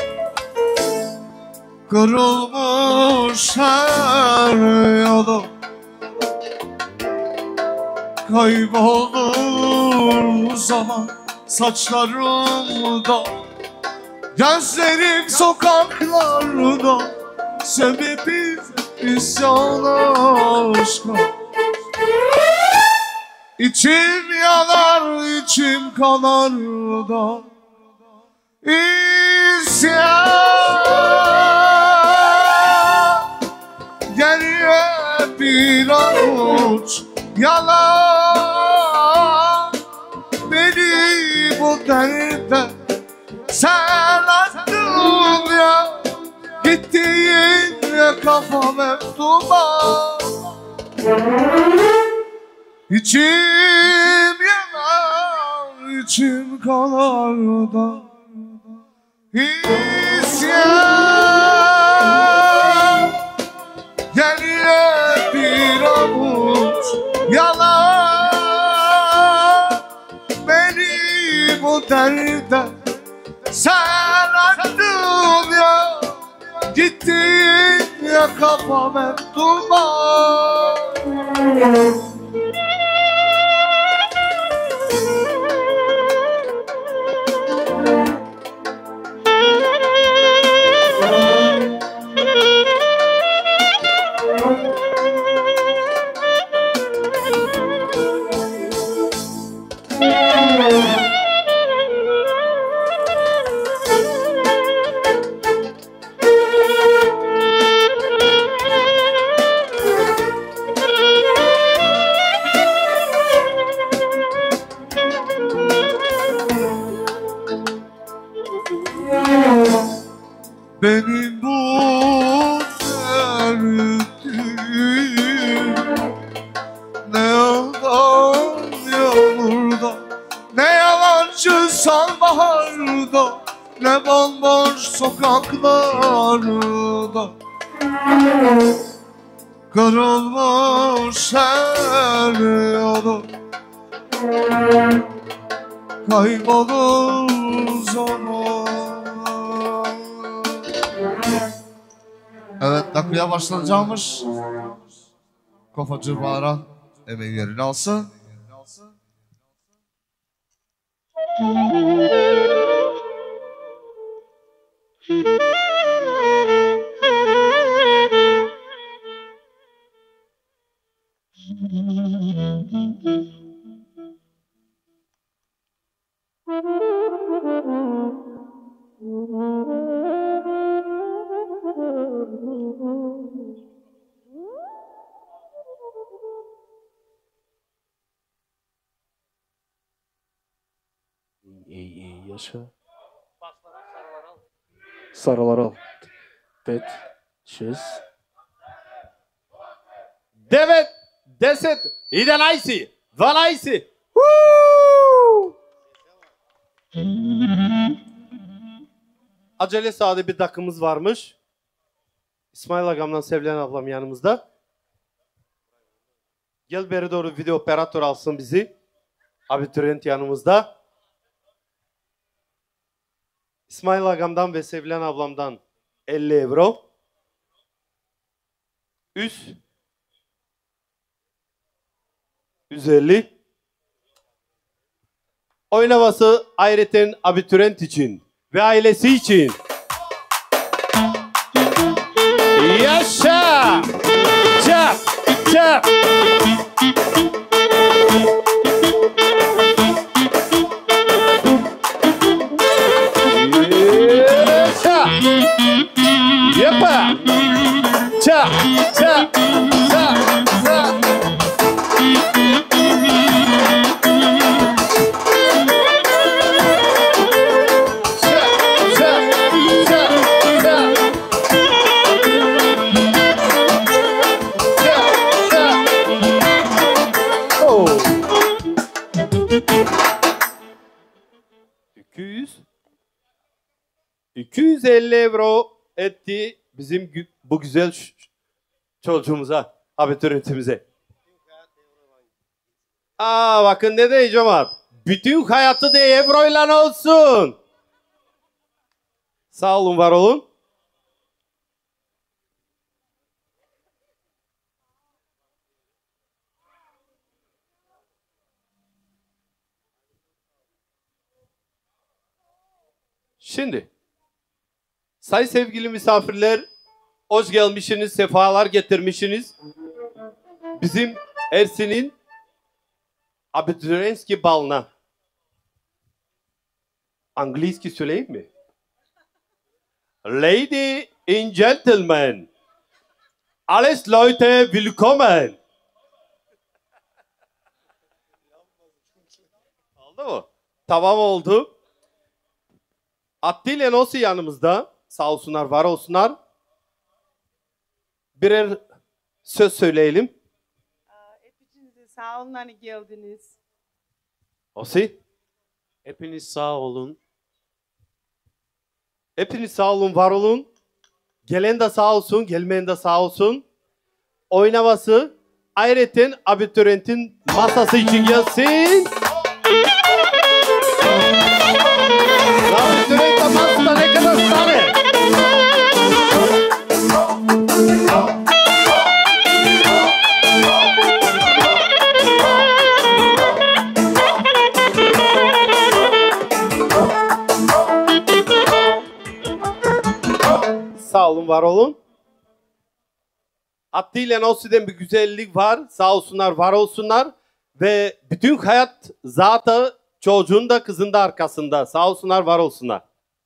Kırılmış her yolum, kaybolur zaman saçlarımda, gözlerim sokaklarda, sebebi isyan aşka. İçim yanar, içim kanar da isyan. Geriye bir avuç yalan, beni bu derde sen attın ya. Gittiğin ya kafam hep duman. İçim yanar, içim kanar da isyan. Geriye bir avuç yalan, beni bu derde sen attın ya. Gittin ya kafam hep duman. Benim bu derdim ne yalan yağmurda, ne yalancı sonbaharda, ne bomboş sokaklarda. Kırılmış her yolum, kaybolur zaman. Evet, nakliye başlanacakmış. Kafacı bağıran hemen yerini alsın. ей, ей, yaşa. Sarılar al. Pet, šest. Devet, deset, jedenaesti, dvanaesti. Acele sade bir dakikamız varmış. İsmail Agam'dan Sevlen ablam yanımızda. Gel beri doğru video operatör alsın bizi. Abituriyent yanımızda. İsmail Agam'dan ve Sevlen ablamdan elli euro. Üst. yüz elli. Oynaması ayrıca abituriyent için ve ailesi için. Yaşa! Çap! Çap! Yaşa! Yapa! Çap! Çap! Çap! Çap! iki yüz iki yüz elli euro etti bizim bu güzel çocuğumuza, abituriyentimize. Aa bakın ne diyeceğim abi. Bütün hayatı da euroyla olsun. Sağ olun, var olun. Şimdi, say sevgili misafirler, hoş gelmişsiniz, sefalar getirmişsiniz. Bizim Ersin'in Abiturenski balına. Anglicki söyleyeyim mi? Lady and gentlemen, alles Leute willkommen. Oldu mu? Tamam oldu. Attila Nossi yanımızda. Sağ olsunlar, var olsunlar. Birer söz söyleyelim. Hepinize sağ olun hani geldiniz. Osi? Hepiniz sağ olun. Hepiniz sağ olun, var olun. Gelen de sağ olsun, gelmeyen de sağ olsun. Oynaması ayrıca abituriyentin masası için gelsin. Abituriyentin masasında ne kadar sahne? Sağ olun, var olun. Attila Nossi'den bir güzellik var. Sağ olsunlar, var olsunlar. Ve bütün hayat zaten çocuğun da kızın da arkasında. Sağ olsunlar, var olsunlar.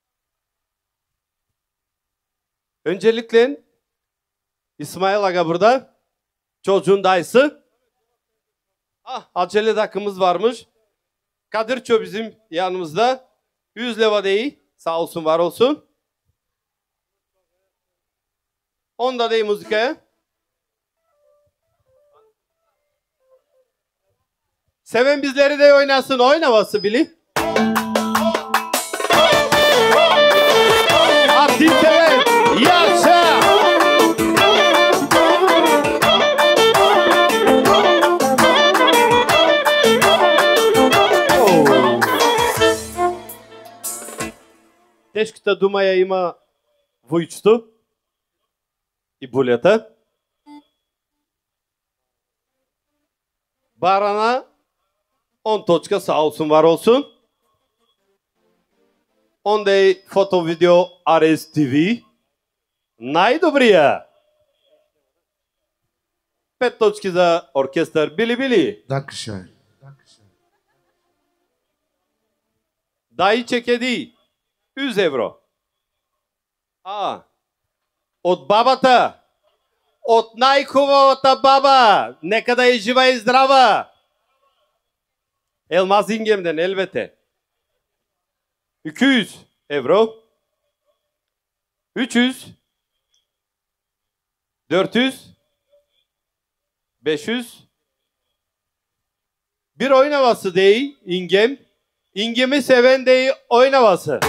Öncelikle İsmail Aga burada. Çocuğun dayısı. Ah, acele dakikamız varmış. Kadir Çö bizim yanımızda. Yüz leva değil. Sağ olsun, var olsun. Onda değil müzikaya. Seven bizleri de oynasın. Oynaması bili. Atil seven. Yaşa. Тежко та дума я има войчето и булята. Барана on точка sağ olsun, var olsun. On day foto video R S T V. Най-добрия. Пет точки за оркестър Били Били. Dankeschön. Дай чекеди. yüz евро. А. От бабата. От най-хубавата баба. Нека да е жива и здрава. Elmas Ingem'den elbette. iki yüz euro, üç yüz, dört yüz, beş yüz, bir oyun havası değil, ingem. İngemi seven değil, oyun havası.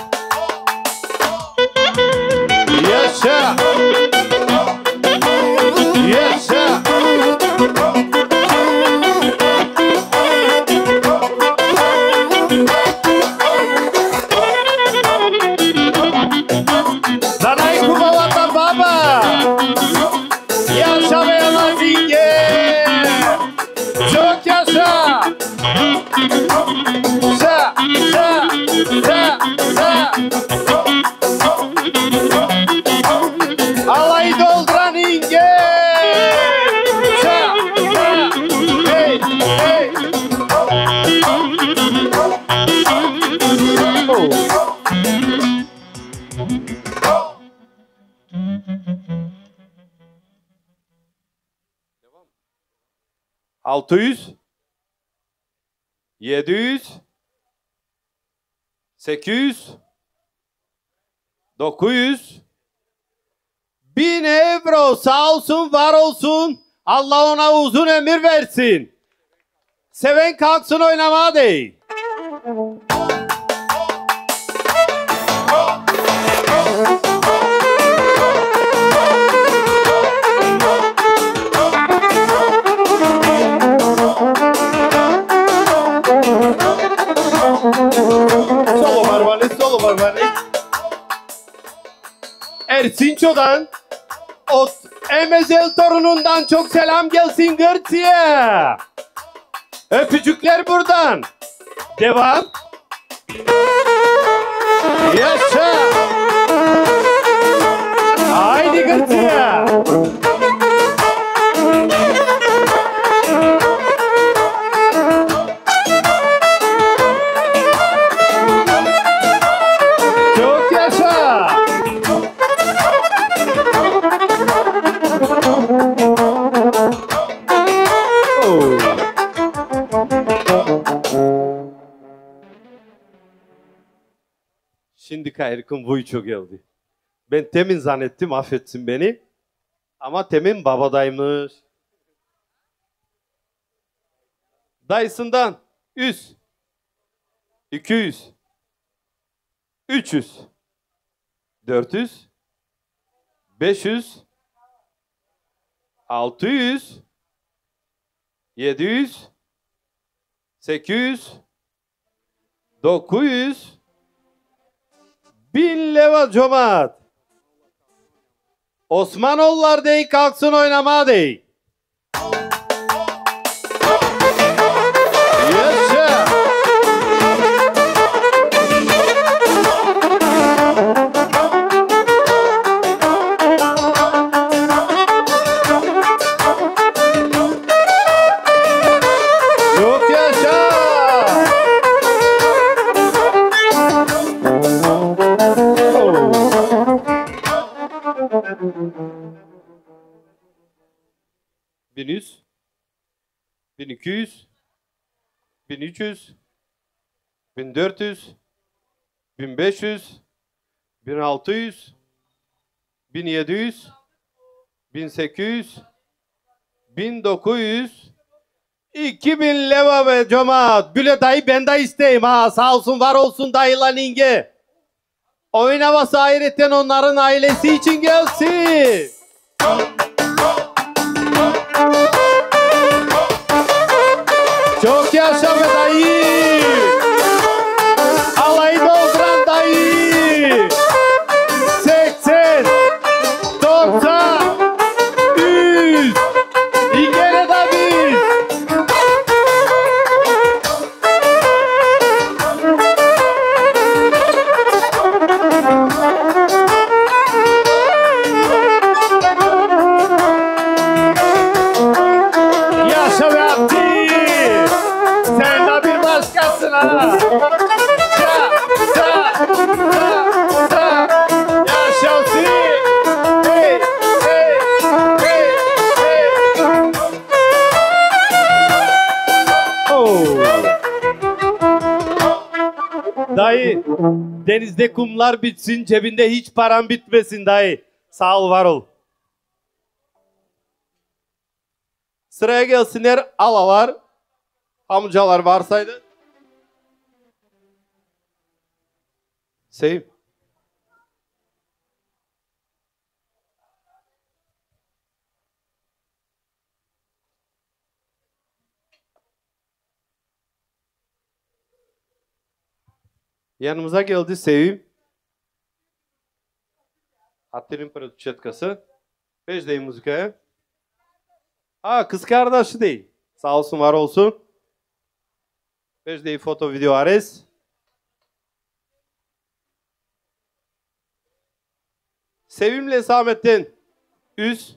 Yaşa! Yaşa! Danay Kubalata Baba! Yaşa be yalan inge! Çok yaşa! Sa, sa, sa, sa! Alayı dolduran inge! Sa, sa, hey, hey! Altı yüz, yedi yüz, sekiz yüz, dokuz yüz, bin euro sağ olsun var olsun. Allah ona uzun ömür versin. Seven kalksın oynamaya değil. Solo Marvani, solo Marvani. Ersinço'dan o Emezel torunundan çok selam gelsin Gırtı'ya. Öpücükler buradan. Devam. Yaşa. Haydi Gırtı'ya. Çok yaşa. Şimdi Kayrık'ın boyu çok geldi. Ben temin zannettim, affetsin beni. Ama temin babadaymış. Dayısından yüz, iki yüz, üç yüz, dört yüz, beş yüz, altı yüz, yedi yüz, sekiz yüz, dokuz yüz, bin leva cömert. Osmanoğullar dey kalksın oynamaya dey. Yaşa. Çok yaşa. bin yüz, bin iki yüz, bin üç yüz, bin dört yüz, bin beş yüz, bin altı yüz, bin yedi yüz, bin sekiz yüz, bin dokuz yüz, iki bin leva be cemaat. Güle dayı ben de isteyim ha. Sağ olsun var olsun dayılan inge. Oyun havası ayrıca onların ailesi için gelsin. Çok yaşa be dayı. Alayı dolduran dayı. seksen, doksan, yüz. İngene de biz. Yaşa be Abdi. Sen de bir başkasın ha. Sa, sa, sa, sa. Yaşasın. Hey, hey, hey, hey. Oh. Dayı, denizde kumlar bitsin, cebinde hiç param bitmesin dayı. Sağ ol, var ol. Sıraya gelsinler alalar, amcalar varsaydı. Sevim. Yanımıza geldi Sevim. Hatırın prodüçetkası. Beş müzikaya. Ha, kız kardeşi değil. Sağ olsun, var olsun. Beş dey foto video ares. Sevim'le Samet'ten yüz.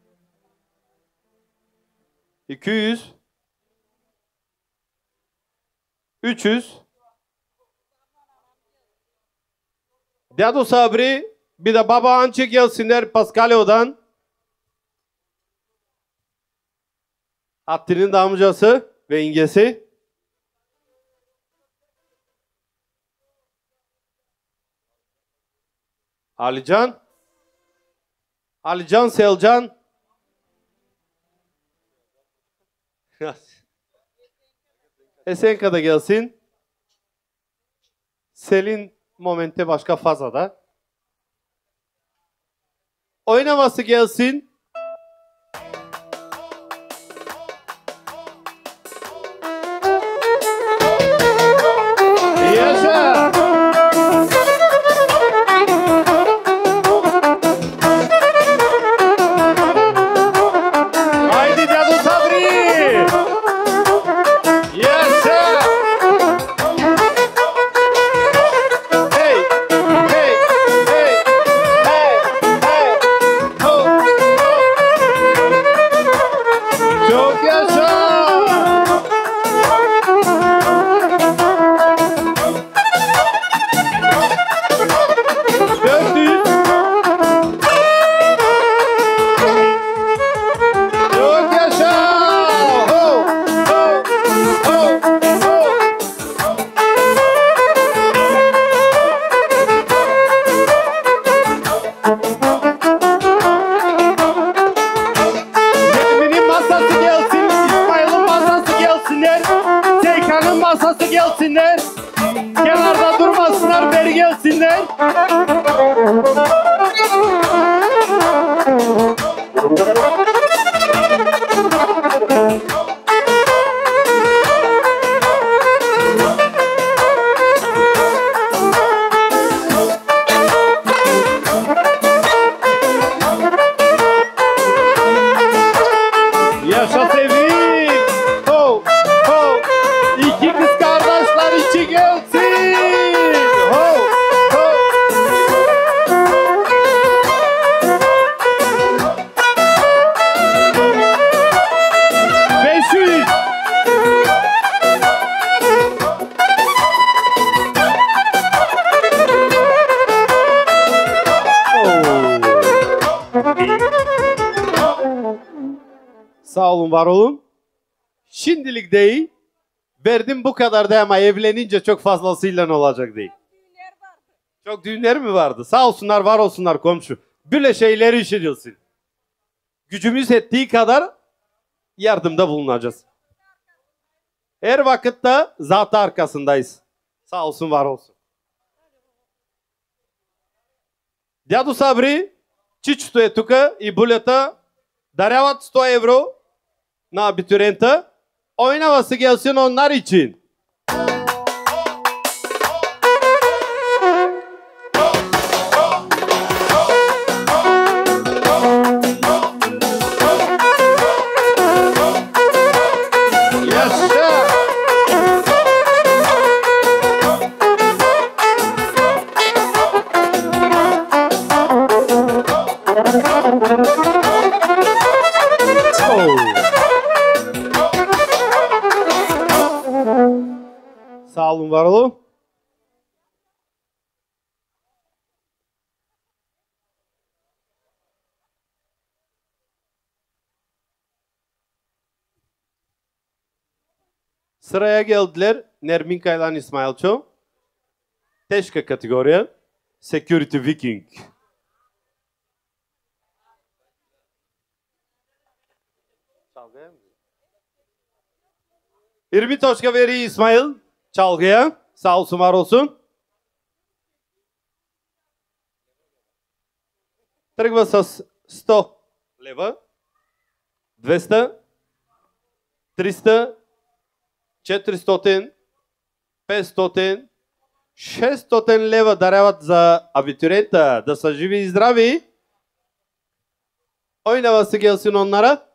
iki yüz. üç yüz. Dado Sabri, bir de baba Ançı gelsinler Paskalyo'dan. Atti'nin de amcası ve ingesi. Alican. Alican, Selcan. Esenka da gelsin. Selin momente başka fazada. Oynaması gelsin. Yaşa! Haydi Dado Sabri! Yaşa! Hey! Hey! Hey! Hey! Hey! Ho! Çok yaşa! Çok yaşa! Ho! Ho! Ho! Ho! Nermin'in masası gelsin, İsmail'in masası gelsinler, Seykan'ın masası gelsinler, kenarda durmasınlar, beri gelsinler. Yaşa Sevim! Ho! Ho! İki kız kardeşler içi gelsin! Ho! Ho! Beş yüz! Sağ olun, var olun. Şimdilik değil. Verdim bu kadar da ama evlenince çok fazlasıyla olacak değil. Çok düğünler mi vardı? Sağ olsunlar, var olsunlar komşu. Böyle şeyleri işliyorsun. Gücümüz ettiği kadar yardımda bulunacağız. Her vakitte zatı arkasındayız. Sağ olsun, var olsun. Дядо Сабри, чичото е тука и булята даряват сто евро на абитуриента. Oynavası gelsin onlar için. Yaşa! Sağ olun, var olun. Sıraya geldiler Nermin Kaylan İsmailço. Тежка категория. Security Viking. yirmi точка veri İsmail çalgıya. Sağ olsun, var olsun. Тръгва с сто лева, двеста, триста, четиристотин, петстотин, шестстотин лева даряват за абитуриента. Да са живи и здрави. Oynava se gelsin onlara.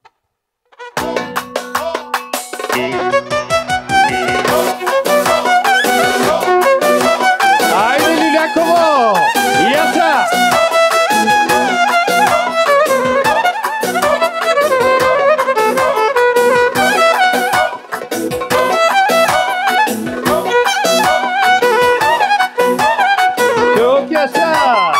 Haydi Lülyakovo! Yaşa! Çok yaşa!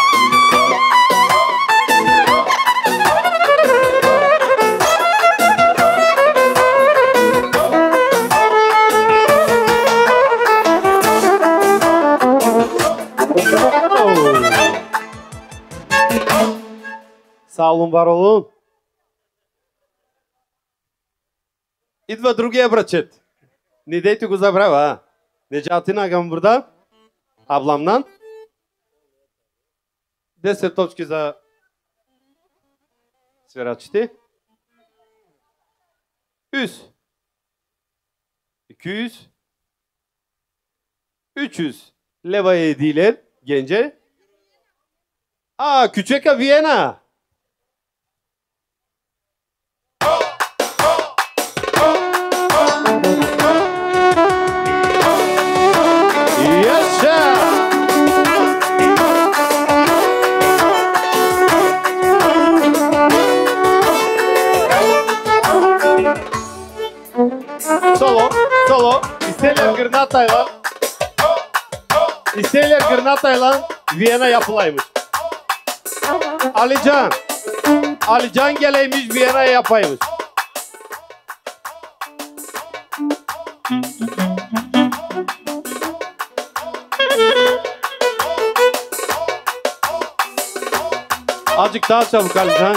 Sağ olun, var olun. Идва другия брачет. Не дейте го забравя, а? Неджати нагам burada. Ablamdan. десет точки за свирачите. yüz. iki yüz. üç yüz. Leva hediyeler gence. Aa, Küçeka Viyana. Yaşa! Solo, solo. İsterler Gırnatay'la. İsterler Gırnatay'la Viyana yapılaymış. Alican. Alican geleymiş Viyana'ya yapaymış. Azıcık daha çabuk Alican.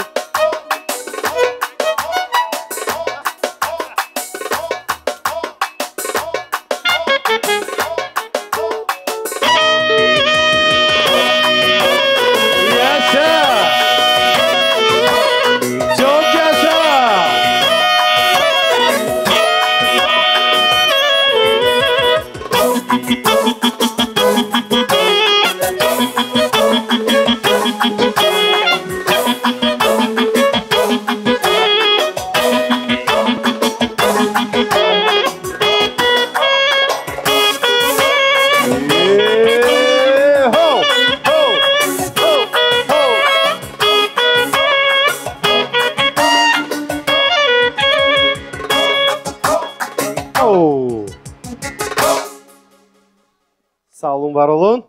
Sağ olun, var olun.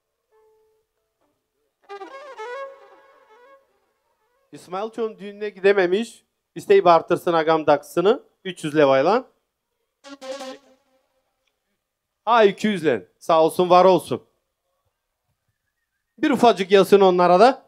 İsmail Çoğun düğününe gidememiş. İsteyip artırsın agam daksını. üç yüz levayla. Ha, iki yüz len. Sağ olsun, var olsun. Bir ufacık yazsın onlara da.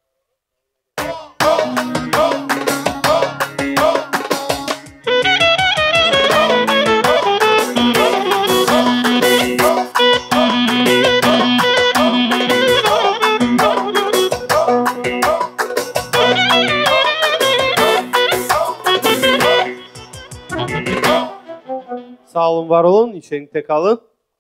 Sağ olun, var olun. İşenlikte kalın.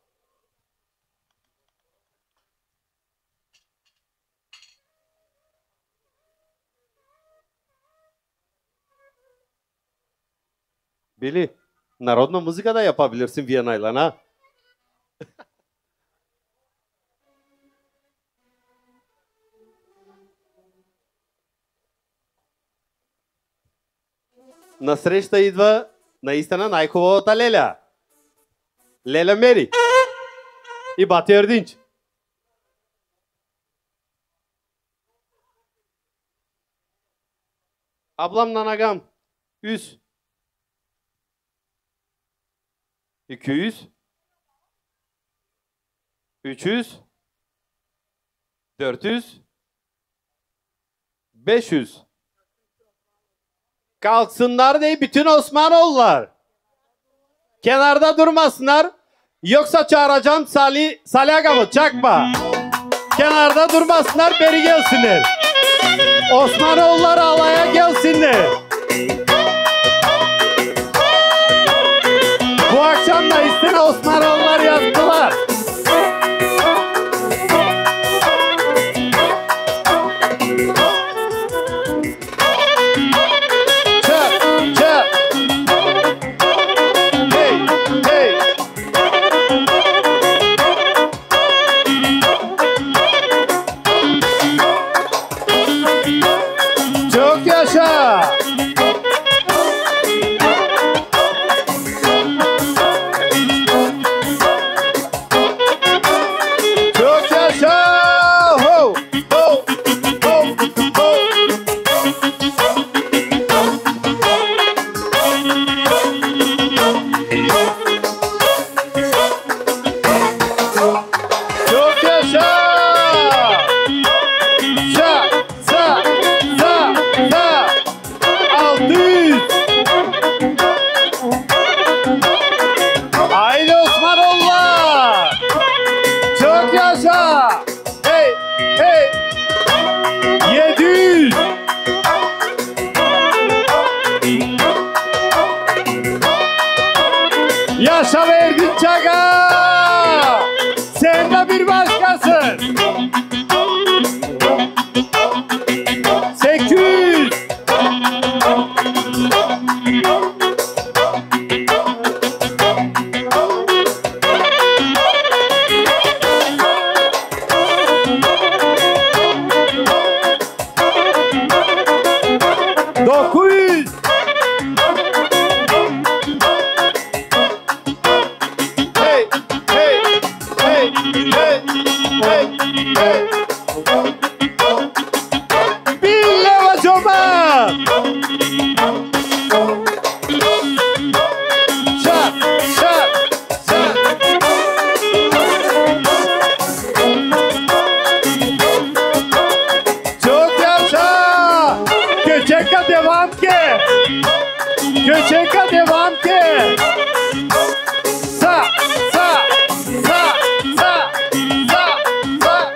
Bili, народна muzika da yapabilirsin Viyana'yla, ha? Насреща идва наистина най-хубавата Леля. Леля Мери. И бати Ердинч. Ablamla agam. yüz. iki yüz. üç yüz, dört yüz, beş yüz. Kalksınlar diye bütün Osmanoğullar. Kenarda durmasınlar. Yoksa çağıracağım Salih, Salih Agamı çakma. Kenarda durmasınlar, beri gelsinler. Osmanoğullar alaya gelsinler. Bu akşam da üstüne Osmanoğullar yazdılar. Çok yaşa! Çok yaşa! Ho! Ho! Ho! Ho! Çok yaşa! Şa! Sa! Sa! Sa! Altı yüz! Haydi Osmanoğullar! Çok yaşa! Hey! Hey! Yedi yüz! Yaşa Ergin Çaka! Sen de bir başkasın! Sekiz yüz! Dokuz yüz! Hey! Hey! Hey! Hey! Hey! Hey! Bir leva çoban! Şak! Şak! Şak! Çok yaşa! Göçeka devam ki! Göçeka devam ki! Sa! Sa! Sa! Sa! Sa! Sa!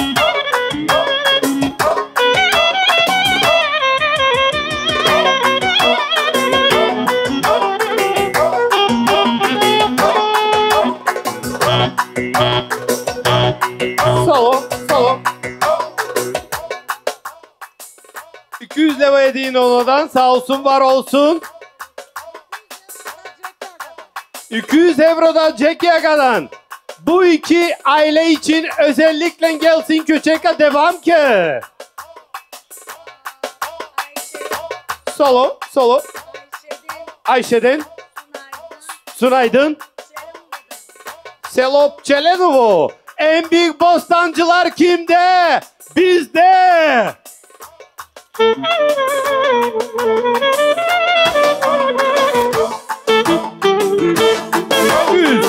Solo, solo. iki yüz leva hediyen onadan sağ olsun var olsun. iki yüz eurodan Jack Yaga'dan. Bu iki aile için özellikle gelsin Köçeka devam ki. Solo, solo. Ayşe'den. Sunay'dan. Selop Çelenovo. En büyük bostancılar kimde? Bizde. Yüz.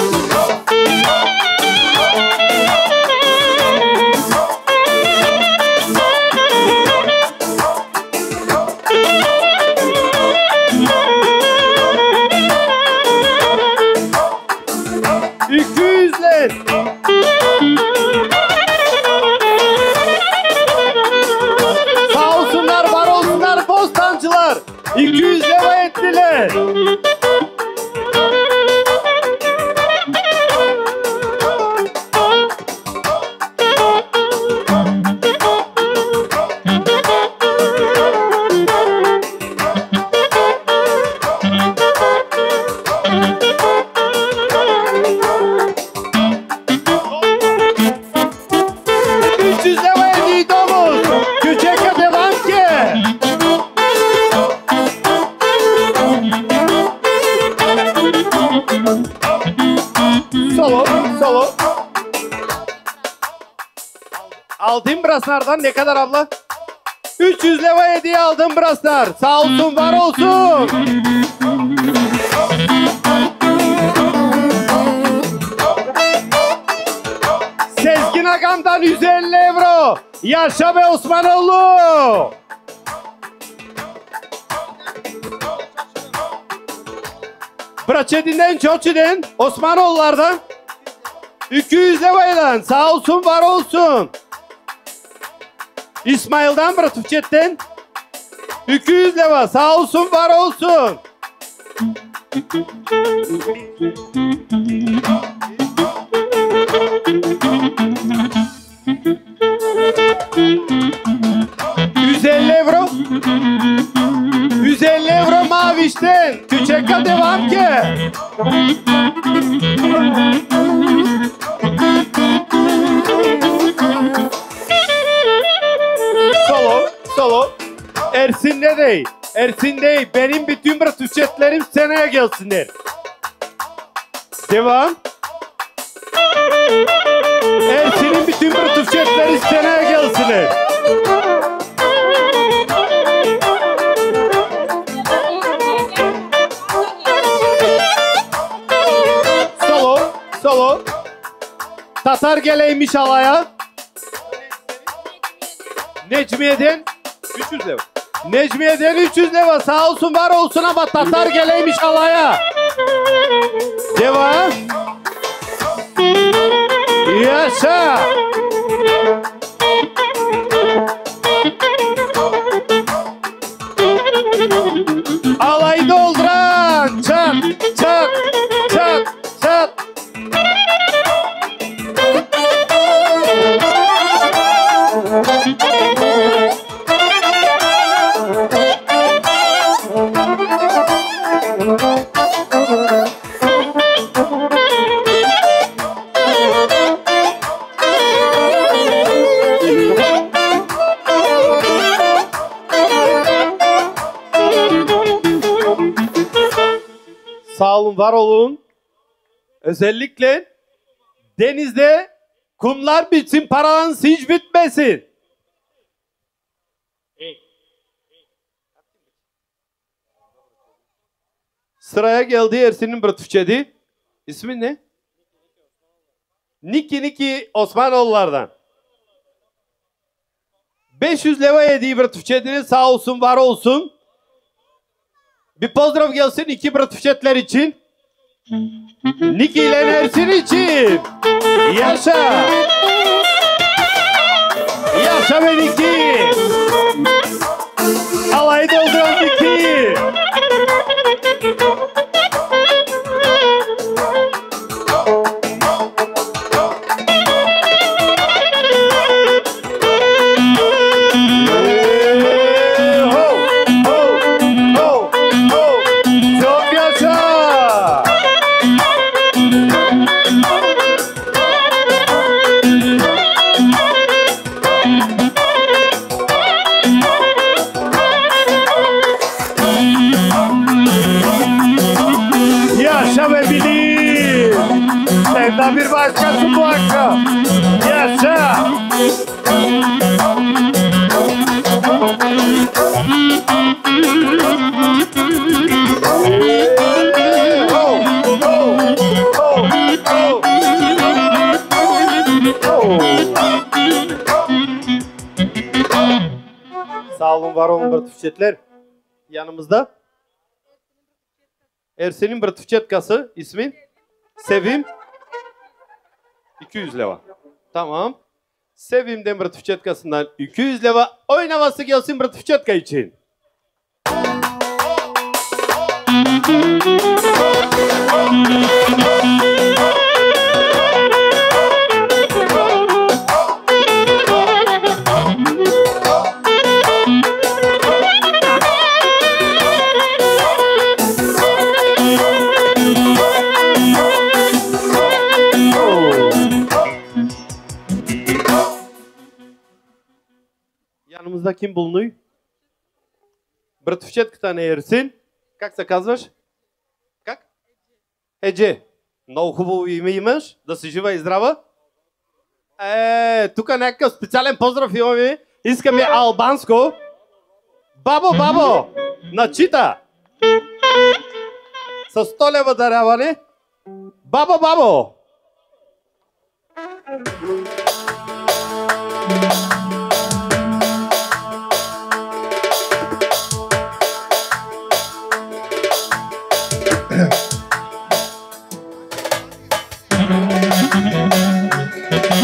İki yüzler. Sağ olsunlar, var olsunlar bostancılar. iki yüz lira ettiler. üç yüz lira hediye domuz. Köçeka devam ki. Solo, solo. Aldım braslardan ne kadar abla? üç yüz lira hediye aldım braslar. Sağ olsun, var olsun. Osmanlı'dan yüz elli euro. Yaşa be Osmanoğlu. Braçedinden Çoçi'den Osmanoğullardan iki yüz lirayla sağ olsun var olsun. İsmail'den Bratufçet'ten iki yüz lira sağ olsun var olsun. yüz elli euro. yüz elli euro Maviş'ten. Küçek'e devam ki. Solo, solo. Ersin ne dey? Ersin dey. Benim bütün Bratufçetlerim seneye gelsinler. Devam. Ersin'in bütün Bratufçetleri seneye gelsinler. Solo, solo. Tatar geleymiş alaya. Necmiye'den üç yüz lira. Necmiye'den üç yüz lira sağ olsun var olsun ama Tatar geleymiş alaya. Devam. Yaşa. Alayı dolduran çat çat çat çat. Sağ olun, var olun. Özellikle denizde kumlar bitsin, paranız hiç bitmesin. Sıraya geldi Ersin'in Bratufçedi. İsmi ne? Niki Niki Osmanoğullardan. beş yüz lira yediği Bratufçedi'nin sağ olsun, var olsun. Bir pozdrav gelsin iki Bratufçetler için. Niki ile Ersin için. Yaşa. Yaşa be Niki. Alayı dolduran Niki. Senden bir başkası bu akşam. Yaşa. Sağ olun, var olun Bratufçetler. Yanımızda Ersin'in Bratufçetkası ismi Sevim. iki yüz lira. Tamam. Sevim'den Bratufçetkasından iki yüz lira oynaması gelsin Bratufçetka için. Yanımızda kim bulunuyor? Братовчетката на Ерсин. Как се казваш? Как? Едже. Много хубаво име имаш. Да си жива и здрава. Е, тук някакъв специален поздрав имаме. Искаме албанско. Бабо, бабо! Начита! С сто лева даряване. Бабо, бабо!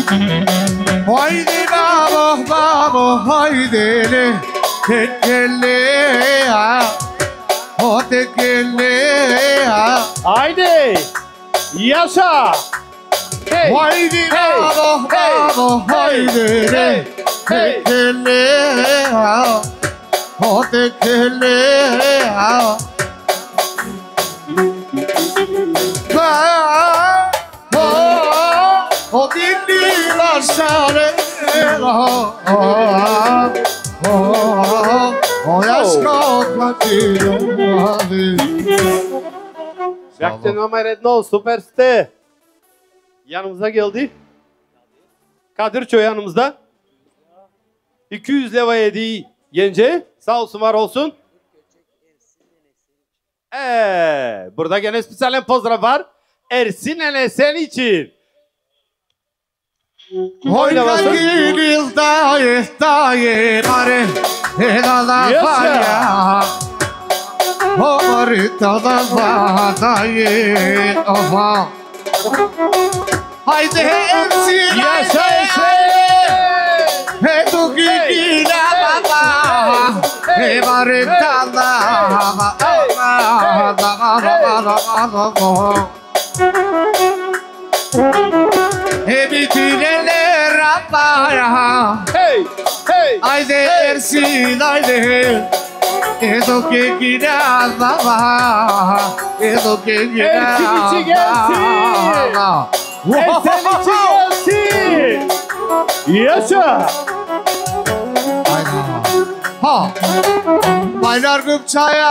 Haydi baba baba haydi le tekelle ya. O tekelle ya. Haydi. Yaşa. Hey. Haydi Hey. baba Hey. baba haydi le Hey. tekelle ya. O tekelle ya. Ba o o dilli lasciare o o o yaşko platino. Jakten numar jedno, super ste. Yanımıza geldi. Kadirço yanımızda. iki yüz leva yedi yenge. Sağ olsun var olsun. Eee, burada gene spesiyalen pozdrav var. Ersin Enesen için. Oyna gidil daye daye mare Edala faya O maritala daye oha Haydi hepsi yaşa He tu gidila baba He maritala E bitirele rapaya Hey, hey Haydi Ersin haydi Edo que giras baba Edo que giras Ersin için gelsin. Ersin için gelsin. Yaşa. Ha Baylar gıpçaya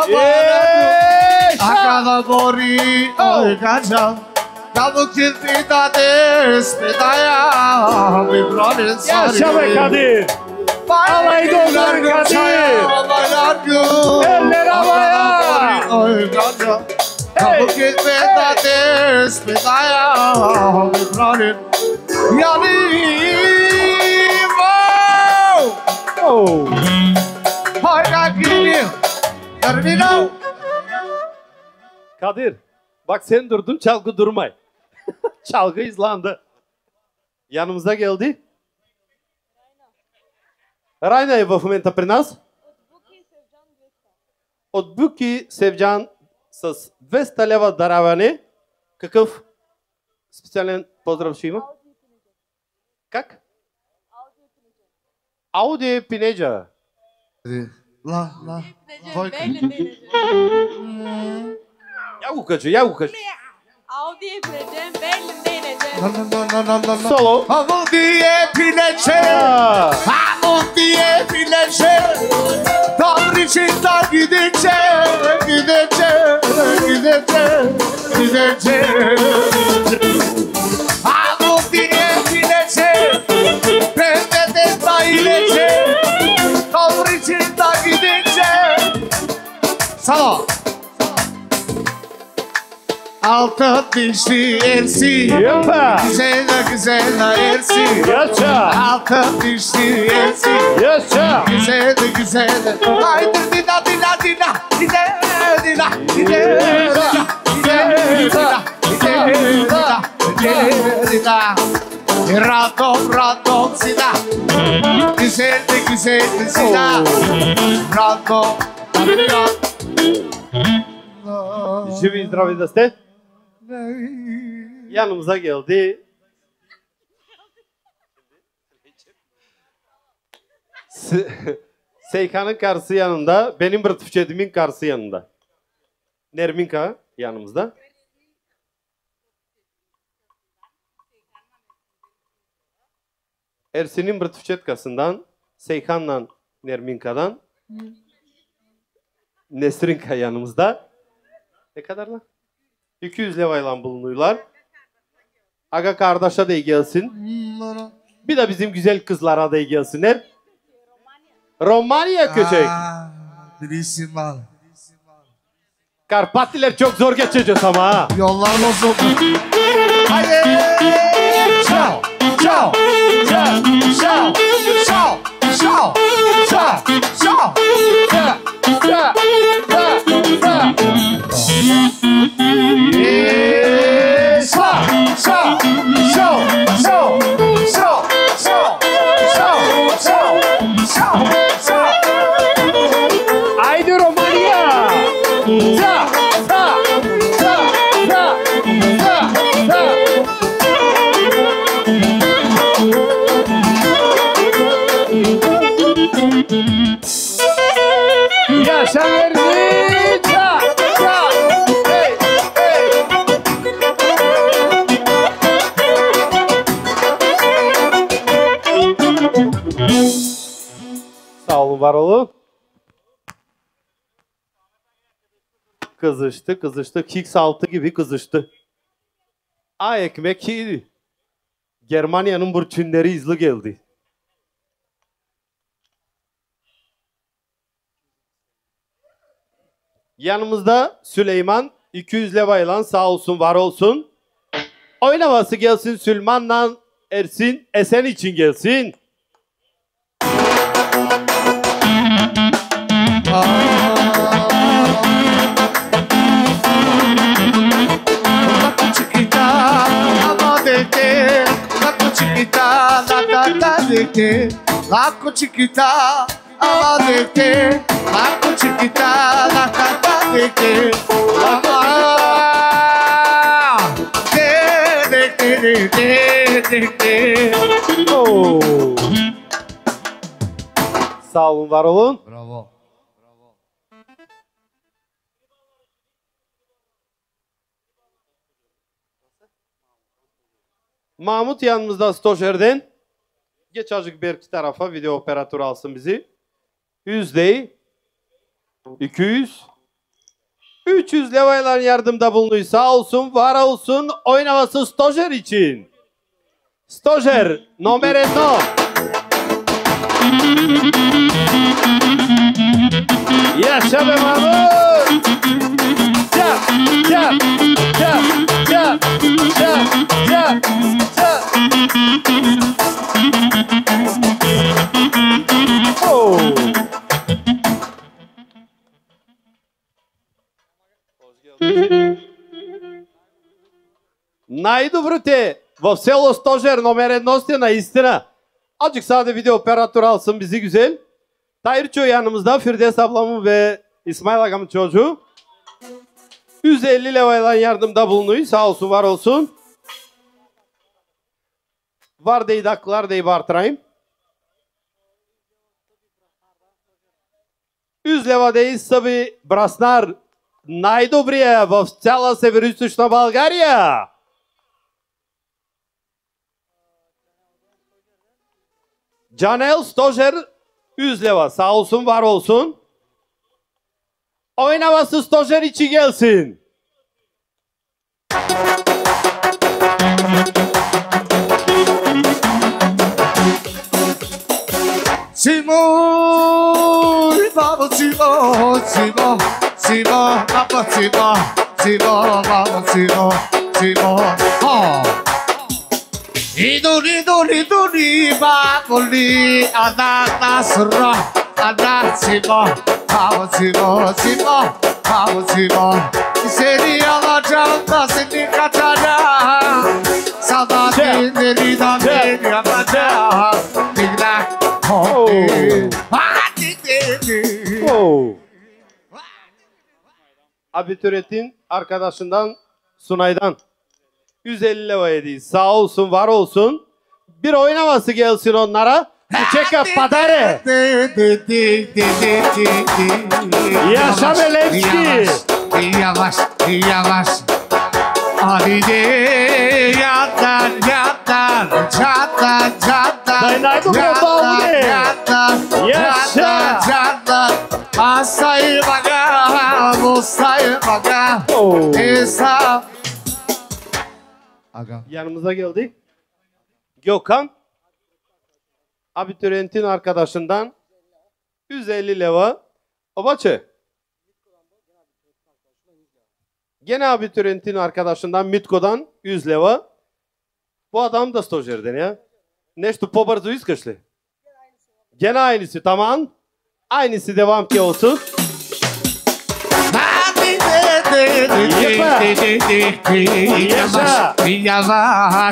Akada gori Oy kaçam Kabuk cilpida despedaya Vibronin sarı Yaşa be Kadir. Alayı doldur Kadir. Baylar gıp Eller havaya. Oy kaçam Kabuk cilpida despedaya Vibronin Yanayım Oh Hayda gidiyor Terminal Kadir, bak sen durdun, çalgı durmay. Çalgı izlandı. Yanımıza geldi. Райна е в момента при нас. От Буки Севджан с двеста лева дараване. Какъв специален поздрав ще има? Как? Ауди Пинеджа. La, la, voi Я го кажа, я го кажа. Audi Pledem Bellim Denece. No, no, no, no, no, no, no. Solo. Audi Pineçe. Audi Pineçe. Tanrıçıkta gidince, gidince, gidince, gidince. Audi Pineçe. Pende de tailece. Tanrıçıkta gidince. Salo. Altın dişli Ersin. Yapma. Güzel güzel Ersin. Yaşa. Altın dişli Ersin. Yaşa. Güzel güzel. Haydi dina dina dina. Dina dina. Dina dina. Dina dina. Dina dina. Radom radom sina. Güzel güzel sina. Radom. Живи и здрави да сте. Yanımıza geldi. Seykan'ın karısı yanında, benim Bratufçedimin karısı yanında. Nerminka yanımızda. Ersin'in Bratufçetkasından, Seykan'la Nerminka'dan, Nesrinka yanımızda. Ne kadar lan? iki yüz levayla bulunuyorlar. Aga kardeşe de gelsin. Bir de bizim güzel kızlara da gelsinler. Romanya köçek. Bilirsin mal. Karpatliler çok zor geçeceğiz ama ha. Yollar bozuldu. Haydi. Ciao. Ciao. Ciao. Ciao. Ciao. Ciao. Ciao. Ciao. Ciao. Ciao. Ciao. Ciao. Айде, Романия! За! За! За! За! За! За! Yaşa verdi! Ça! Ça! Hey! Hey! Sağ olun, var olun. Kızıştı, kızıştı. Higgs altı gibi kızıştı. Ay ekmek yedi. Germanya'nın burçinleri izli geldi. Yanımızda Süleyman iki yüz levayla sağ olsun, var olsun. Oynaması gelsin Süleyman'la Ersin, Esen için gelsin. Laco chiquita, ama de que, laco chiquita, la canta de que, ama de de de de de de. Oh. Sağ olun, var olun. Bravo. Mahmut yanımızda Stojer'den. Geç azıcık Berk tarafa, video operatörü alsın bizi. yüz değil. iki yüz. üç yüz levayla yardımda bulunuyor. Sağ olsun, var olsun. Oynaması Stojer için. Stojer, number uno. Yaşa be Mahmut. Çap, çap, çap, çap, çap, çap, çap. Oh. Най-добрите в село Стожер, номер едно сте наистина. Azıcık sade video operatörü alsın bizi güzel. Tahirço yanımızda, Firdevs ablamın ve İsmail agamın çocuğu. yüz elli levayla yardımda bulunuyor. Sağ olsun, var olsun. Var deyip haklar deyip artırayım. yüz лева да изсъби Браснар, най-добрия в цяла Североизточна България. Canel Stojer yüz leva. Sağ olsun, var olsun. Oynaması Stojer içi gelsin. Simo, baba Simo, Simo, Simo, baba Simo, Simo, baba Simo, Simo, oh. Idoli, idoli, idoli, baboli, ananas-ra, ananas-Simo, baba Simo, Simo, baba Simo. Seni alacağım da seni kaçacağım. Sana dinlerinden beni yapacağım. Dinle. Oh. Oh. Abitüretin arkadaşından Sunay'dan yüz elli leva yedi. Sağ olsun, var olsun. Bir oynaması gelsin onlara. Çeka padare. Yaşa Belevski. Yavaş, yavaş. Hadi de yatan, yatan, çatan, çatan. Dayanay bu kadar ne? Yaşa. Çatan, asayı baga, musayı baga. Hesap. Aga. Yanımıza geldi. Gökhan. Abitürentin arkadaşından yüz elli leva. Obaçı. Gene abitürentin arkadaşından Mitko'dan yüz leva. Bu adam da Stojer'den ya. Нещо по-бързо искаш ли? Gene aynısı, tamam. Aynısı devam ki olsun. Yavaş.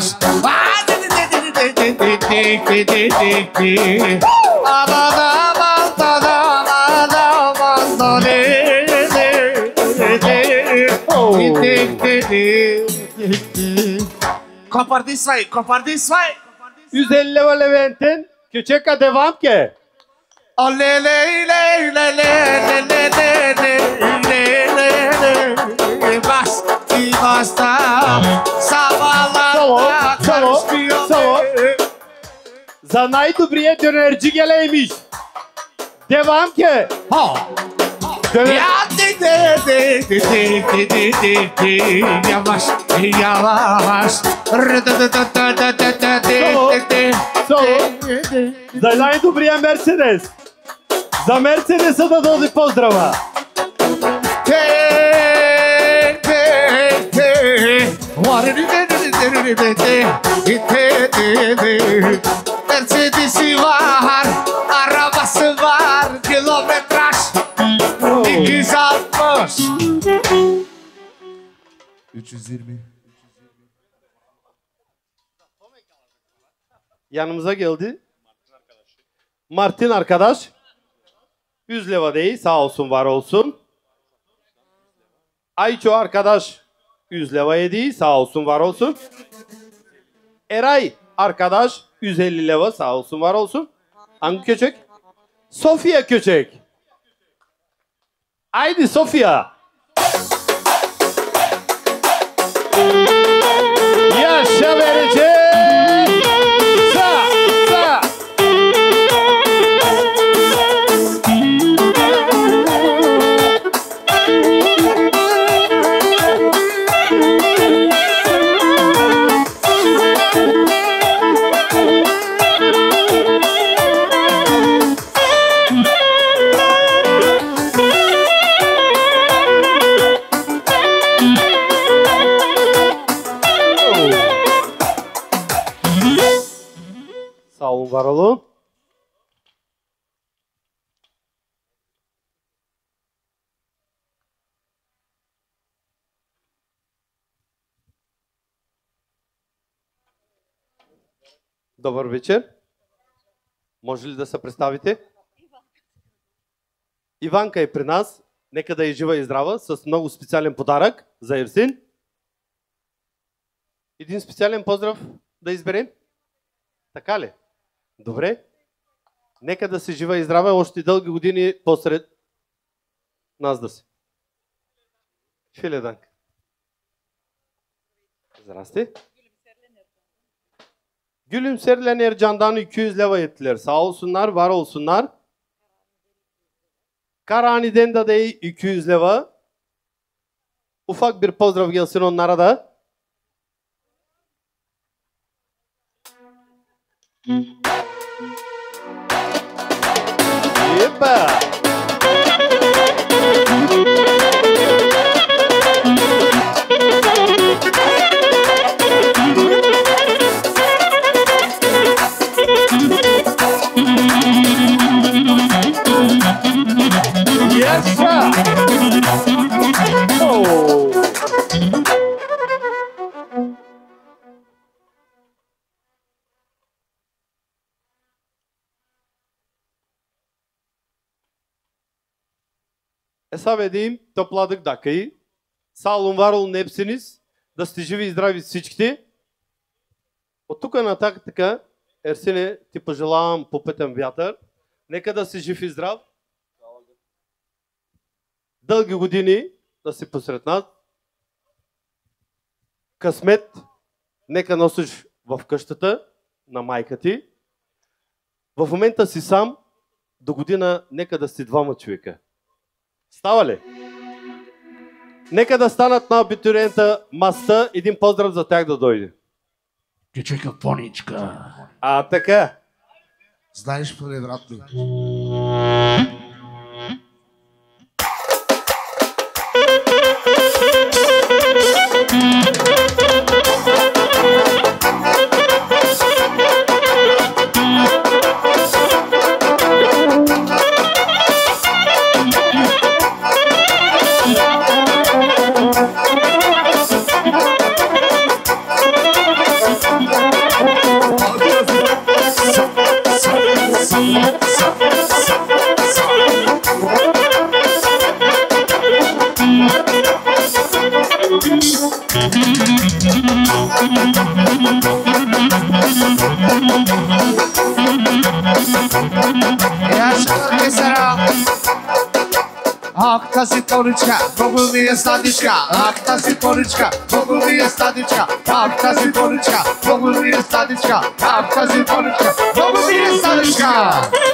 Aman aman aman aman aman. Kopardıysa, kopardıysa. yüz elli leva Levent'in küçük devam ki. Le le le le le le le le le le bas ki basta sabahlarda karışmıyor. За най-добрия дюнерджи гелеймиш. Девам ке. Ha. Ya de de de de de de de de yavaş yavaş. За най-добрия Мерцедес. За Мерцедеса да дойде поздрава. Mercedes'i var, arabası var, kilometraj iki yüz altmış. üç yüz yirmi. Yanımıza geldi. Martin arkadaş. yüz leva değil, sağ olsun var olsun. Ayço arkadaş yüz leva yedi, sağ olsun var olsun. Eray arkadaş yüz elli leva, sağ olsun var olsun. Hangi köçek? Sofya köçek. Haydi Sofya. Yaşa verecek. Sa, sa. Sağ olun, var olun. Добър вечер. Може ли да се представите? Иванка е при нас. Нека да е жива и здрава с много специален подарък за Ерсин. Един специален поздрав да изберем. Така ли? Добре. Нека да си жива и здрава още дълги години посред нас да си. Филеданка. Zdrasti. Gülümserlen Ercan'dan iki yüz leva ettiler. Sağ olsunlar, var olsunlar. Karani'den de değil iki yüz leva. Ufak bir pozdrav gelsin onlara da. Yepa. Yes, sir. Oh. Hesap edeyim, topladık dakikayı. Sağ olun, var olun hepsiniz. Да сте живи и здрави всичките. От тук нататък така, Ерсине, ти пожелавам попътен вятър. Нека да си жив и здрав. Дълги години да си посред нас. Късмет, нека носиш в къщата на майка ти. В момента си сам, до година нека да си двама човека. Става ли? Нека да станат на абитуриента маста, един поздрав за тях да дойде. Кичека поничка. А, така. Знаеш превратно. Я ще оркестъра. Ах, тази поричка, много ми е сладичка. Ах, тази поричка, много ми е сладичка. Ах, тази поричка, много ми е сладичка. Ах, тази поричка, много ми е сладичка.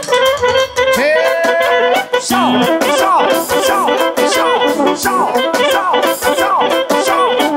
Шоу, шоу, шоу, шоу, шоу, шоу, шоу, шоу.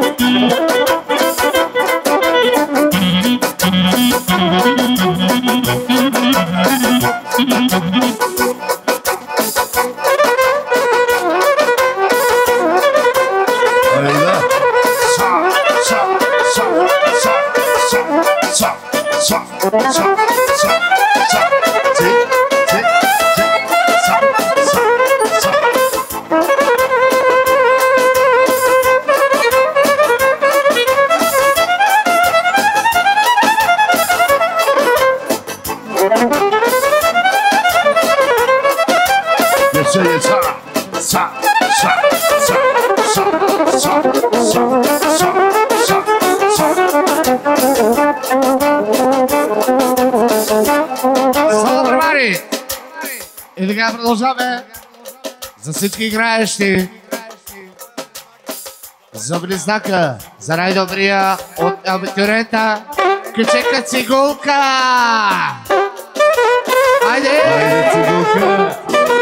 И така продължаваме за всички играещи, за близнака, за най-добрия от абитурента Кичека Цигулка! Айде! Айде, Цигулка!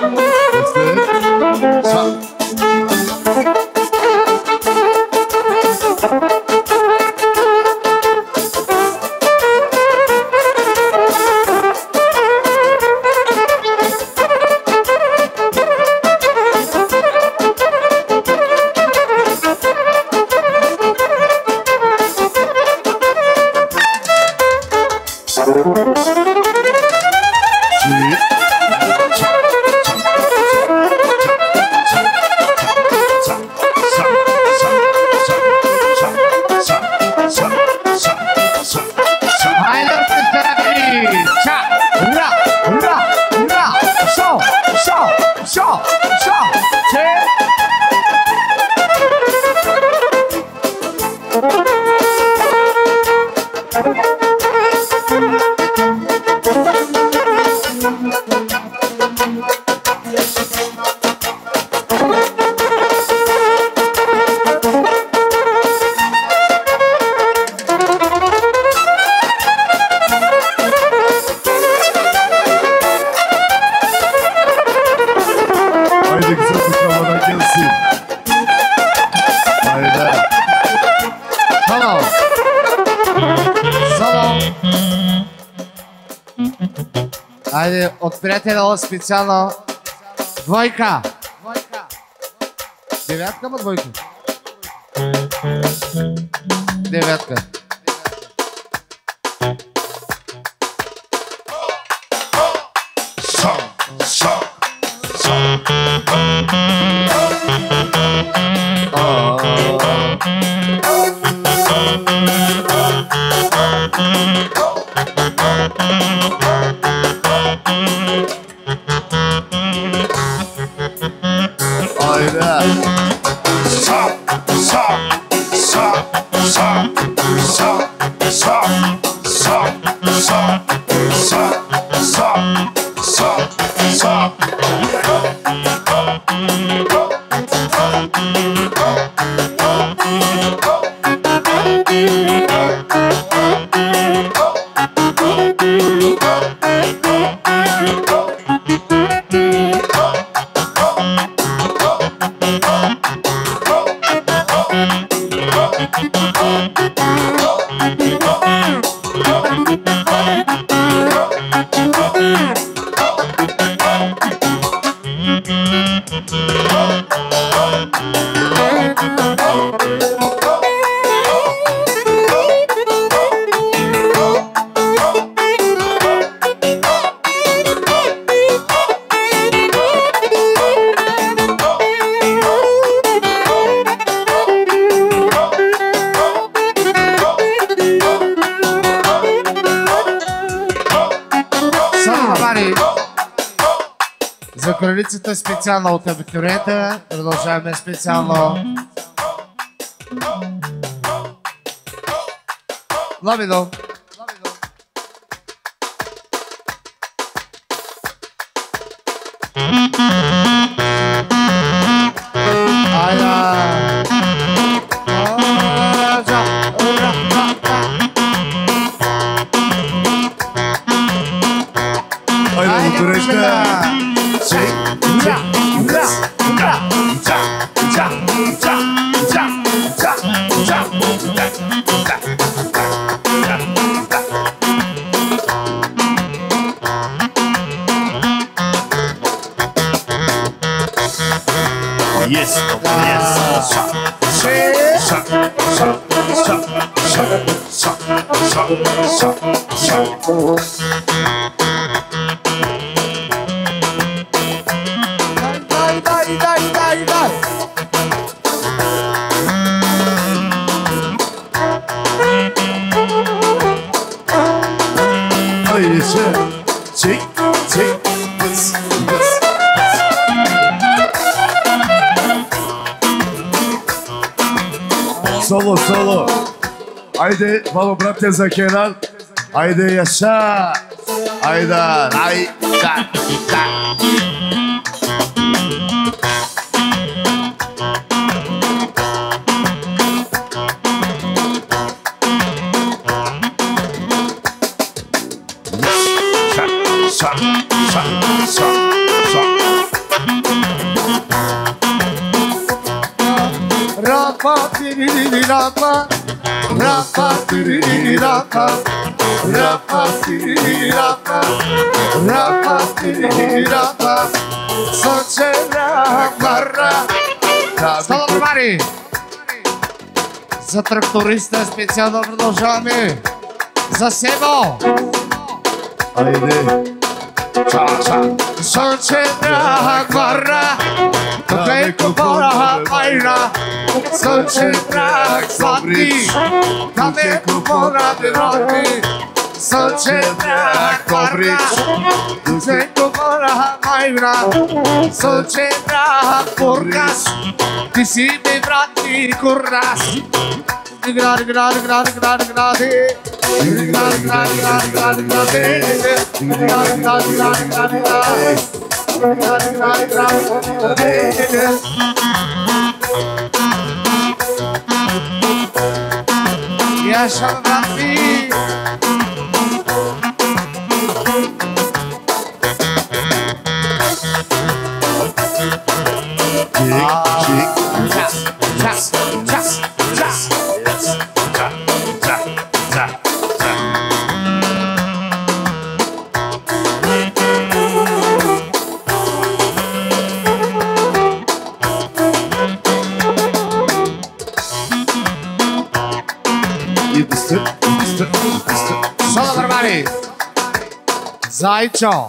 Айде, от приятеля специално двойка. Девятка, ма двойка? Девятка. За кралицата специално от абитурията. Продължаваме специално. Ламино. Yes, yes. Shut, shut, shut, shut, shut, shut, shut, shut. Dai, dai, dai, dai, dai. Haydi çek, çek, çek, bıs, bıs. Solo, solo. Haydi baba bratya za Kenan. Haydi yaşa. Haydi, haydi, haydi. Şak, şak, şak, şak. Rapa, tiriri, rapa. Rapa, tiriri, rapa. Rapa, tiriri, rapa. Rapa, tiriri, rapa. Sočera, mara. Стало нормали! За тракториста специално продължаваме. За Себо! Haydi. Sočera, mara. Kako pora, majna. Sočera, slatki. Kako pora, deroti. Sočera, mara. Kako pora, majna. Sočera, porkas. Ti si mi vrati kurnas. Gradi, gradi, gradi, gradi, gradi. Gradi, gradi, gradi, gradi, gradi. Gradi, gradi, gradi, gradi, gradi. Gradi, gradi, gradi, gradi. Yaşa vrati. Solo нормали. Зайчо.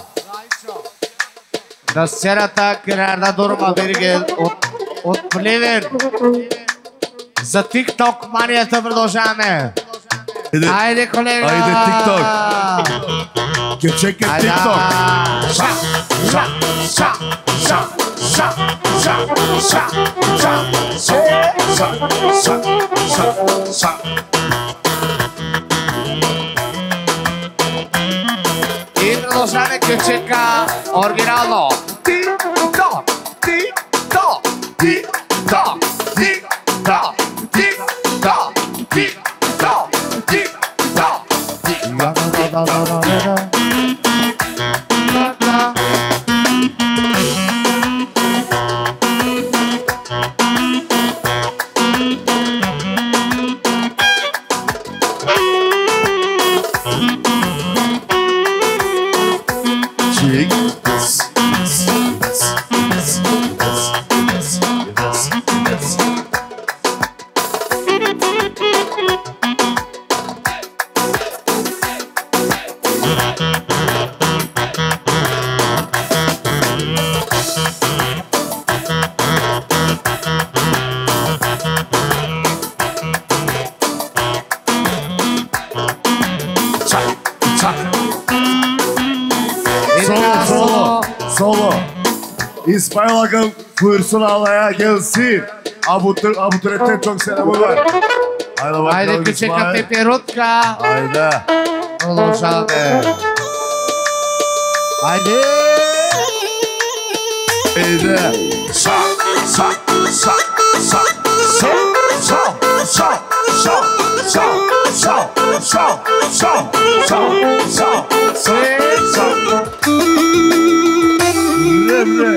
На сцената Грана Дурма Виргел от, от Пливен. За TikTok манията продължаваме. Айде, колега! Айде, TikTok! Кечеке TikTok! Ша, ша, ша, ша, ша, ша, ша, ша, ша, ша, ша, ша. И продължаваме кечека оригинално. TikTok, TikTok, TikTok, TikTok, TikTok, TikTok, TikTok, TikTok. Solo. İsmail Akın buyursun alaya gelsin. Abutur, abuturetten çok selamı var. Haydi bakalım Haydi küçük peperotka. Haydi. Продължаваме. Haydi. Иде. Са, са, са, са, са, са, са, са, са, са, са, са, са, са, са, са. Ле-ле.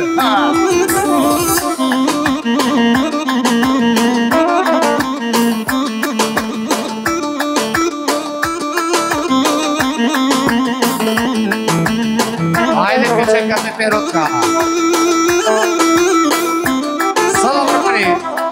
Айде, качекаме перотка. Салам, пари.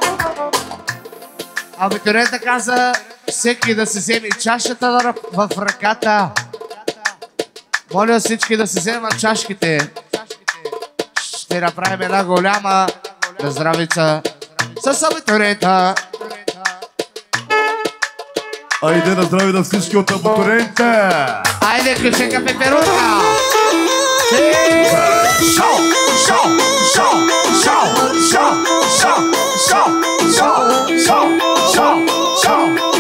Абитурията каза всеки да си вземе чашата в ръката. Моля всички да си вземат чашките. Ще направим една голяма здравица с абитурията. Айде на здраве на всички от абитурента! Айде, качека пеперутка! Шоу! Шоу! Шоу! Шоу! Шоу! Шоу! Шоу! Шоу! Шоу! Шоу! Шоу!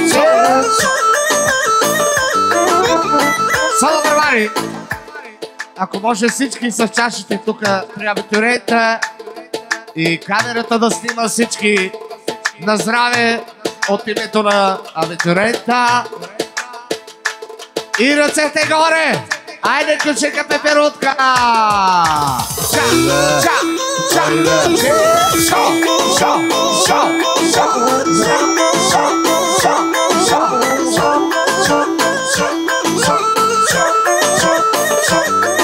Само бърбари! Ако може всички с чашите тук при абитурента и камерата да снима всички на здраве от името на абитурента и ръцете горе! Айде, кучека пеперутка! Ча, ча, ча, ча, шо, шо, шо, шо, шо, шо, шо, шо, шо, шо, шо, шо, шо, шо.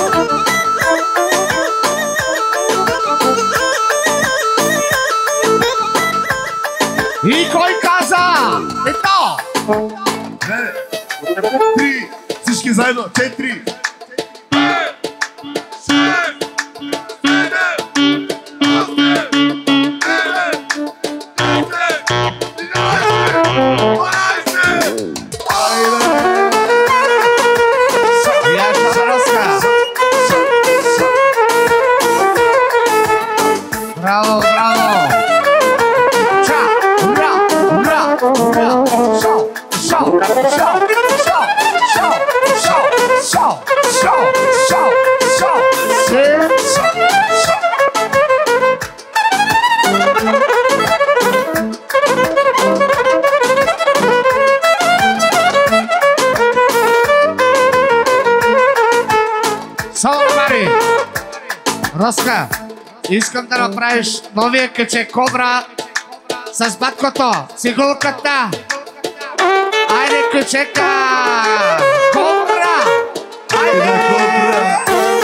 И кой каза? Ето! Три! Всички заедно! Четири! Браво, браво! Ча, ура, ура, ура! Шо, шо, шо, шо, шо, шо, шо, шо, шо, шо, шо, шо. Само Мари! Роска! Искам да направиш новия каче кобра с баткото, цигулката. Айде, качека! Кобра! Айде, кобра!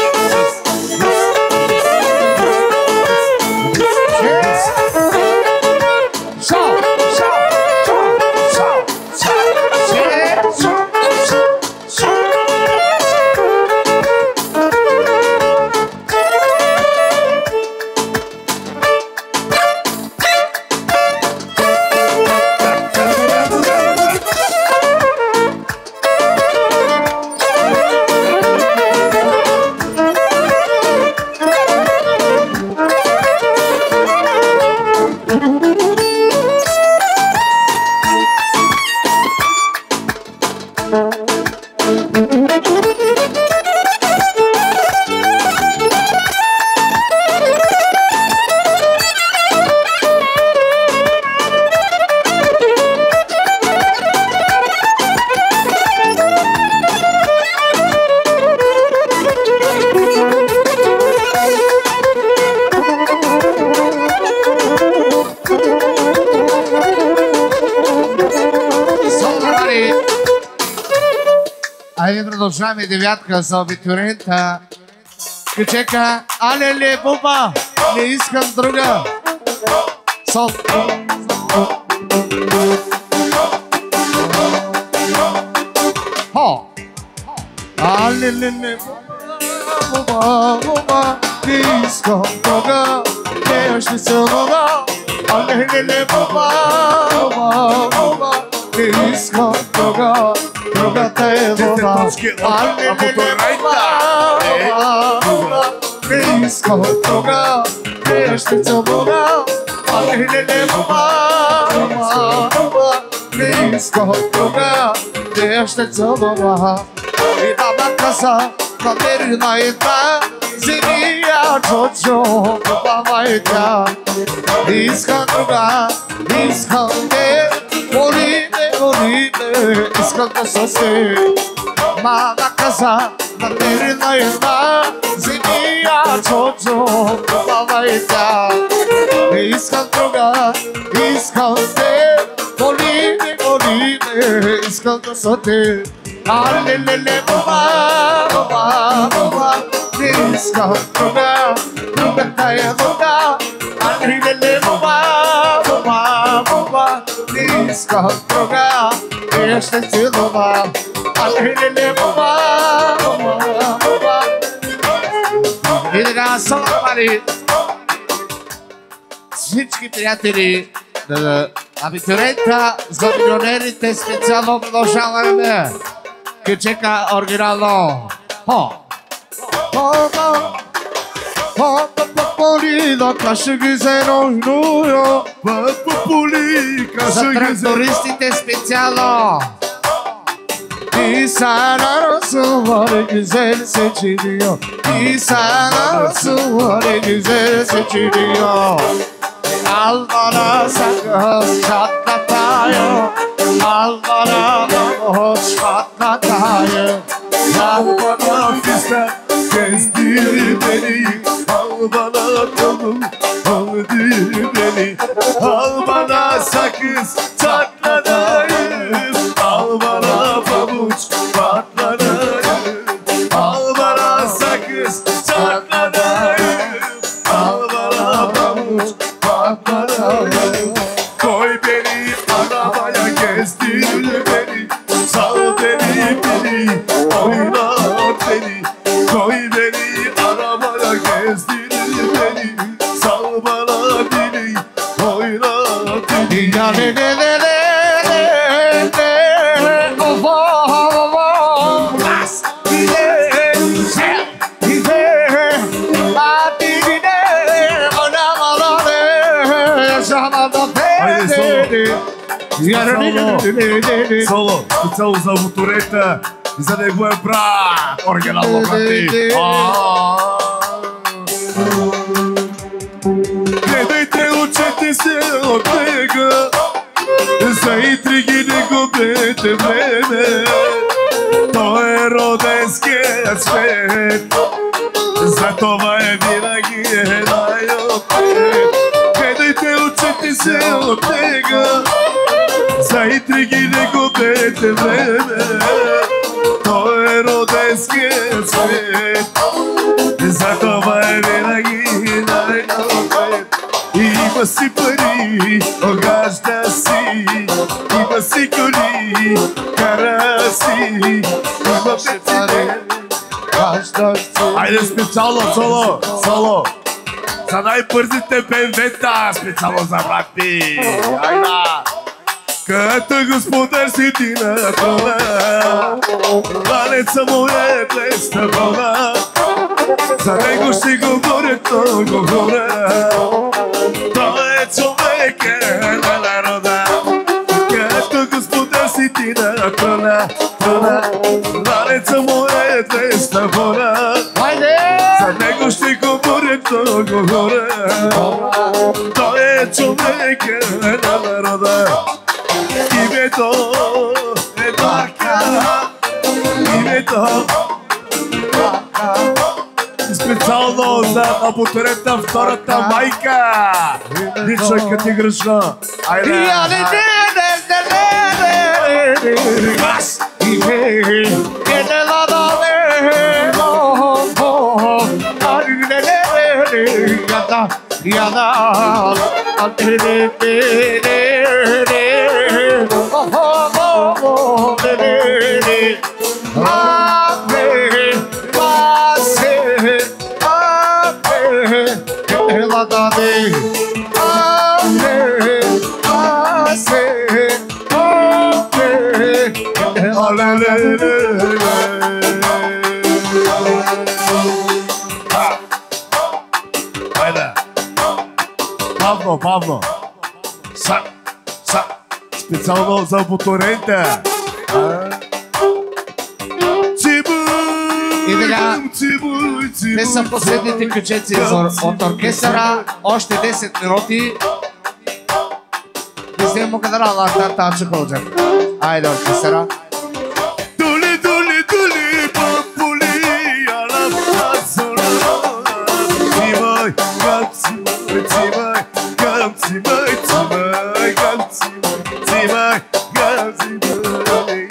Шо! Шо! Шо! Шо! Шо! Шо! Шо! Айде продължаваме девятка за абитурента. Качека, алеле, буба, не искам друга. Сол. Хо. Алеле, буба, буба, не искам друга. Не ще се друга. Алеле, буба, буба, буба, не искам друга. Другата е вода. Алеле, буба, буба, не искам друга. Не ще се друга. Алеле, буба, буба, буба, не искам друга. Не ще се друга. И баба каза, намери на една, Зения чочо, баба тя. Искам друга, искам те, боли ме, боли ме, искам да съсе. Мама каза, намери на една, зения чочо, баба тя. Искам друга, искам те, боли ме, боли ме, искам да съсе. Алелеле, боба, боба, боба, не искам друга, друга тая вода. Алелеле, боба, боба, боба, не искам друга, я ще целува. Алелеле, боба, боба, боба. И така, саламали, всички приятели на абитуриента за милионерите специално продължаваме. Кичека оригинално. Хо! Хо! Хо! Полида каше ги зероино. Поли каше За ги трактористите специално. И са нарисували гизели се чидио. И са нарисували гизели се чидио. Alvara sakız çatlatayım, Alvara hoş patlatayım. Al bana fistan gezdir beni, al bana kolum öldür beni. Al bana sakız çatlatayım, al bana pabuç patlatayım. Al bana sakız çatlatayım, al bana pabuç. Koy beni arabaya gezdir beni, sal beni beni, oynat beni. Koy beni arabaya gezdir beni, sal bana beni, oynat beni. Ya le le le le le, of of of, las gide, sel gide, bati gide, oynamalı. Solo, solo, специално за моторета и за неговия брат, оригинално брати. Гледайте очите се от него, за интриги не губете време. Той е роденският свет, за това е винаги най-отпред. Гледайте очите се от него, за интриги не губете време. Той е роденският свет, за това е винаги най-напред. Има си пари, огажда си, има си коли, кара си, има си пари, огажда си. Айде специално, соло, соло, за най-бързите бенвета, специално за брати. Айда! Като господар си ти на трона, валеца му е тлеста вълна. За него ще говорят много хора, той е човека на народа. Като господар си ти на трона, трона, валеца му е тлеста вълна. За него ще говорят много хора, той е човека на народа. Името е Бака, името специално за абутурента втората майка. Лично категорично. Айде! Газ! Yana, altere pere, oh oh oh, pere, ave, passe, ave, ela da de, ave, passe, ave, ela la la la. Павло, Павло. Са, са. Специално за моторента. Чибу! И така, те са последните кючеци от оркестъра. Още десет минути. И се му кадра лата тача колджа. Айде оркестъра. Дули, дули, дули, папули, ала пасола. Цимай, гам, цимай, цимай, гам, цимай, цимай, гам, цимай, цимай, гам, цимай.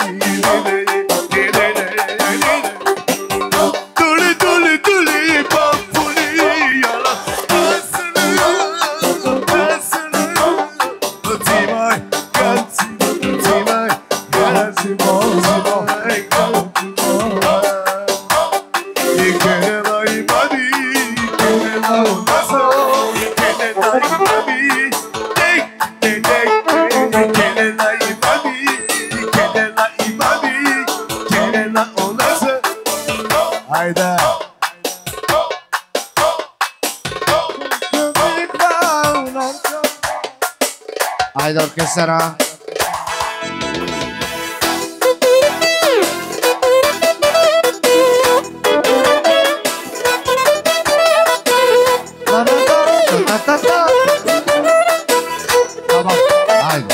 Дули, дули, дули, папули, ала пасола, пасола. Цимай, гам, цимай, цимай, гам, цимай, гам, цимай. И кенела и мади, кенела унаса, кенела и мади, дей, дей, дей, кенела и мади, кенела и мади, кенела унаса. Айде! Айде оркестъра. Айде.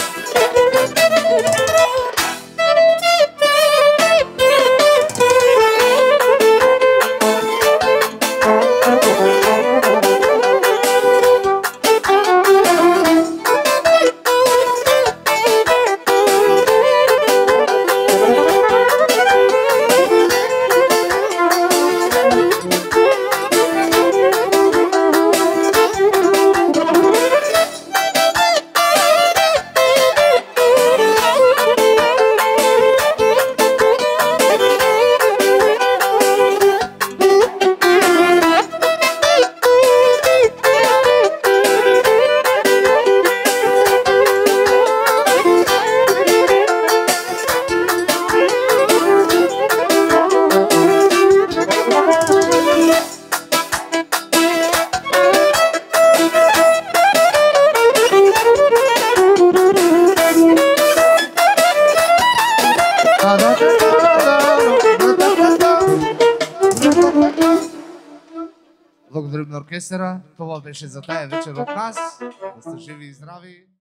Благодарим на оркестъра. Това беше за тая вечер от нас. Да сте живи и здрави.